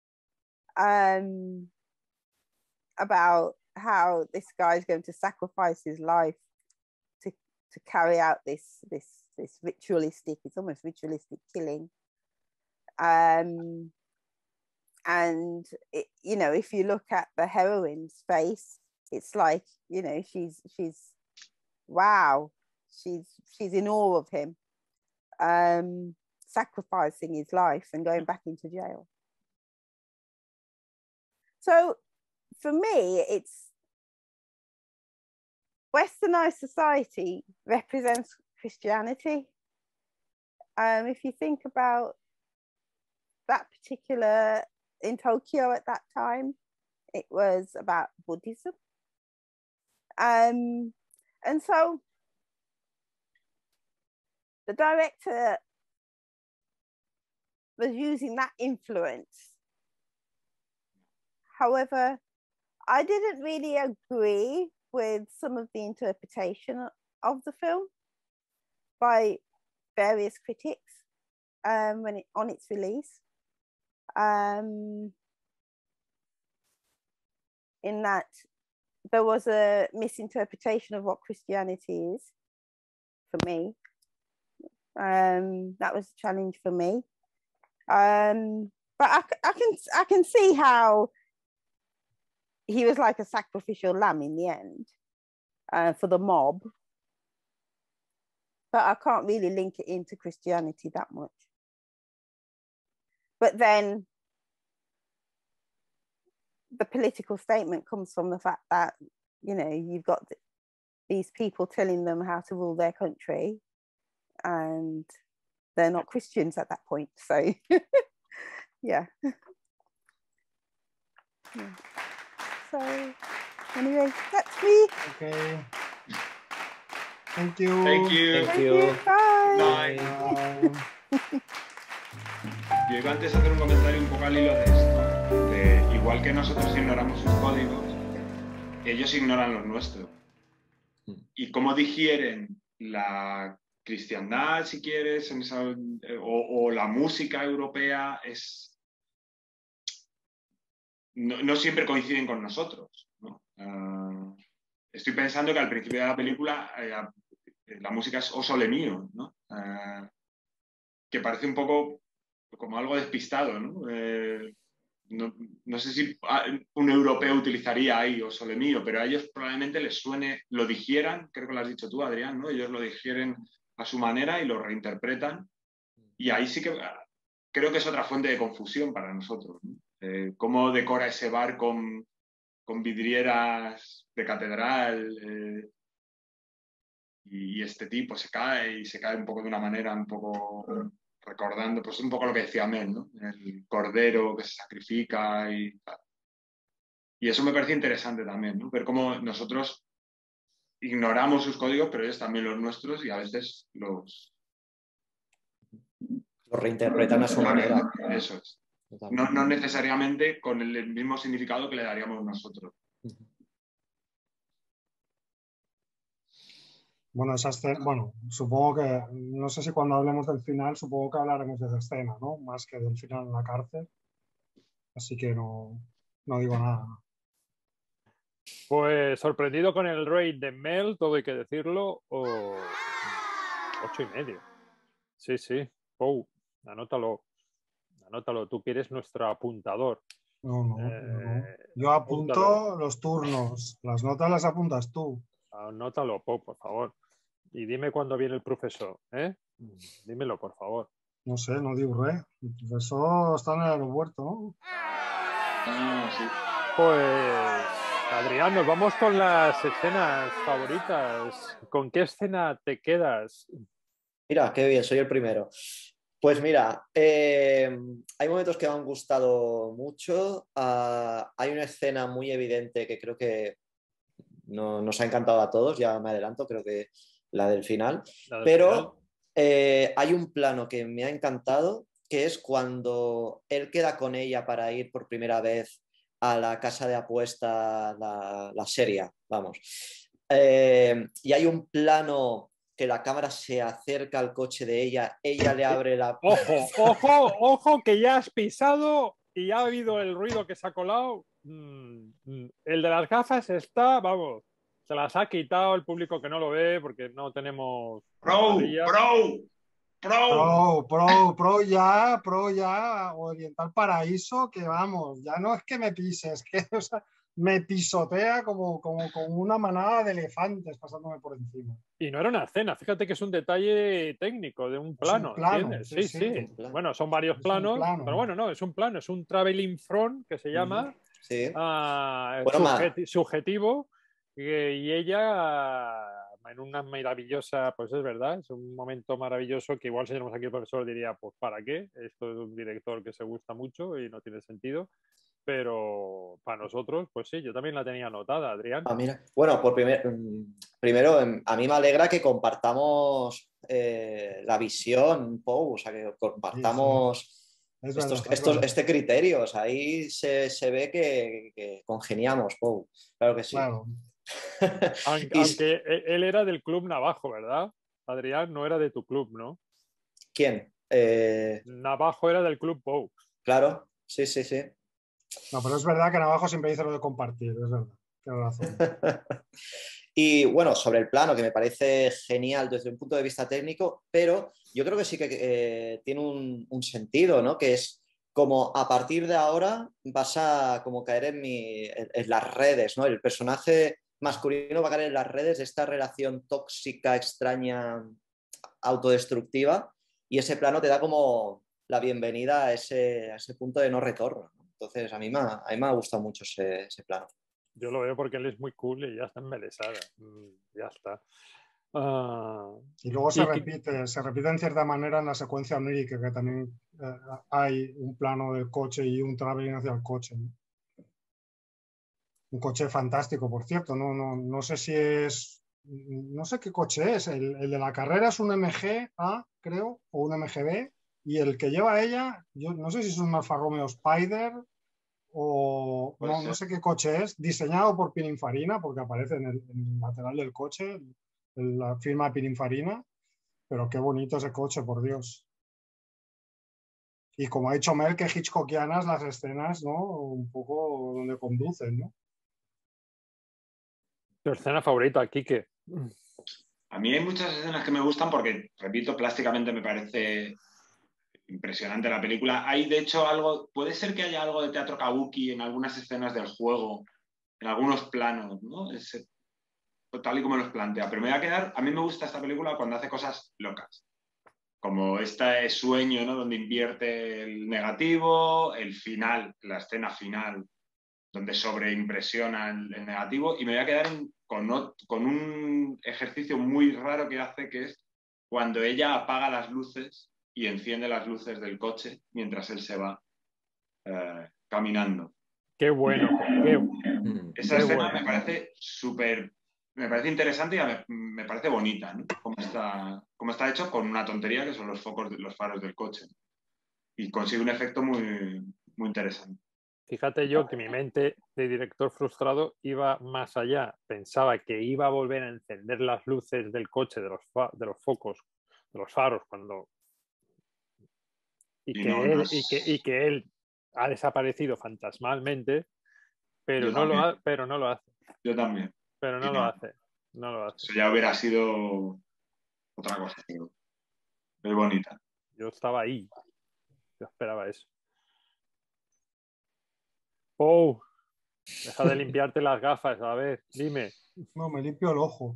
about how this guy's going to sacrifice his life to carry out this ritualistic, it's almost ritualistic killing. And it, you know, if you look at the heroine's face, it's like, you know, she's wow, she's in awe of him, sacrificing his life and going back into jail. So for me, it's Westernized society represents Christianity. If you think about that particular, in Tokyo at that time, it was about Buddhism. And so the director was using that influence. However, I didn't really agree with some of the interpretation of the film by various critics on its release. In that there was a misinterpretation of what Christianity is for me. That was a challenge for me. But I can see how he was like a sacrificial lamb in the end for the mob. but I can't really link it into Christianity that much. But then the political statement comes from the fact that, you know, you've got these people telling them how to rule their country, and they're not Christians at that point. So, yeah. Yeah. So, anyway, that's me. Okay. Thank you. Thank you. Thank you. Bye. Bye. Bye. Yo iba antes a hacer un comentario un poco al hilo de esto. De, igual que nosotros ignoramos sus códigos, ellos ignoran los nuestros. Y cómo digieren la cristiandad, si quieres, en esa, o la música europea, es no siempre coinciden con nosotros, ¿no? Estoy pensando que al principio de la película la música es O Sole Mio, ¿no? Que parece un poco como algo despistado, ¿no? No sé si un europeo utilizaría ahí O Sole Mio, pero a ellos probablemente les suene, lo digieran, creo que lo has dicho tú, Adrián, ¿no? Ellos lo digieren a su manera y lo reinterpretan, y ahí sí que creo que es otra fuente de confusión para nosotros, ¿no? Cómo decora ese bar con vidrieras de catedral, y este tipo se cae un poco de una manera un poco recordando, pues un poco lo que decía Mel, ¿no? El cordero que se sacrifica y tal. Y eso me parece interesante también, ¿no? Ver cómo nosotros ignoramos sus códigos, pero ellos también los nuestros, y a veces Lo reinterpretan a su manera. Eso es. No necesariamente con el mismo significado que le daríamos nosotros. Bueno, esa escena, bueno, supongo que, no sé si cuando hablemos del final, supongo que hablaremos de esa escena, ¿no? Más que del final en la cárcel. Así que no digo nada. Pues sorprendido con el rate de Mel, todo hay que decirlo, o 8,5. Sí, sí. Pou, anótalo. Anótalo, tú que eres nuestro apuntador. No. Yo apunto apúntalo. los turnos. Las notas las apuntas tú. Anótalo, Pou, por favor. Y dime cuándo viene el profesor, ¿eh? Dímelo, por favor. No sé, no digo re. El profesor está en el aeropuerto, ¿no? Sí. Pues, Adrián, nos vamos con las escenas favoritas. ¿Con qué escena te quedas? Mira, qué bien, soy el primero. Pues mira, hay momentos que me han gustado mucho. Hay una escena muy evidente que creo que nos ha encantado a todos, ya me adelanto, creo que la del final. Pero hay un plano que me ha encantado, que es cuando él queda con ella para ir por primera vez a la casa de apuestas, la serie, vamos. Y hay un plano que la cámara se acerca al coche de ella le abre la... Ojo, que ya has pisado y ya ha habido el ruido que se ha colado. El de las gafas está, vamos, se las ha quitado el público que no lo ve porque no tenemos... Pro ya, Oriental Paraíso, que vamos, ya no es que me pises, que o sea, me pisotea como una manada de elefantes pasándome por encima. Y no era una escena, fíjate que es un detalle técnico de un plano, ¿entiendes? Sí. Bueno, son varios planos, pero bueno, no, es un plano, es un traveling front que se llama, subjetivo, y ella en una maravillosa, pues es verdad, es un momento maravilloso que igual si tenemos aquí el profesor diría, pues ¿para qué? Esto es un director que se gusta mucho y no tiene sentido. Pero para nosotros, pues sí, yo también la tenía anotada, Adrián. Mira. Bueno, primero, a mí me alegra que compartamos la visión, Pou, o sea, que compartamos este criterio. O sea, ahí se ve que congeniamos, Pou. Claro que sí. Claro. Aunque él era del club Navajo, ¿verdad? Adrián no era de tu club, ¿no? ¿Quién? Navajo era del club Pou. Claro, sí. No, pero es verdad que Navajo siempre dice lo de compartir, es verdad. Tienes razón. Y bueno, sobre el plano, que me parece genial desde un punto de vista técnico, pero yo creo que sí que tiene un sentido, ¿no? Que es como a partir de ahora vas a como caer en las redes, ¿no? El personaje masculino va a caer en las redes de esta relación tóxica, extraña, autodestructiva y ese plano te da como la bienvenida a ese punto de no retorno, ¿no? Entonces a mí me ha gustado mucho ese plano. Yo lo veo porque él es muy cool y ya está embelesada. Ya está. Y luego se repite en cierta manera en la secuencia onírica, que también hay un plano del coche y un traveling hacia el coche, ¿no? Un coche fantástico, por cierto. No sé si es... No sé qué coche es. El de la carrera es un MG-A, creo, o un MGB. Y el que lleva ella, yo no sé si es un Alfa Romeo Spider o no sé qué coche es, diseñado por Pininfarina, porque aparece en el lateral del coche, en la firma Pininfarina. Pero qué bonito ese coche, por Dios. Y como ha dicho Mel, que hitchcockianas las escenas, ¿no? Un poco donde conducen, ¿no? ¿Tu escena favorita, Quique? A mí hay muchas escenas que me gustan porque, repito, plásticamente me parece impresionante la película. Hay, de hecho, algo, puede ser que haya algo de teatro kabuki en algunas escenas del juego, en algunos planos, ¿no? Tal y como los plantea. Pero me voy a quedar, a mí me gusta esta película cuando hace cosas locas. Como este sueño, ¿no? Donde invierte el negativo, el final, la escena final, donde sobreimpresiona el negativo. Y me voy a quedar con un ejercicio muy raro que hace, que es cuando ella apaga las luces y enciende las luces del coche mientras él se va caminando. Qué bueno. Esa escena me parece me parece interesante y me parece bonita, ¿no? Cómo está hecho con una tontería que son los faros del coche. Y consigue un efecto muy, muy interesante. Fíjate yo que mi mente de director frustrado iba más allá. Pensaba que iba a volver a encender las luces del coche, de los focos, de los faros, que él ha desaparecido fantasmalmente, pero no lo hace. Yo también. Pero no lo hace. Eso ya hubiera sido otra cosa, pero es bonita. Yo estaba ahí. Yo esperaba eso. Oh, deja de limpiarte las gafas, a ver, dime. No, me limpio el ojo.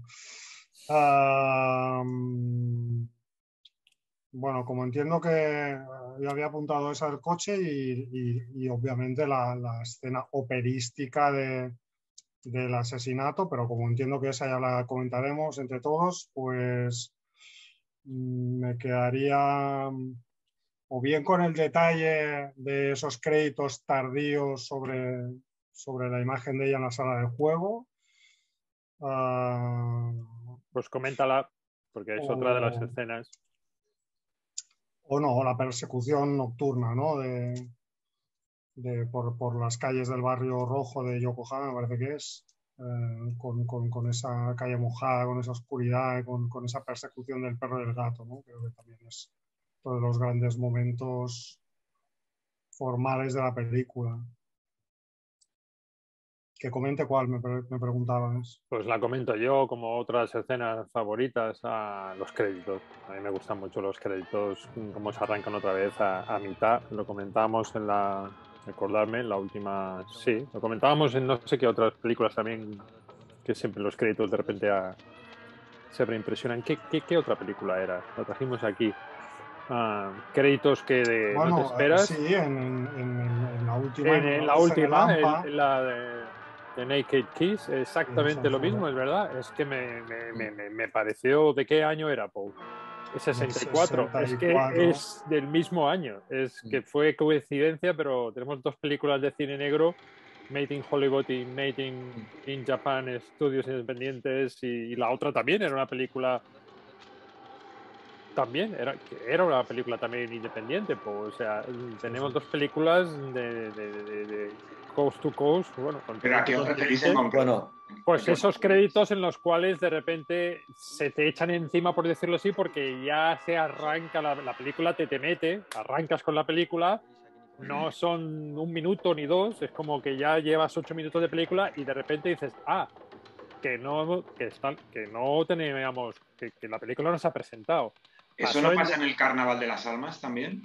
Bueno, como entiendo que yo había apuntado esa del coche y obviamente la escena operística del asesinato, pero como entiendo que esa ya la comentaremos entre todos, pues me quedaría o bien con el detalle de esos créditos tardíos sobre la imagen de ella en la sala de juego. Pues coméntala, porque es otra de las escenas. O no, la persecución nocturna, ¿no? Por las calles del barrio rojo de Yokohama, me parece que es, con esa calle mojada, con esa oscuridad, con esa persecución del perro y el gato, ¿no? Creo que también es uno de los grandes momentos formales de la película. Que comente cuál, me preguntabas. Pues la comento yo, como otras escenas favoritas, a los créditos. A mí me gustan mucho los créditos, cómo se arrancan otra vez a mitad. Lo comentábamos en la última, sí, lo comentábamos en no sé qué otras películas también, que siempre los créditos de repente se reimpresionan. ¿Qué otra película era? Lo trajimos aquí. Créditos que bueno, no te esperas. Sí, en la última. En la última, en la de Naked Kiss, exactamente lo mismo, es verdad. Es que me pareció. ¿De qué año era, Paul? 64. Es que es del mismo año. Es que fue coincidencia, pero tenemos dos películas de cine negro, Made in Hollywood y Made in Japan, estudios independientes, y la otra también era una película. También era una película también independiente, pues, o sea, tenemos dos películas de coast to coast, bueno, ¿Pero a qué os referís en concreto? Pues esos créditos en los cuales de repente se te echan encima, por decirlo así, porque ya se arranca la película, te mete, arrancas con la película, no son un minuto ni dos, es como que ya llevas 8 minutos de película y de repente dices, que no teníamos, que la película no se ha presentado. ¿Eso no pasa en el Carnaval de las Almas también?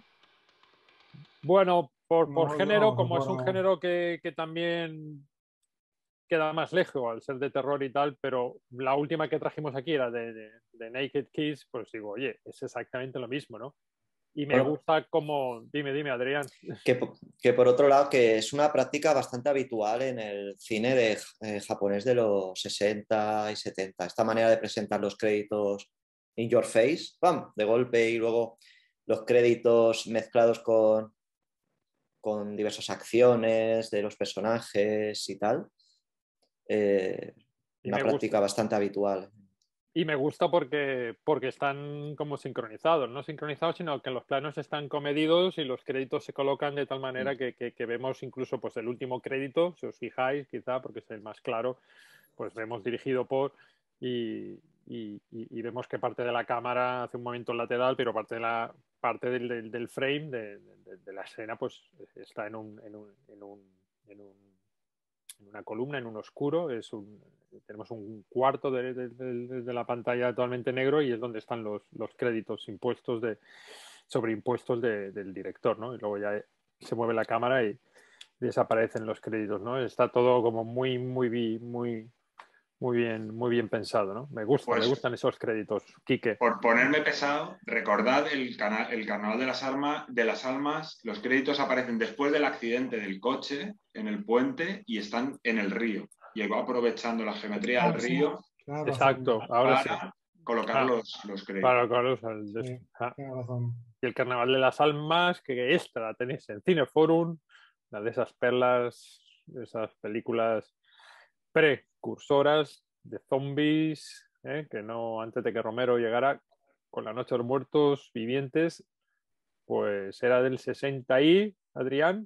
Bueno, por género, como es un género que también queda más lejos al ser de terror y tal, pero la última que trajimos aquí era de Naked Kiss, pues digo, oye, es exactamente lo mismo, ¿no? Y me gusta como... Dime, Adrián. Que por otro lado, que es una práctica bastante habitual en el cine japonés de los 60 y 70. Esta manera de presentar los créditos in your face, ¡pam!, de golpe, y luego los créditos mezclados con diversas acciones de los personajes y tal. Una práctica bastante habitual. Y me gusta porque están como sincronizados, no sincronizados, sino que los planos están comedidos y los créditos se colocan de tal manera que vemos incluso pues el último crédito, si os fijáis, quizá porque es el más claro, pues vemos dirigido por y vemos que parte de la cámara hace un movimiento lateral, pero parte del frame de la escena pues está en una columna, en un oscuro. Tenemos un cuarto de la pantalla totalmente negro y es donde están los créditos sobreimpuestos del director, ¿no? Y luego ya se mueve la cámara y desaparecen los créditos, ¿no? Está todo como muy bien pensado, ¿no? Me gustan esos créditos, Quique. Por ponerme pesado, recordad el Carnaval de las Almas, los créditos aparecen después del accidente del coche en el puente y están en el río. Y va aprovechando la geometría del río, claro, exacto, ahora para colocar los créditos. Para colocarlos Y el Carnaval de las Almas, que esta la tenéis en Cineforum, una de esas perlas, de esas películas precursoras de zombies, que no, antes de que Romero llegara con La Noche de los Muertos Vivientes, pues era del 60 y, Adrián.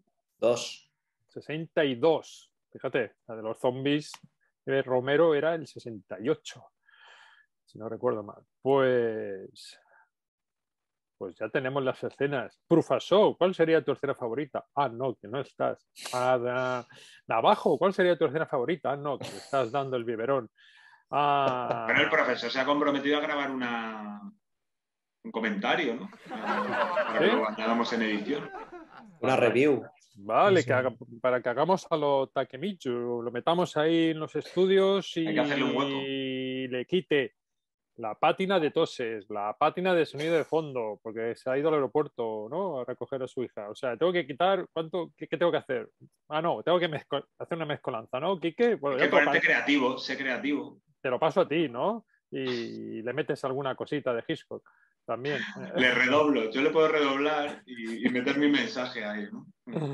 62. Fíjate, la de los zombies de Romero era el 68, si no recuerdo mal. Pues ya tenemos las escenas. Profesor, ¿cuál sería tu escena favorita? Ah, no, que no estás. Navajo, ¿cuál sería tu escena favorita? Ah, no, que le estás dando el biberón. Pero el profesor se ha comprometido a grabar un comentario, ¿no? Para que lo añadamos en edición. Una review. Vale, para que hagamos a lo Takemichi, lo metamos ahí en los estudios y hay que hacerle un hueco. Le quite la pátina de toses, la pátina de sonido de fondo, porque se ha ido al aeropuerto, ¿no?, a recoger a su hija. O sea, tengo que quitar, ¿qué tengo que hacer? Ah, no, tengo que hacer una mezcolanza, ¿no, Quique? Bueno, hay que ponerte creativo, sé creativo. Te lo paso a ti, ¿no? Y le metes alguna cosita de Hitchcock también. Le redoblo, yo le puedo redoblar y meter mi mensaje ahí, ¿no?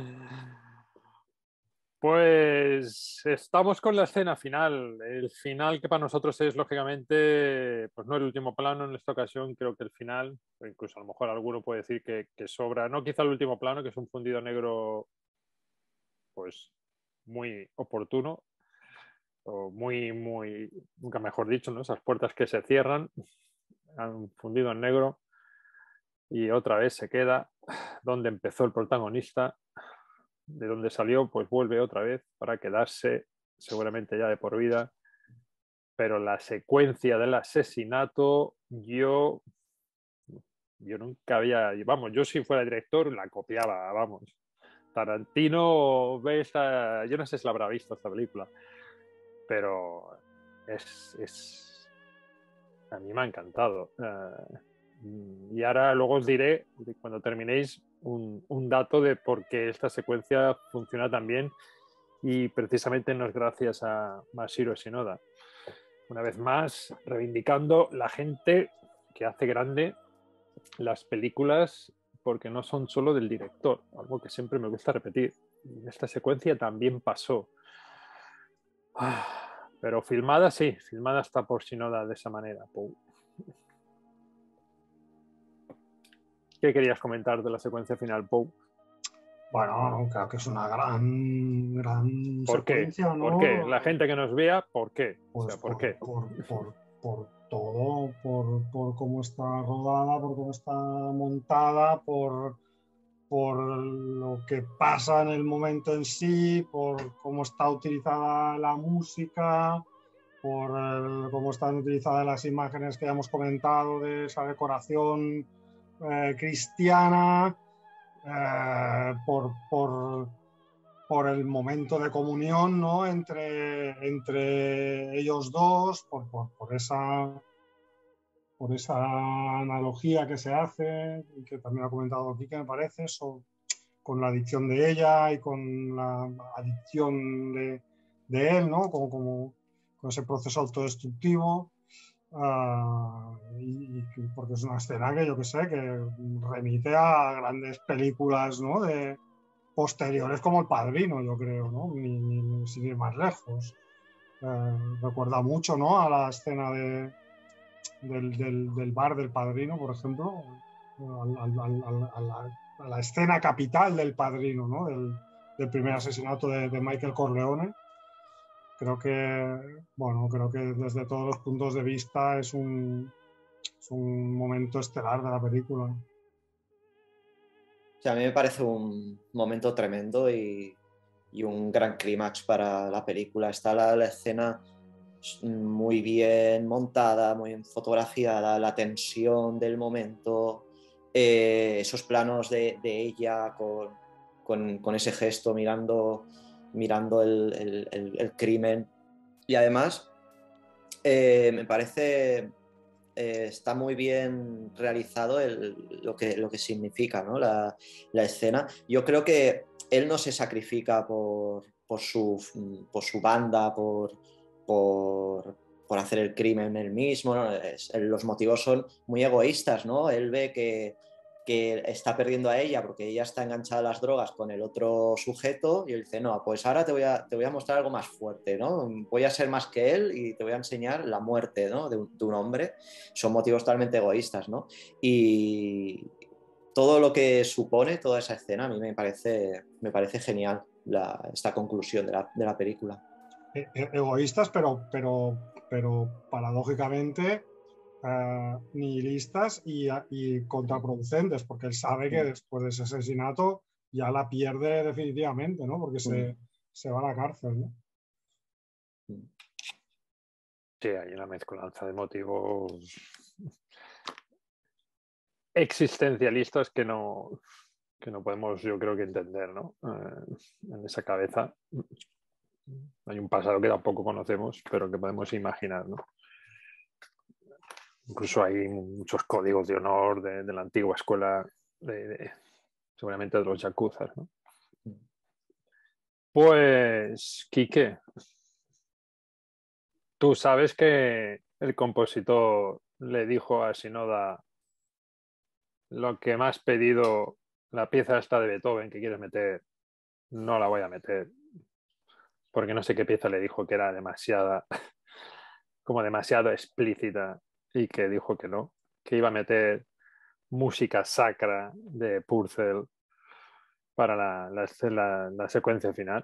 Pues estamos con la escena final. El final que para nosotros es, lógicamente, pues no el último plano en esta ocasión, creo que el final, o incluso a lo mejor alguno puede decir que sobra, no quizá el último plano, que es un fundido negro pues muy oportuno, o muy, nunca mejor dicho, ¿no? Esas puertas que se cierran, han fundido en negro y otra vez se queda donde empezó el protagonista. De donde salió, pues vuelve otra vez para quedarse seguramente ya de por vida. Pero la secuencia del asesinato, yo nunca había, vamos, yo si fuera director la copiaba, vamos. Tarantino ve yo no sé si la habrá visto esta película, pero a mí me ha encantado. Y ahora luego os diré, cuando terminéis, un dato de por qué esta secuencia funciona tan bien, y precisamente no es gracias a Mashiro Shinoda. Una vez más, reivindicando la gente que hace grande las películas, porque no son solo del director, algo que siempre me gusta repetir. En esta secuencia también pasó. Pero filmada sí, filmada está por Shinoda de esa manera. ¿Qué querías comentar de la secuencia final, Pau? Bueno, creo que es una gran secuencia, ¿no? ¿Por qué? La gente que nos vea, ¿por qué? Pues o sea, ¿por qué? Por todo, por cómo está rodada, por cómo está montada, por lo que pasa en el momento en sí, por cómo está utilizada la música, por cómo están utilizadas las imágenes que ya hemos comentado de esa decoración cristiana, por por el momento de comunión, ¿no? entre ellos dos, por esa analogía que se hace, que también ha comentado aquí, que me parece, con la adicción de ella y con la adicción de él, ¿no? Con ese proceso autodestructivo. Porque es una escena que yo que sé, que remite a grandes películas, ¿no? posteriores como El Padrino, yo creo, ¿no? Sin ir más lejos. Recuerda mucho, ¿no? A la escena del bar del Padrino, por ejemplo, a la escena capital del Padrino, ¿no? Del primer asesinato de Michael Corleone. Creo que desde todos los puntos de vista es un momento estelar de la película. Sí, a mí me parece un momento tremendo y un gran clímax para la película. Está la escena muy bien montada, muy bien fotografiada, la tensión del momento, esos planos de ella con ese gesto mirando el crimen. Y además me parece está muy bien realizado lo que significa, ¿no? la escena. Yo creo que él no se sacrifica por su banda, por hacer el crimen él mismo, ¿no? Los motivos son muy egoístas, ¿no? Él ve que está perdiendo a ella porque ella está enganchada a las drogas con el otro sujeto y él dice, no, pues ahora te voy a mostrar algo más fuerte, ¿no? Voy a ser más que él y te voy a enseñar la muerte, ¿no? de un hombre. Son motivos totalmente egoístas, ¿no? Y todo lo que supone toda esa escena a mí me parece genial esta conclusión de la película. Egoístas, pero paradójicamente nihilistas y contraproducentes, porque él sabe que después de ese asesinato ya la pierde definitivamente, ¿no? Porque se va a la cárcel, ¿no? Sí, hay una mezcolanza de motivos existencialistas que no podemos, yo creo que entender, ¿no? En esa cabeza hay un pasado que tampoco conocemos, pero que podemos imaginar, ¿no? Incluso hay muchos códigos de honor de la antigua escuela, seguramente de los yakuzas, ¿no? Pues, Quique, tú sabes que el compositor le dijo a Shinoda: lo que me has pedido, la pieza esta de Beethoven que quieres meter, no la voy a meter, porque no sé qué pieza le dijo que era demasiado explícita y que dijo que no, que iba a meter música sacra de Purcell para la secuencia final.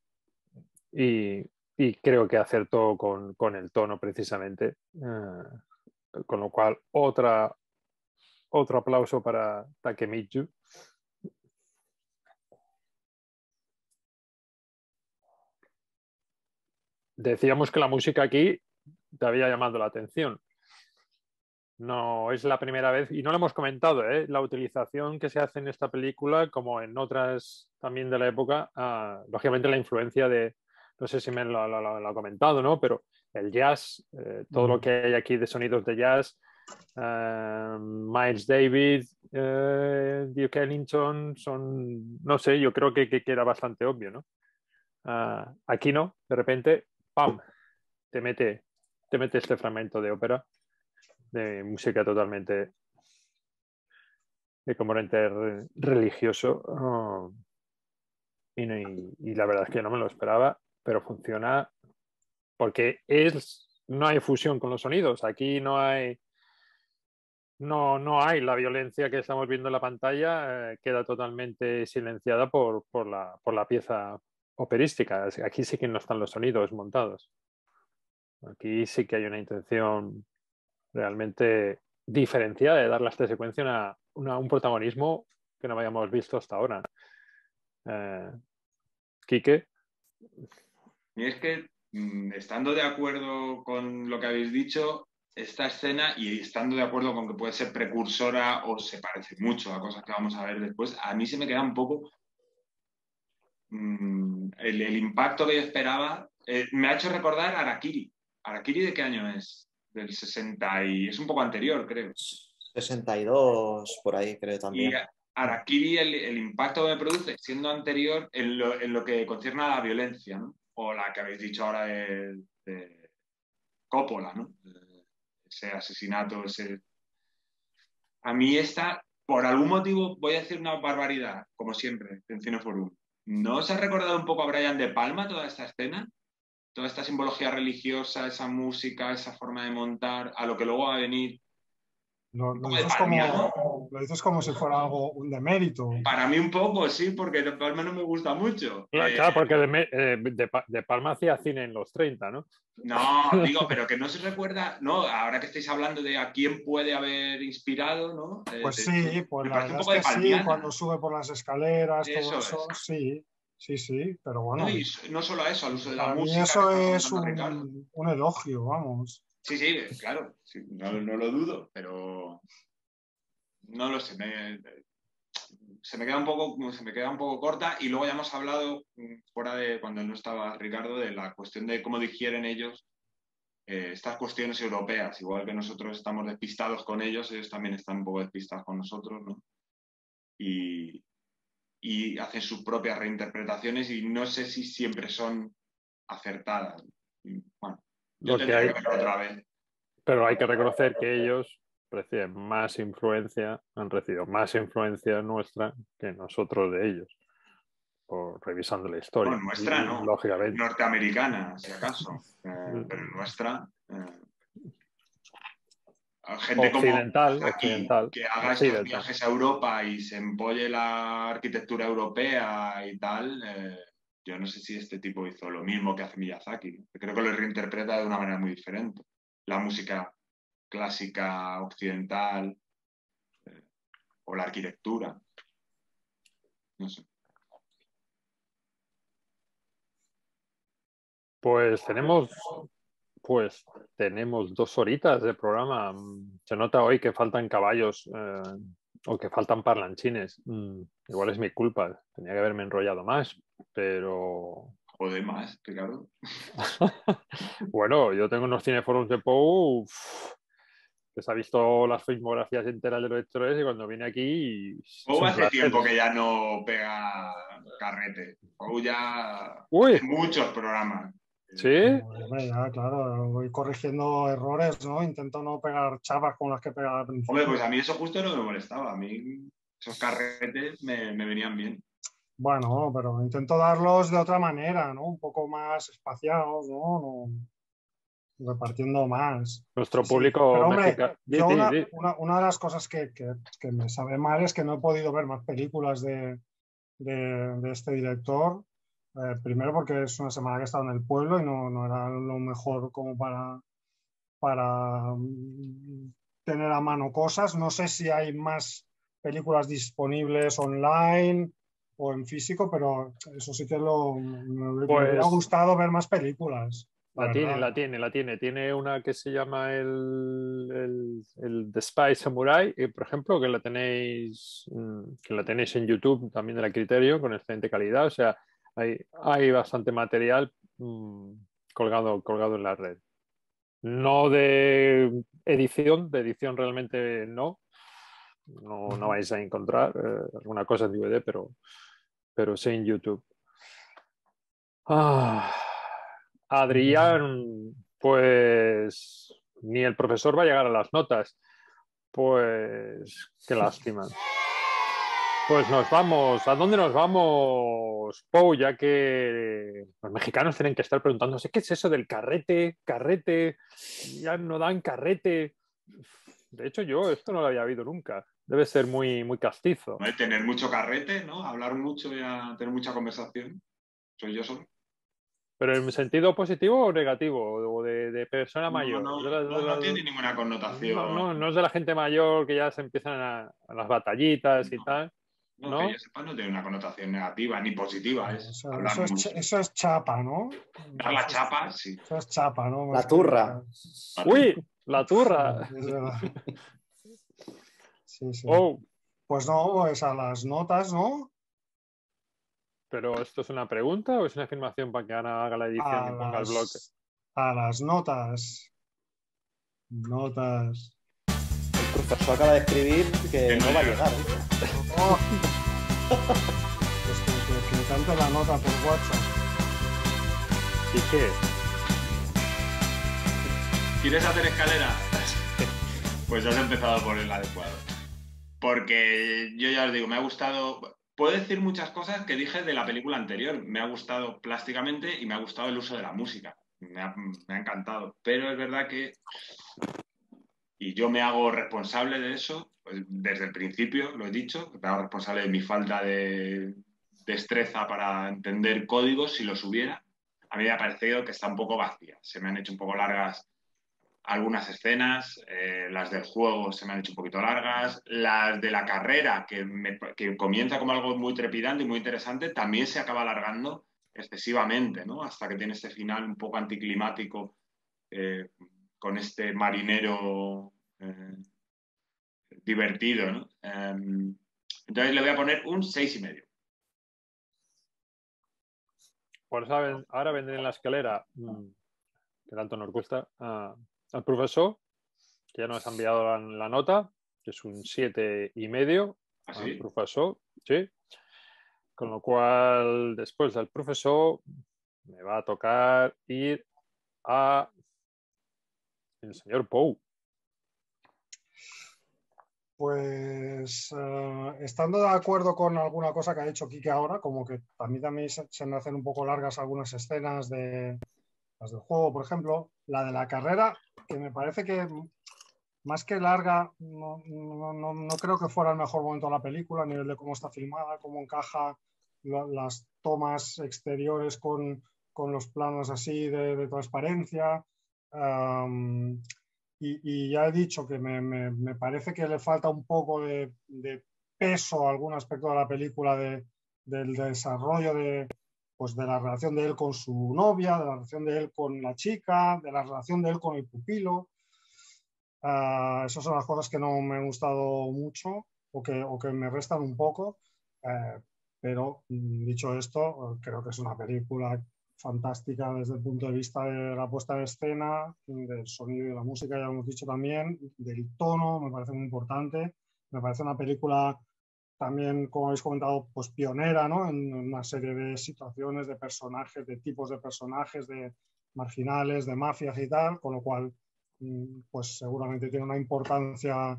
Y creo que acertó con el tono precisamente. Con lo cual, otro aplauso para Takemichi. Decíamos que la música aquí te había llamado la atención. No es la primera vez, y no lo hemos comentado, la utilización que se hace en esta película, como en otras también de la época, lógicamente la influencia de, no sé si me lo ha comentado, ¿no? Pero el jazz, todo lo que hay aquí de sonidos de jazz, Miles Davis, Duke Ellington, son, no sé, yo creo que era bastante obvio, ¿no? Aquí no, de repente, ¡pam!, te mete este fragmento de ópera, de música totalmente de componente religioso, y la verdad es que no me lo esperaba, pero funciona porque no hay fusión con los sonidos. Aquí no hay la violencia que estamos viendo en la pantalla, queda totalmente silenciada por la pieza operística. Aquí sí que no están los sonidos montados. Aquí sí que hay una intención realmente diferenciada de darle a esta secuencia un protagonismo que no habíamos visto hasta ahora. Quique. Y es que, estando de acuerdo con lo que habéis dicho, esta escena, y estando de acuerdo con que puede ser precursora o se parece mucho a cosas que vamos a ver después, a mí se me queda un poco el impacto que yo esperaba me ha hecho recordar Harakiri. ¿Harakiri de qué año es? Del 60 y es un poco anterior, creo. 62, por ahí creo Y también. Harakiri, el impacto que me produce siendo anterior en lo que concierne a la violencia, ¿no? O la que habéis dicho ahora de Coppola, ¿no? Ese asesinato, A mí esta, por algún motivo, voy a decir una barbaridad, como siempre, en Cineforum. ¿No os ha recordado un poco a Brian De Palma toda esta escena? Toda esta simbología religiosa, esa música, esa forma de montar, a lo que luego va a venir Lo un poco de dices palmiano. lo dices como si fuera algo, un demérito. Para mí un poco, sí, porque De Palma no me gusta mucho. Claro, porque de Palma hacía cine en los 30, ¿no? No, digo, pero que no se recuerda, ¿no? Ahora que estáis hablando de a quién puede haber inspirado, ¿no? Pues sí, pues me la parece un verdad es poco de que sí, palmiana. cuando sube por las escaleras, todo Eso eso, es. sí, pero bueno. No, y no solo a eso, al uso de la Para mí música eso que está es comentando Ricardo. un elogio, vamos. Sí, claro, sí, no lo dudo, pero no lo sé, se me queda un poco corta y luego ya hemos hablado fuera de cuando no estaba Ricardo de la cuestión de cómo digieren ellos estas cuestiones europeas, igual que nosotros estamos despistados con ellos también están un poco despistados con nosotros, ¿no? Y hacen sus propias reinterpretaciones y no sé si siempre son acertadas. Bueno, yo tendría que verlo otra vez. Pero hay que reconocer que ellos reciben más influencia, han recibido más influencia nuestra que nosotros de ellos, por revisando la historia. Bueno, nuestra no, lógicamente. Norteamericana, si acaso, pero nuestra... gente occidental, como aquí, occidental, que haga estos viajes a Europa y se empolle la arquitectura europea y tal, yo no sé si este tipo hizo lo mismo que hace Miyazaki. Creo que lo reinterpreta de una manera muy diferente. La música clásica occidental o la arquitectura. No sé. Pues tenemos 2 horitas de programa. Se nota hoy que faltan caballos o que faltan parlanchines. Igual es mi culpa. Tenía que haberme enrollado más, pero... Joder, más, Ricardo. Bueno, yo tengo unos cineforums de Pou que se ha visto las filmografías enteras de los directores y cuando viene aquí... Pou hace tiempo que ya no pega carrete. Pou ya hace muchos programas. ¿Sí? Ya, claro, voy corrigiendo errores, ¿no? Intento no pegar chapas como las que pegaba al principio. Hombre, pues a mí eso justo no me molestaba. A mí esos carretes me venían bien. Bueno, pero intento darlos de otra manera, ¿no? Un poco más espaciados, ¿no? Repartiendo más. Nuestro público... Pero hombre, yo una de las cosas que me sabe mal es que no he podido ver más películas de este director. Primero porque es una semana que he estado en el pueblo y no era lo mejor como para tener a mano cosas. No sé si hay más películas disponibles online o en físico, pero eso sí que me hubiera gustado ver más películas. La tiene. Tiene una que se llama el The Spy Samurai, por ejemplo, que la tenéis en YouTube también de la Criterio, con excelente calidad. O sea, hay bastante material colgado en la red. No de edición realmente no vais a encontrar alguna cosa en DVD, pero sí en YouTube. Adrián, pues ni el profesor va a llegar a las notas. Pues qué lástima. Pues nos vamos. ¿A dónde nos vamos, Pou? Ya que los mexicanos tienen que estar preguntándose ¿qué es eso del carrete? Carrete, ya no dan carrete. De hecho, yo esto no lo había oído nunca. Debe ser muy, muy castizo. No hay tener mucho carrete, ¿no? Hablar mucho y tener mucha conversación. Soy yo solo. ¿Pero en sentido positivo o negativo? ¿O de persona mayor? No tiene ninguna connotación. No es de la gente mayor que ya se empiezan a las batallitas y tal. No, que yo sepa, no tiene una connotación negativa ni positiva. Eso es chapa, ¿no? Dar la chapa, sí. Eso es chapa, ¿no? La turra. ¡Uy! La turra. Sí. Oh. Pues no, pues a las notas, ¿no? ¿Pero esto es una pregunta o es una afirmación para que Ana haga la edición y ponga el bloque? A las notas. Notas. El profesor acaba de escribir que no va a llegar. Oh. Pues que cante la nota por WhatsApp. ¿Y qué? ¿Quieres hacer escalera? Pues has empezado por el adecuado. Porque yo ya os digo, me ha gustado... Puedo decir muchas cosas que dije de la película anterior. Me ha gustado plásticamente y me ha gustado el uso de la música. Me ha encantado. Pero es verdad que... Y yo me hago responsable de eso, pues desde el principio, lo he dicho, me hago responsable de mi falta de destreza para entender códigos, si los hubiera. A mí me ha parecido que está un poco vacía. Se me han hecho un poco largas algunas escenas, las del juego se me han hecho un poquito largas, las de la carrera, que comienza como algo muy trepidante y muy interesante, también se acaba alargando excesivamente, ¿no? Hasta que tiene este final un poco anticlimático con este marinero divertido, ¿no? Entonces le voy a poner un 6,5. Pues ahora vendré en la escalera, que tanto nos gusta, al profesor, que ya nos ha enviado la nota, que es un 7,5 ¿Así? al profesor, sí. Con lo cual, después del profesor, me va a tocar ir a el señor Pou. Pues estando de acuerdo con alguna cosa que ha dicho Quique ahora, como que a mí también se me hacen un poco largas algunas escenas de las del juego, por ejemplo, la de la carrera, que me parece que más que larga, no creo que fuera el mejor momento de la película a nivel de cómo está filmada, cómo encaja las tomas exteriores con los planos así de transparencia. Y ya he dicho que me parece que le falta un poco de peso a algún aspecto de la película del desarrollo pues de la relación de él con su novia, de la relación de él con la chica, de la relación de él con el pupilo. Esas son las cosas que no me han gustado mucho o que me restan un poco. Pero dicho esto, creo que es una película fantástica desde el punto de vista de la puesta en escena, del sonido y de la música, ya hemos dicho también, del tono, me parece muy importante. Me parece una película también, como habéis comentado, pues pionera, ¿no? En una serie de situaciones, de personajes, de tipos de personajes, de marginales, de mafias y tal, con lo cual pues seguramente tiene una importancia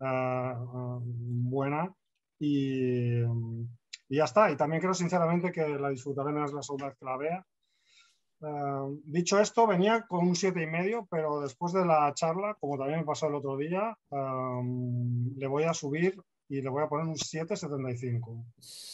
buena y ya está. Y también creo sinceramente que la disfrutaré más la segunda vez que la vea. Dicho esto, venía con un 7,5, pero después de la charla, como también me pasó el otro día, le voy a subir y le voy a poner un 7,75.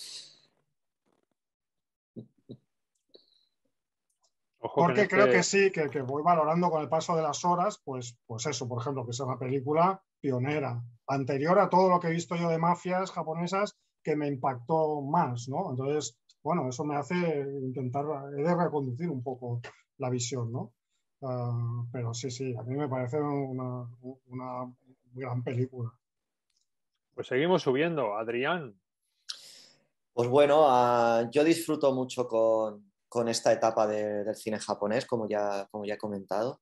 Ojo Porque creo que sí, que voy valorando con el paso de las horas, pues eso, por ejemplo, que es una película pionera, anterior a todo lo que he visto yo de mafias japonesas, que me impactó más, ¿no? Entonces, bueno, eso me hace intentar, he de reconducir un poco la visión, ¿no? Pero sí, a mí me parece una gran película. Pues seguimos subiendo, Adrián. Pues bueno, yo disfruto mucho con esta etapa del cine japonés, como ya he comentado.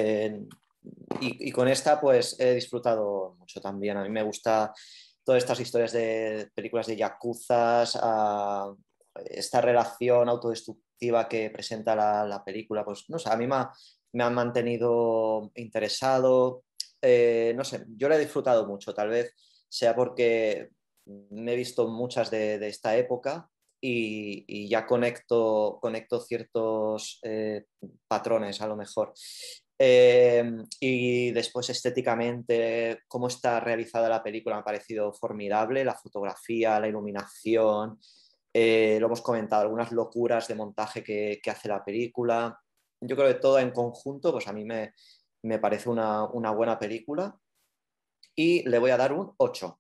Y con esta pues he disfrutado mucho también. A mí me gusta todas estas historias de películas de yakuzas, esta relación autodestructiva que presenta la película, pues no sé, a mí me ha mantenido interesado. No sé, yo la he disfrutado mucho, tal vez sea porque me he visto muchas de esta época y ya conecto ciertos patrones a lo mejor. Y después estéticamente, cómo está realizada la película me ha parecido formidable, la fotografía, la iluminación, lo hemos comentado, algunas locuras de montaje que hace la película. Yo creo que todo en conjunto, pues a mí me parece una buena película y le voy a dar un 8.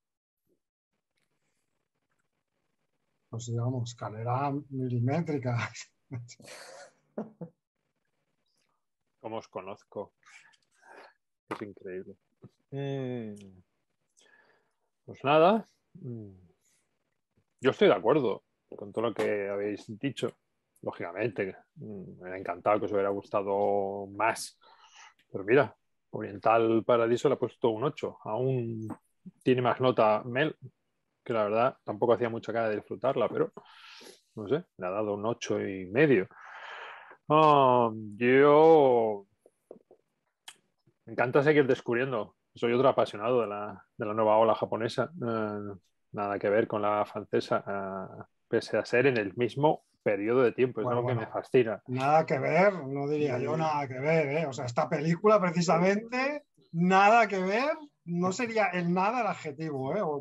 Pues digamos, escalera milimétrica. Como os conozco. Es increíble. Pues nada. Yo estoy de acuerdo. con todo lo que habéis dicho. Lógicamente, me ha encantado que os hubiera gustado más. Pero mira, Oriental Paradiso le ha puesto un 8. Aún tiene más nota Mel, que la verdad tampoco hacía mucha cara de disfrutarla, pero no sé, le ha dado un 8,5. Yo me encanta seguir descubriendo. Soy otro apasionado de la nueva ola japonesa. Nada que ver con la francesa, pese a ser en el mismo periodo de tiempo. Es algo que me fascina. Nada que ver, no diría yo nada que ver, ¿eh? O sea, esta película precisamente, nada que ver, no sería el nada el adjetivo, ¿eh?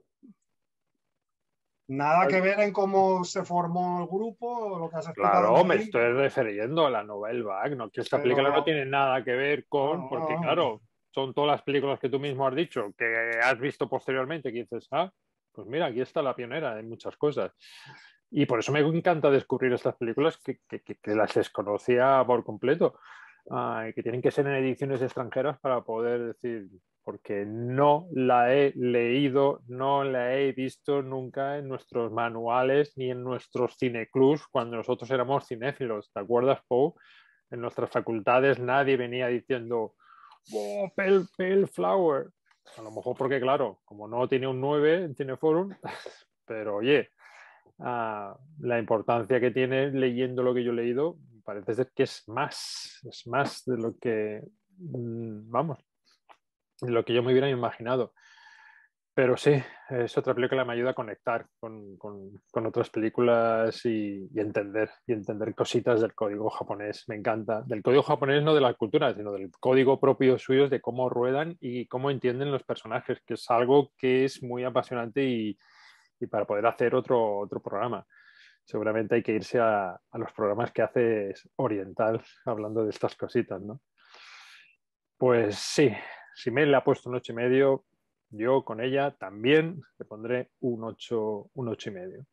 Nada que ver en cómo se formó el grupo, lo que has explicado. Claro, me estoy refiriendo a la Nouvelle Vague, ¿no? Que esta película no tiene nada que ver con, porque claro, son todas las películas que tú mismo has dicho, que has visto posteriormente, que dices, pues mira, aquí está la pionera en muchas cosas. Y por eso me encanta descubrir estas películas que las desconocía por completo, y que tienen que ser en ediciones extranjeras para poder decir, porque no la he leído, no la he visto nunca en nuestros manuales ni en nuestros cineclubs cuando nosotros éramos cinéfilos. ¿Te acuerdas, Pau? En nuestras facultades nadie venía diciendo, oh, Pale Flower. A lo mejor porque, claro, como no tiene un 9 en Cineforum, pero oye, la importancia que tiene leyendo lo que yo he leído, parece ser que es más de lo que, vamos, de lo que yo me hubiera imaginado. Pero sí, es otra película que me ayuda a conectar con otras películas y entender cositas del código japonés. Me encanta. Del código japonés, no de la cultura, sino del código propio suyo, de cómo ruedan y cómo entienden los personajes, que es algo que es muy apasionante y para poder hacer otro programa. Seguramente hay que irse a los programas que hace Oriental hablando de estas cositas, ¿no? Pues sí, si Mel le ha puesto un 8,5, yo con ella también le pondré un 8,5.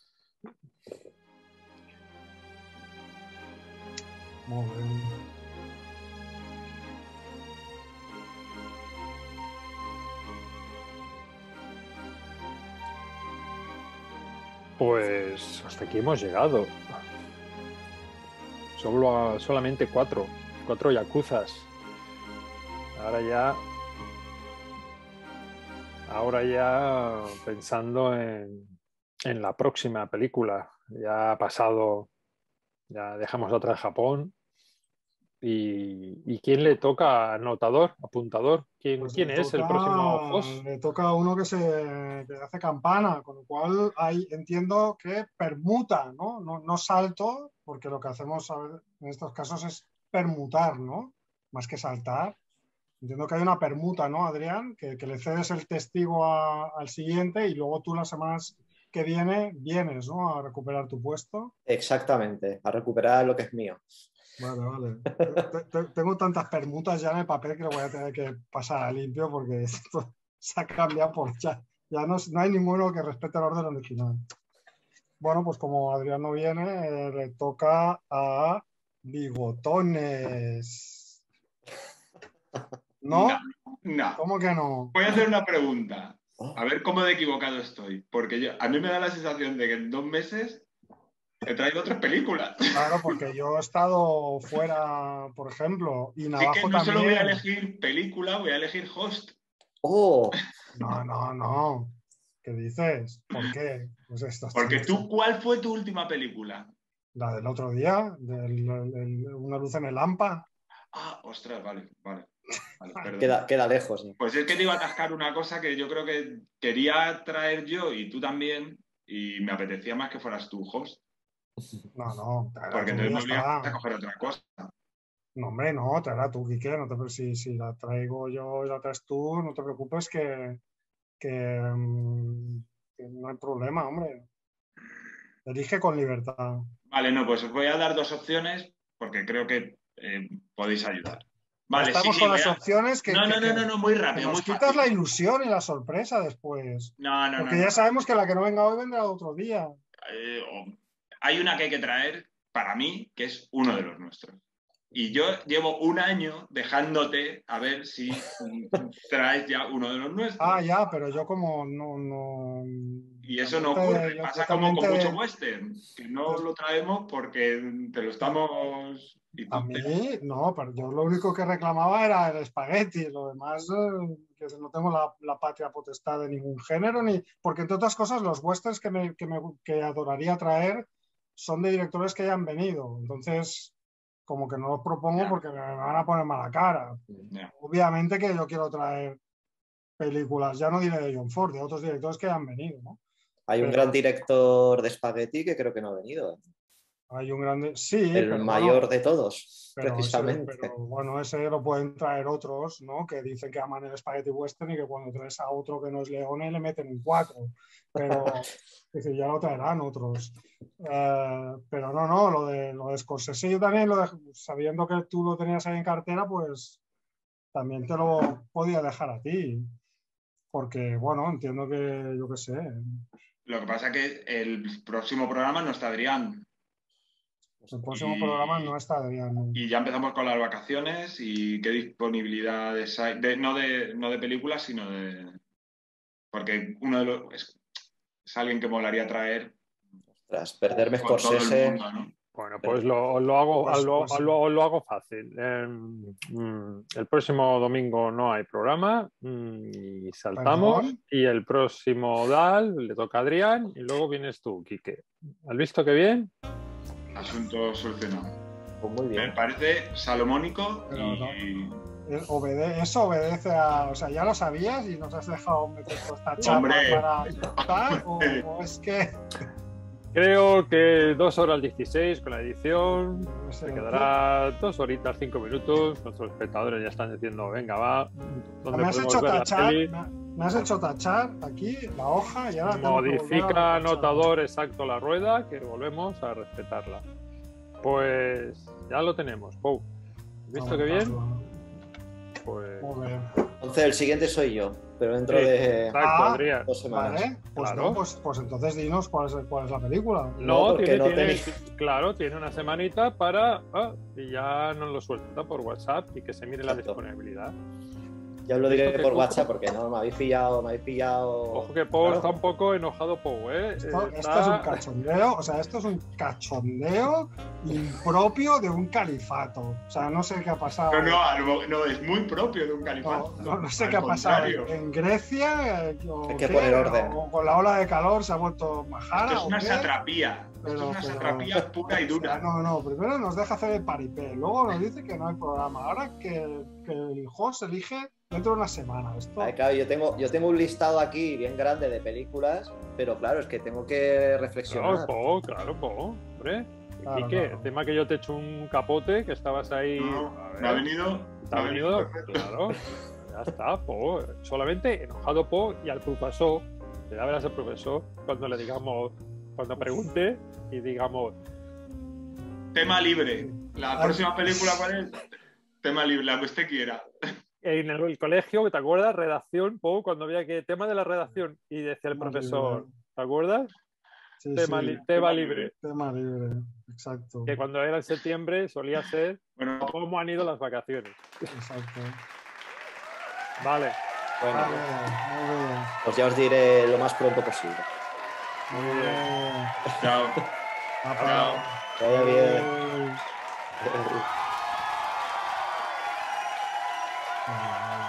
Muy bien. Pues hasta aquí hemos llegado. Solamente 4 yakuzas. Ahora ya pensando en la próxima película. Ya ha pasado, ya dejamos otra de Japón. ¿Y quién le toca? ¿Anotador? ¿Apuntador? Pues ¿Quién es el próximo host? le toca a uno que hace campana, con lo cual entiendo que permuta, ¿no? No salto, porque lo que hacemos en estos casos es permutar, ¿no? Más que saltar. Entiendo que hay una permuta, ¿no, Adrián? Que le cedes el testigo al siguiente y luego tú las semanas que vienes, ¿no? A recuperar tu puesto. Exactamente, a recuperar lo que es mío. Vale. Tengo tantas permutas ya en el papel que lo voy a tener que pasar a limpio porque esto se ha cambiado por ya. Ya no hay ninguno que respete el orden original. Bueno, pues como Adrián no viene, le toca a Bigotones. ¿No? No. ¿Cómo que no? Voy a hacer una pregunta. A ver cómo de equivocado estoy. Porque a mí me da la sensación de que en 2 meses he traído 3 películas. Claro, porque yo he estado fuera, por ejemplo, y Navajo es que no también. solo voy a elegir película, voy a elegir host. ¡Oh! No. ¿Qué dices? ¿Por qué? Pues porque tú, ¿cuál fue tu última película? La del otro día, Una luz en el hampa. Ostras, vale. Queda lejos. ¿No? Pues es que te iba a atascar una cosa que yo creo que quería traer yo y tú también, y me apetecía más que fueras tú host. No. Porque entonces me obligas a coger otra cosa. No, hombre, no, traerá tú, Quique. Si la traigo yo y la traes tú, no te preocupes que no hay problema, hombre. Elige con libertad. Vale, no, pues os voy a dar 2 opciones porque creo que podéis ayudar. Vale, estamos con las opciones que... No, muy rápido. Nos quitas la ilusión y la sorpresa después. No. Porque ya sabemos que la que no venga hoy vendrá otro día. Hay una que hay que traer, para mí, que es uno de los nuestros. Y yo llevo un año dejándote a ver si traes ya uno de los nuestros. Ah, ya, pero yo como no... Y eso no ocurre. Pasa como con mucho te... western, que no lo traemos porque te lo estamos... A mí, no, pero yo lo único que reclamaba era el espagueti, lo demás, que no tengo la patria potestad de ningún género, ni porque entre otras cosas los westerns que adoraría traer son de directores que ya han venido, entonces como que no los propongo Ya. porque me van a poner mala cara. Ya. Obviamente que yo quiero traer películas, ya no diré de John Ford, de otros directores que ya han venido, ¿no? Hay un gran director de Spaghetti que creo que no ha venido. Hay un grande, sí, El pero mayor bueno, de todos, pero precisamente. pero bueno, ese lo pueden traer otros, ¿no? Que dicen que aman el Spaghetti Western y que cuando traes a otro que no es Leone le meten un 4. Pero dice, ya lo traerán otros. Pero no, lo de Scorsese yo también, sabiendo que tú lo tenías ahí en cartera, pues también te lo podía dejar a ti. Porque, bueno, entiendo que, yo qué sé. Lo que pasa es que el próximo programa no está Adrián. El próximo programa no está Adrián. Y ya empezamos con las vacaciones y qué disponibilidades hay. No de películas, sino de... Porque uno de los... Es alguien que molaría traer Tras perderme con todo el Scorsese. mundo, ¿no? Bueno, pues lo hago fácil. El próximo domingo no hay programa y saltamos. ¿Perdón? Y el próximo DAL le toca a Adrián y luego vienes tú, Quique. ¿Has visto qué bien? Asunto solucionado. Pues muy bien. Me parece salomónico Pero y... Eso obedece a... O sea, ya lo sabías y nos has dejado meter toda esta chapa ¡Hombre! para tal, o es que... Creo que 2 horas 16 con la edición. No sé, Se quedará 2 horitas 5 minutos. Nuestros espectadores ya están diciendo, venga, va. ¿Dónde me has podemos hecho ver la tachar, peli? me has hecho tachar aquí la hoja y ahora tengo que volver a Modifica tachar. anotador exacto la rueda, que volvemos a respetarla. Pues ya lo tenemos, Pau. ¿Has visto qué bien? Pues... Muy bien. Entonces el siguiente soy yo, pero dentro Sí, de exacto, Adrián. 2 semanas. Vale, pues, Claro. no, pues entonces dinos cuál es la película. No, porque tiene, no claro, tiene una semanita para... y ya nos lo suelta por WhatsApp y que se mire la Exacto. disponibilidad. Ya os lo diré ¿Esto qué por cosa? WhatsApp porque no me habéis pillado. Ojo que Pau Claro. está un poco enojado, Pau, ¿eh? Esto es un cachondeo, o sea, esto es un cachondeo impropio de un califato. O sea, no sé qué ha pasado. No, es muy propio de un califato. No sé Al qué ha pasado contrario. en Grecia. Hay que poner orden. O con la ola de calor se ha vuelto majara. Esto es una ¿o qué? satrapía. Esto es una satrapía pura y O sea, dura. no, primero nos deja hacer el paripé, luego nos dice que no hay programa. Ahora que el host se elige dentro de una semana. Esto... Ay, claro, yo tengo un listado aquí bien grande de películas, pero claro, es que tengo que reflexionar. Claro, Pau, hombre. Claro, Quique, claro. el tema que yo te echo un capote, que estabas ahí... No, a ver, me ha venido. ¿te ha venido? perfecto. Claro, ya está, Pau. Solamente enojado Pau y al profesor, ya verás al profesor cuando le digamos, cuando pregunte y digamos, Tema libre. La Ay. próxima película, ¿cuál es? Tema libre, la que usted quiera. en el colegio, ¿te acuerdas? Redacción, Pau, cuando había que tema de la redacción y decía el Tema profesor, libre. ¿te acuerdas? Sí, Tema libre. Tema libre, exacto. Que cuando era en septiembre solía ser Bueno, cómo han ido las vacaciones. Exacto. Vale. Bueno, Vale, muy bien. pues ya os diré lo más pronto posible. Muy bien. chao. Papá. Que vaya bien. Ay.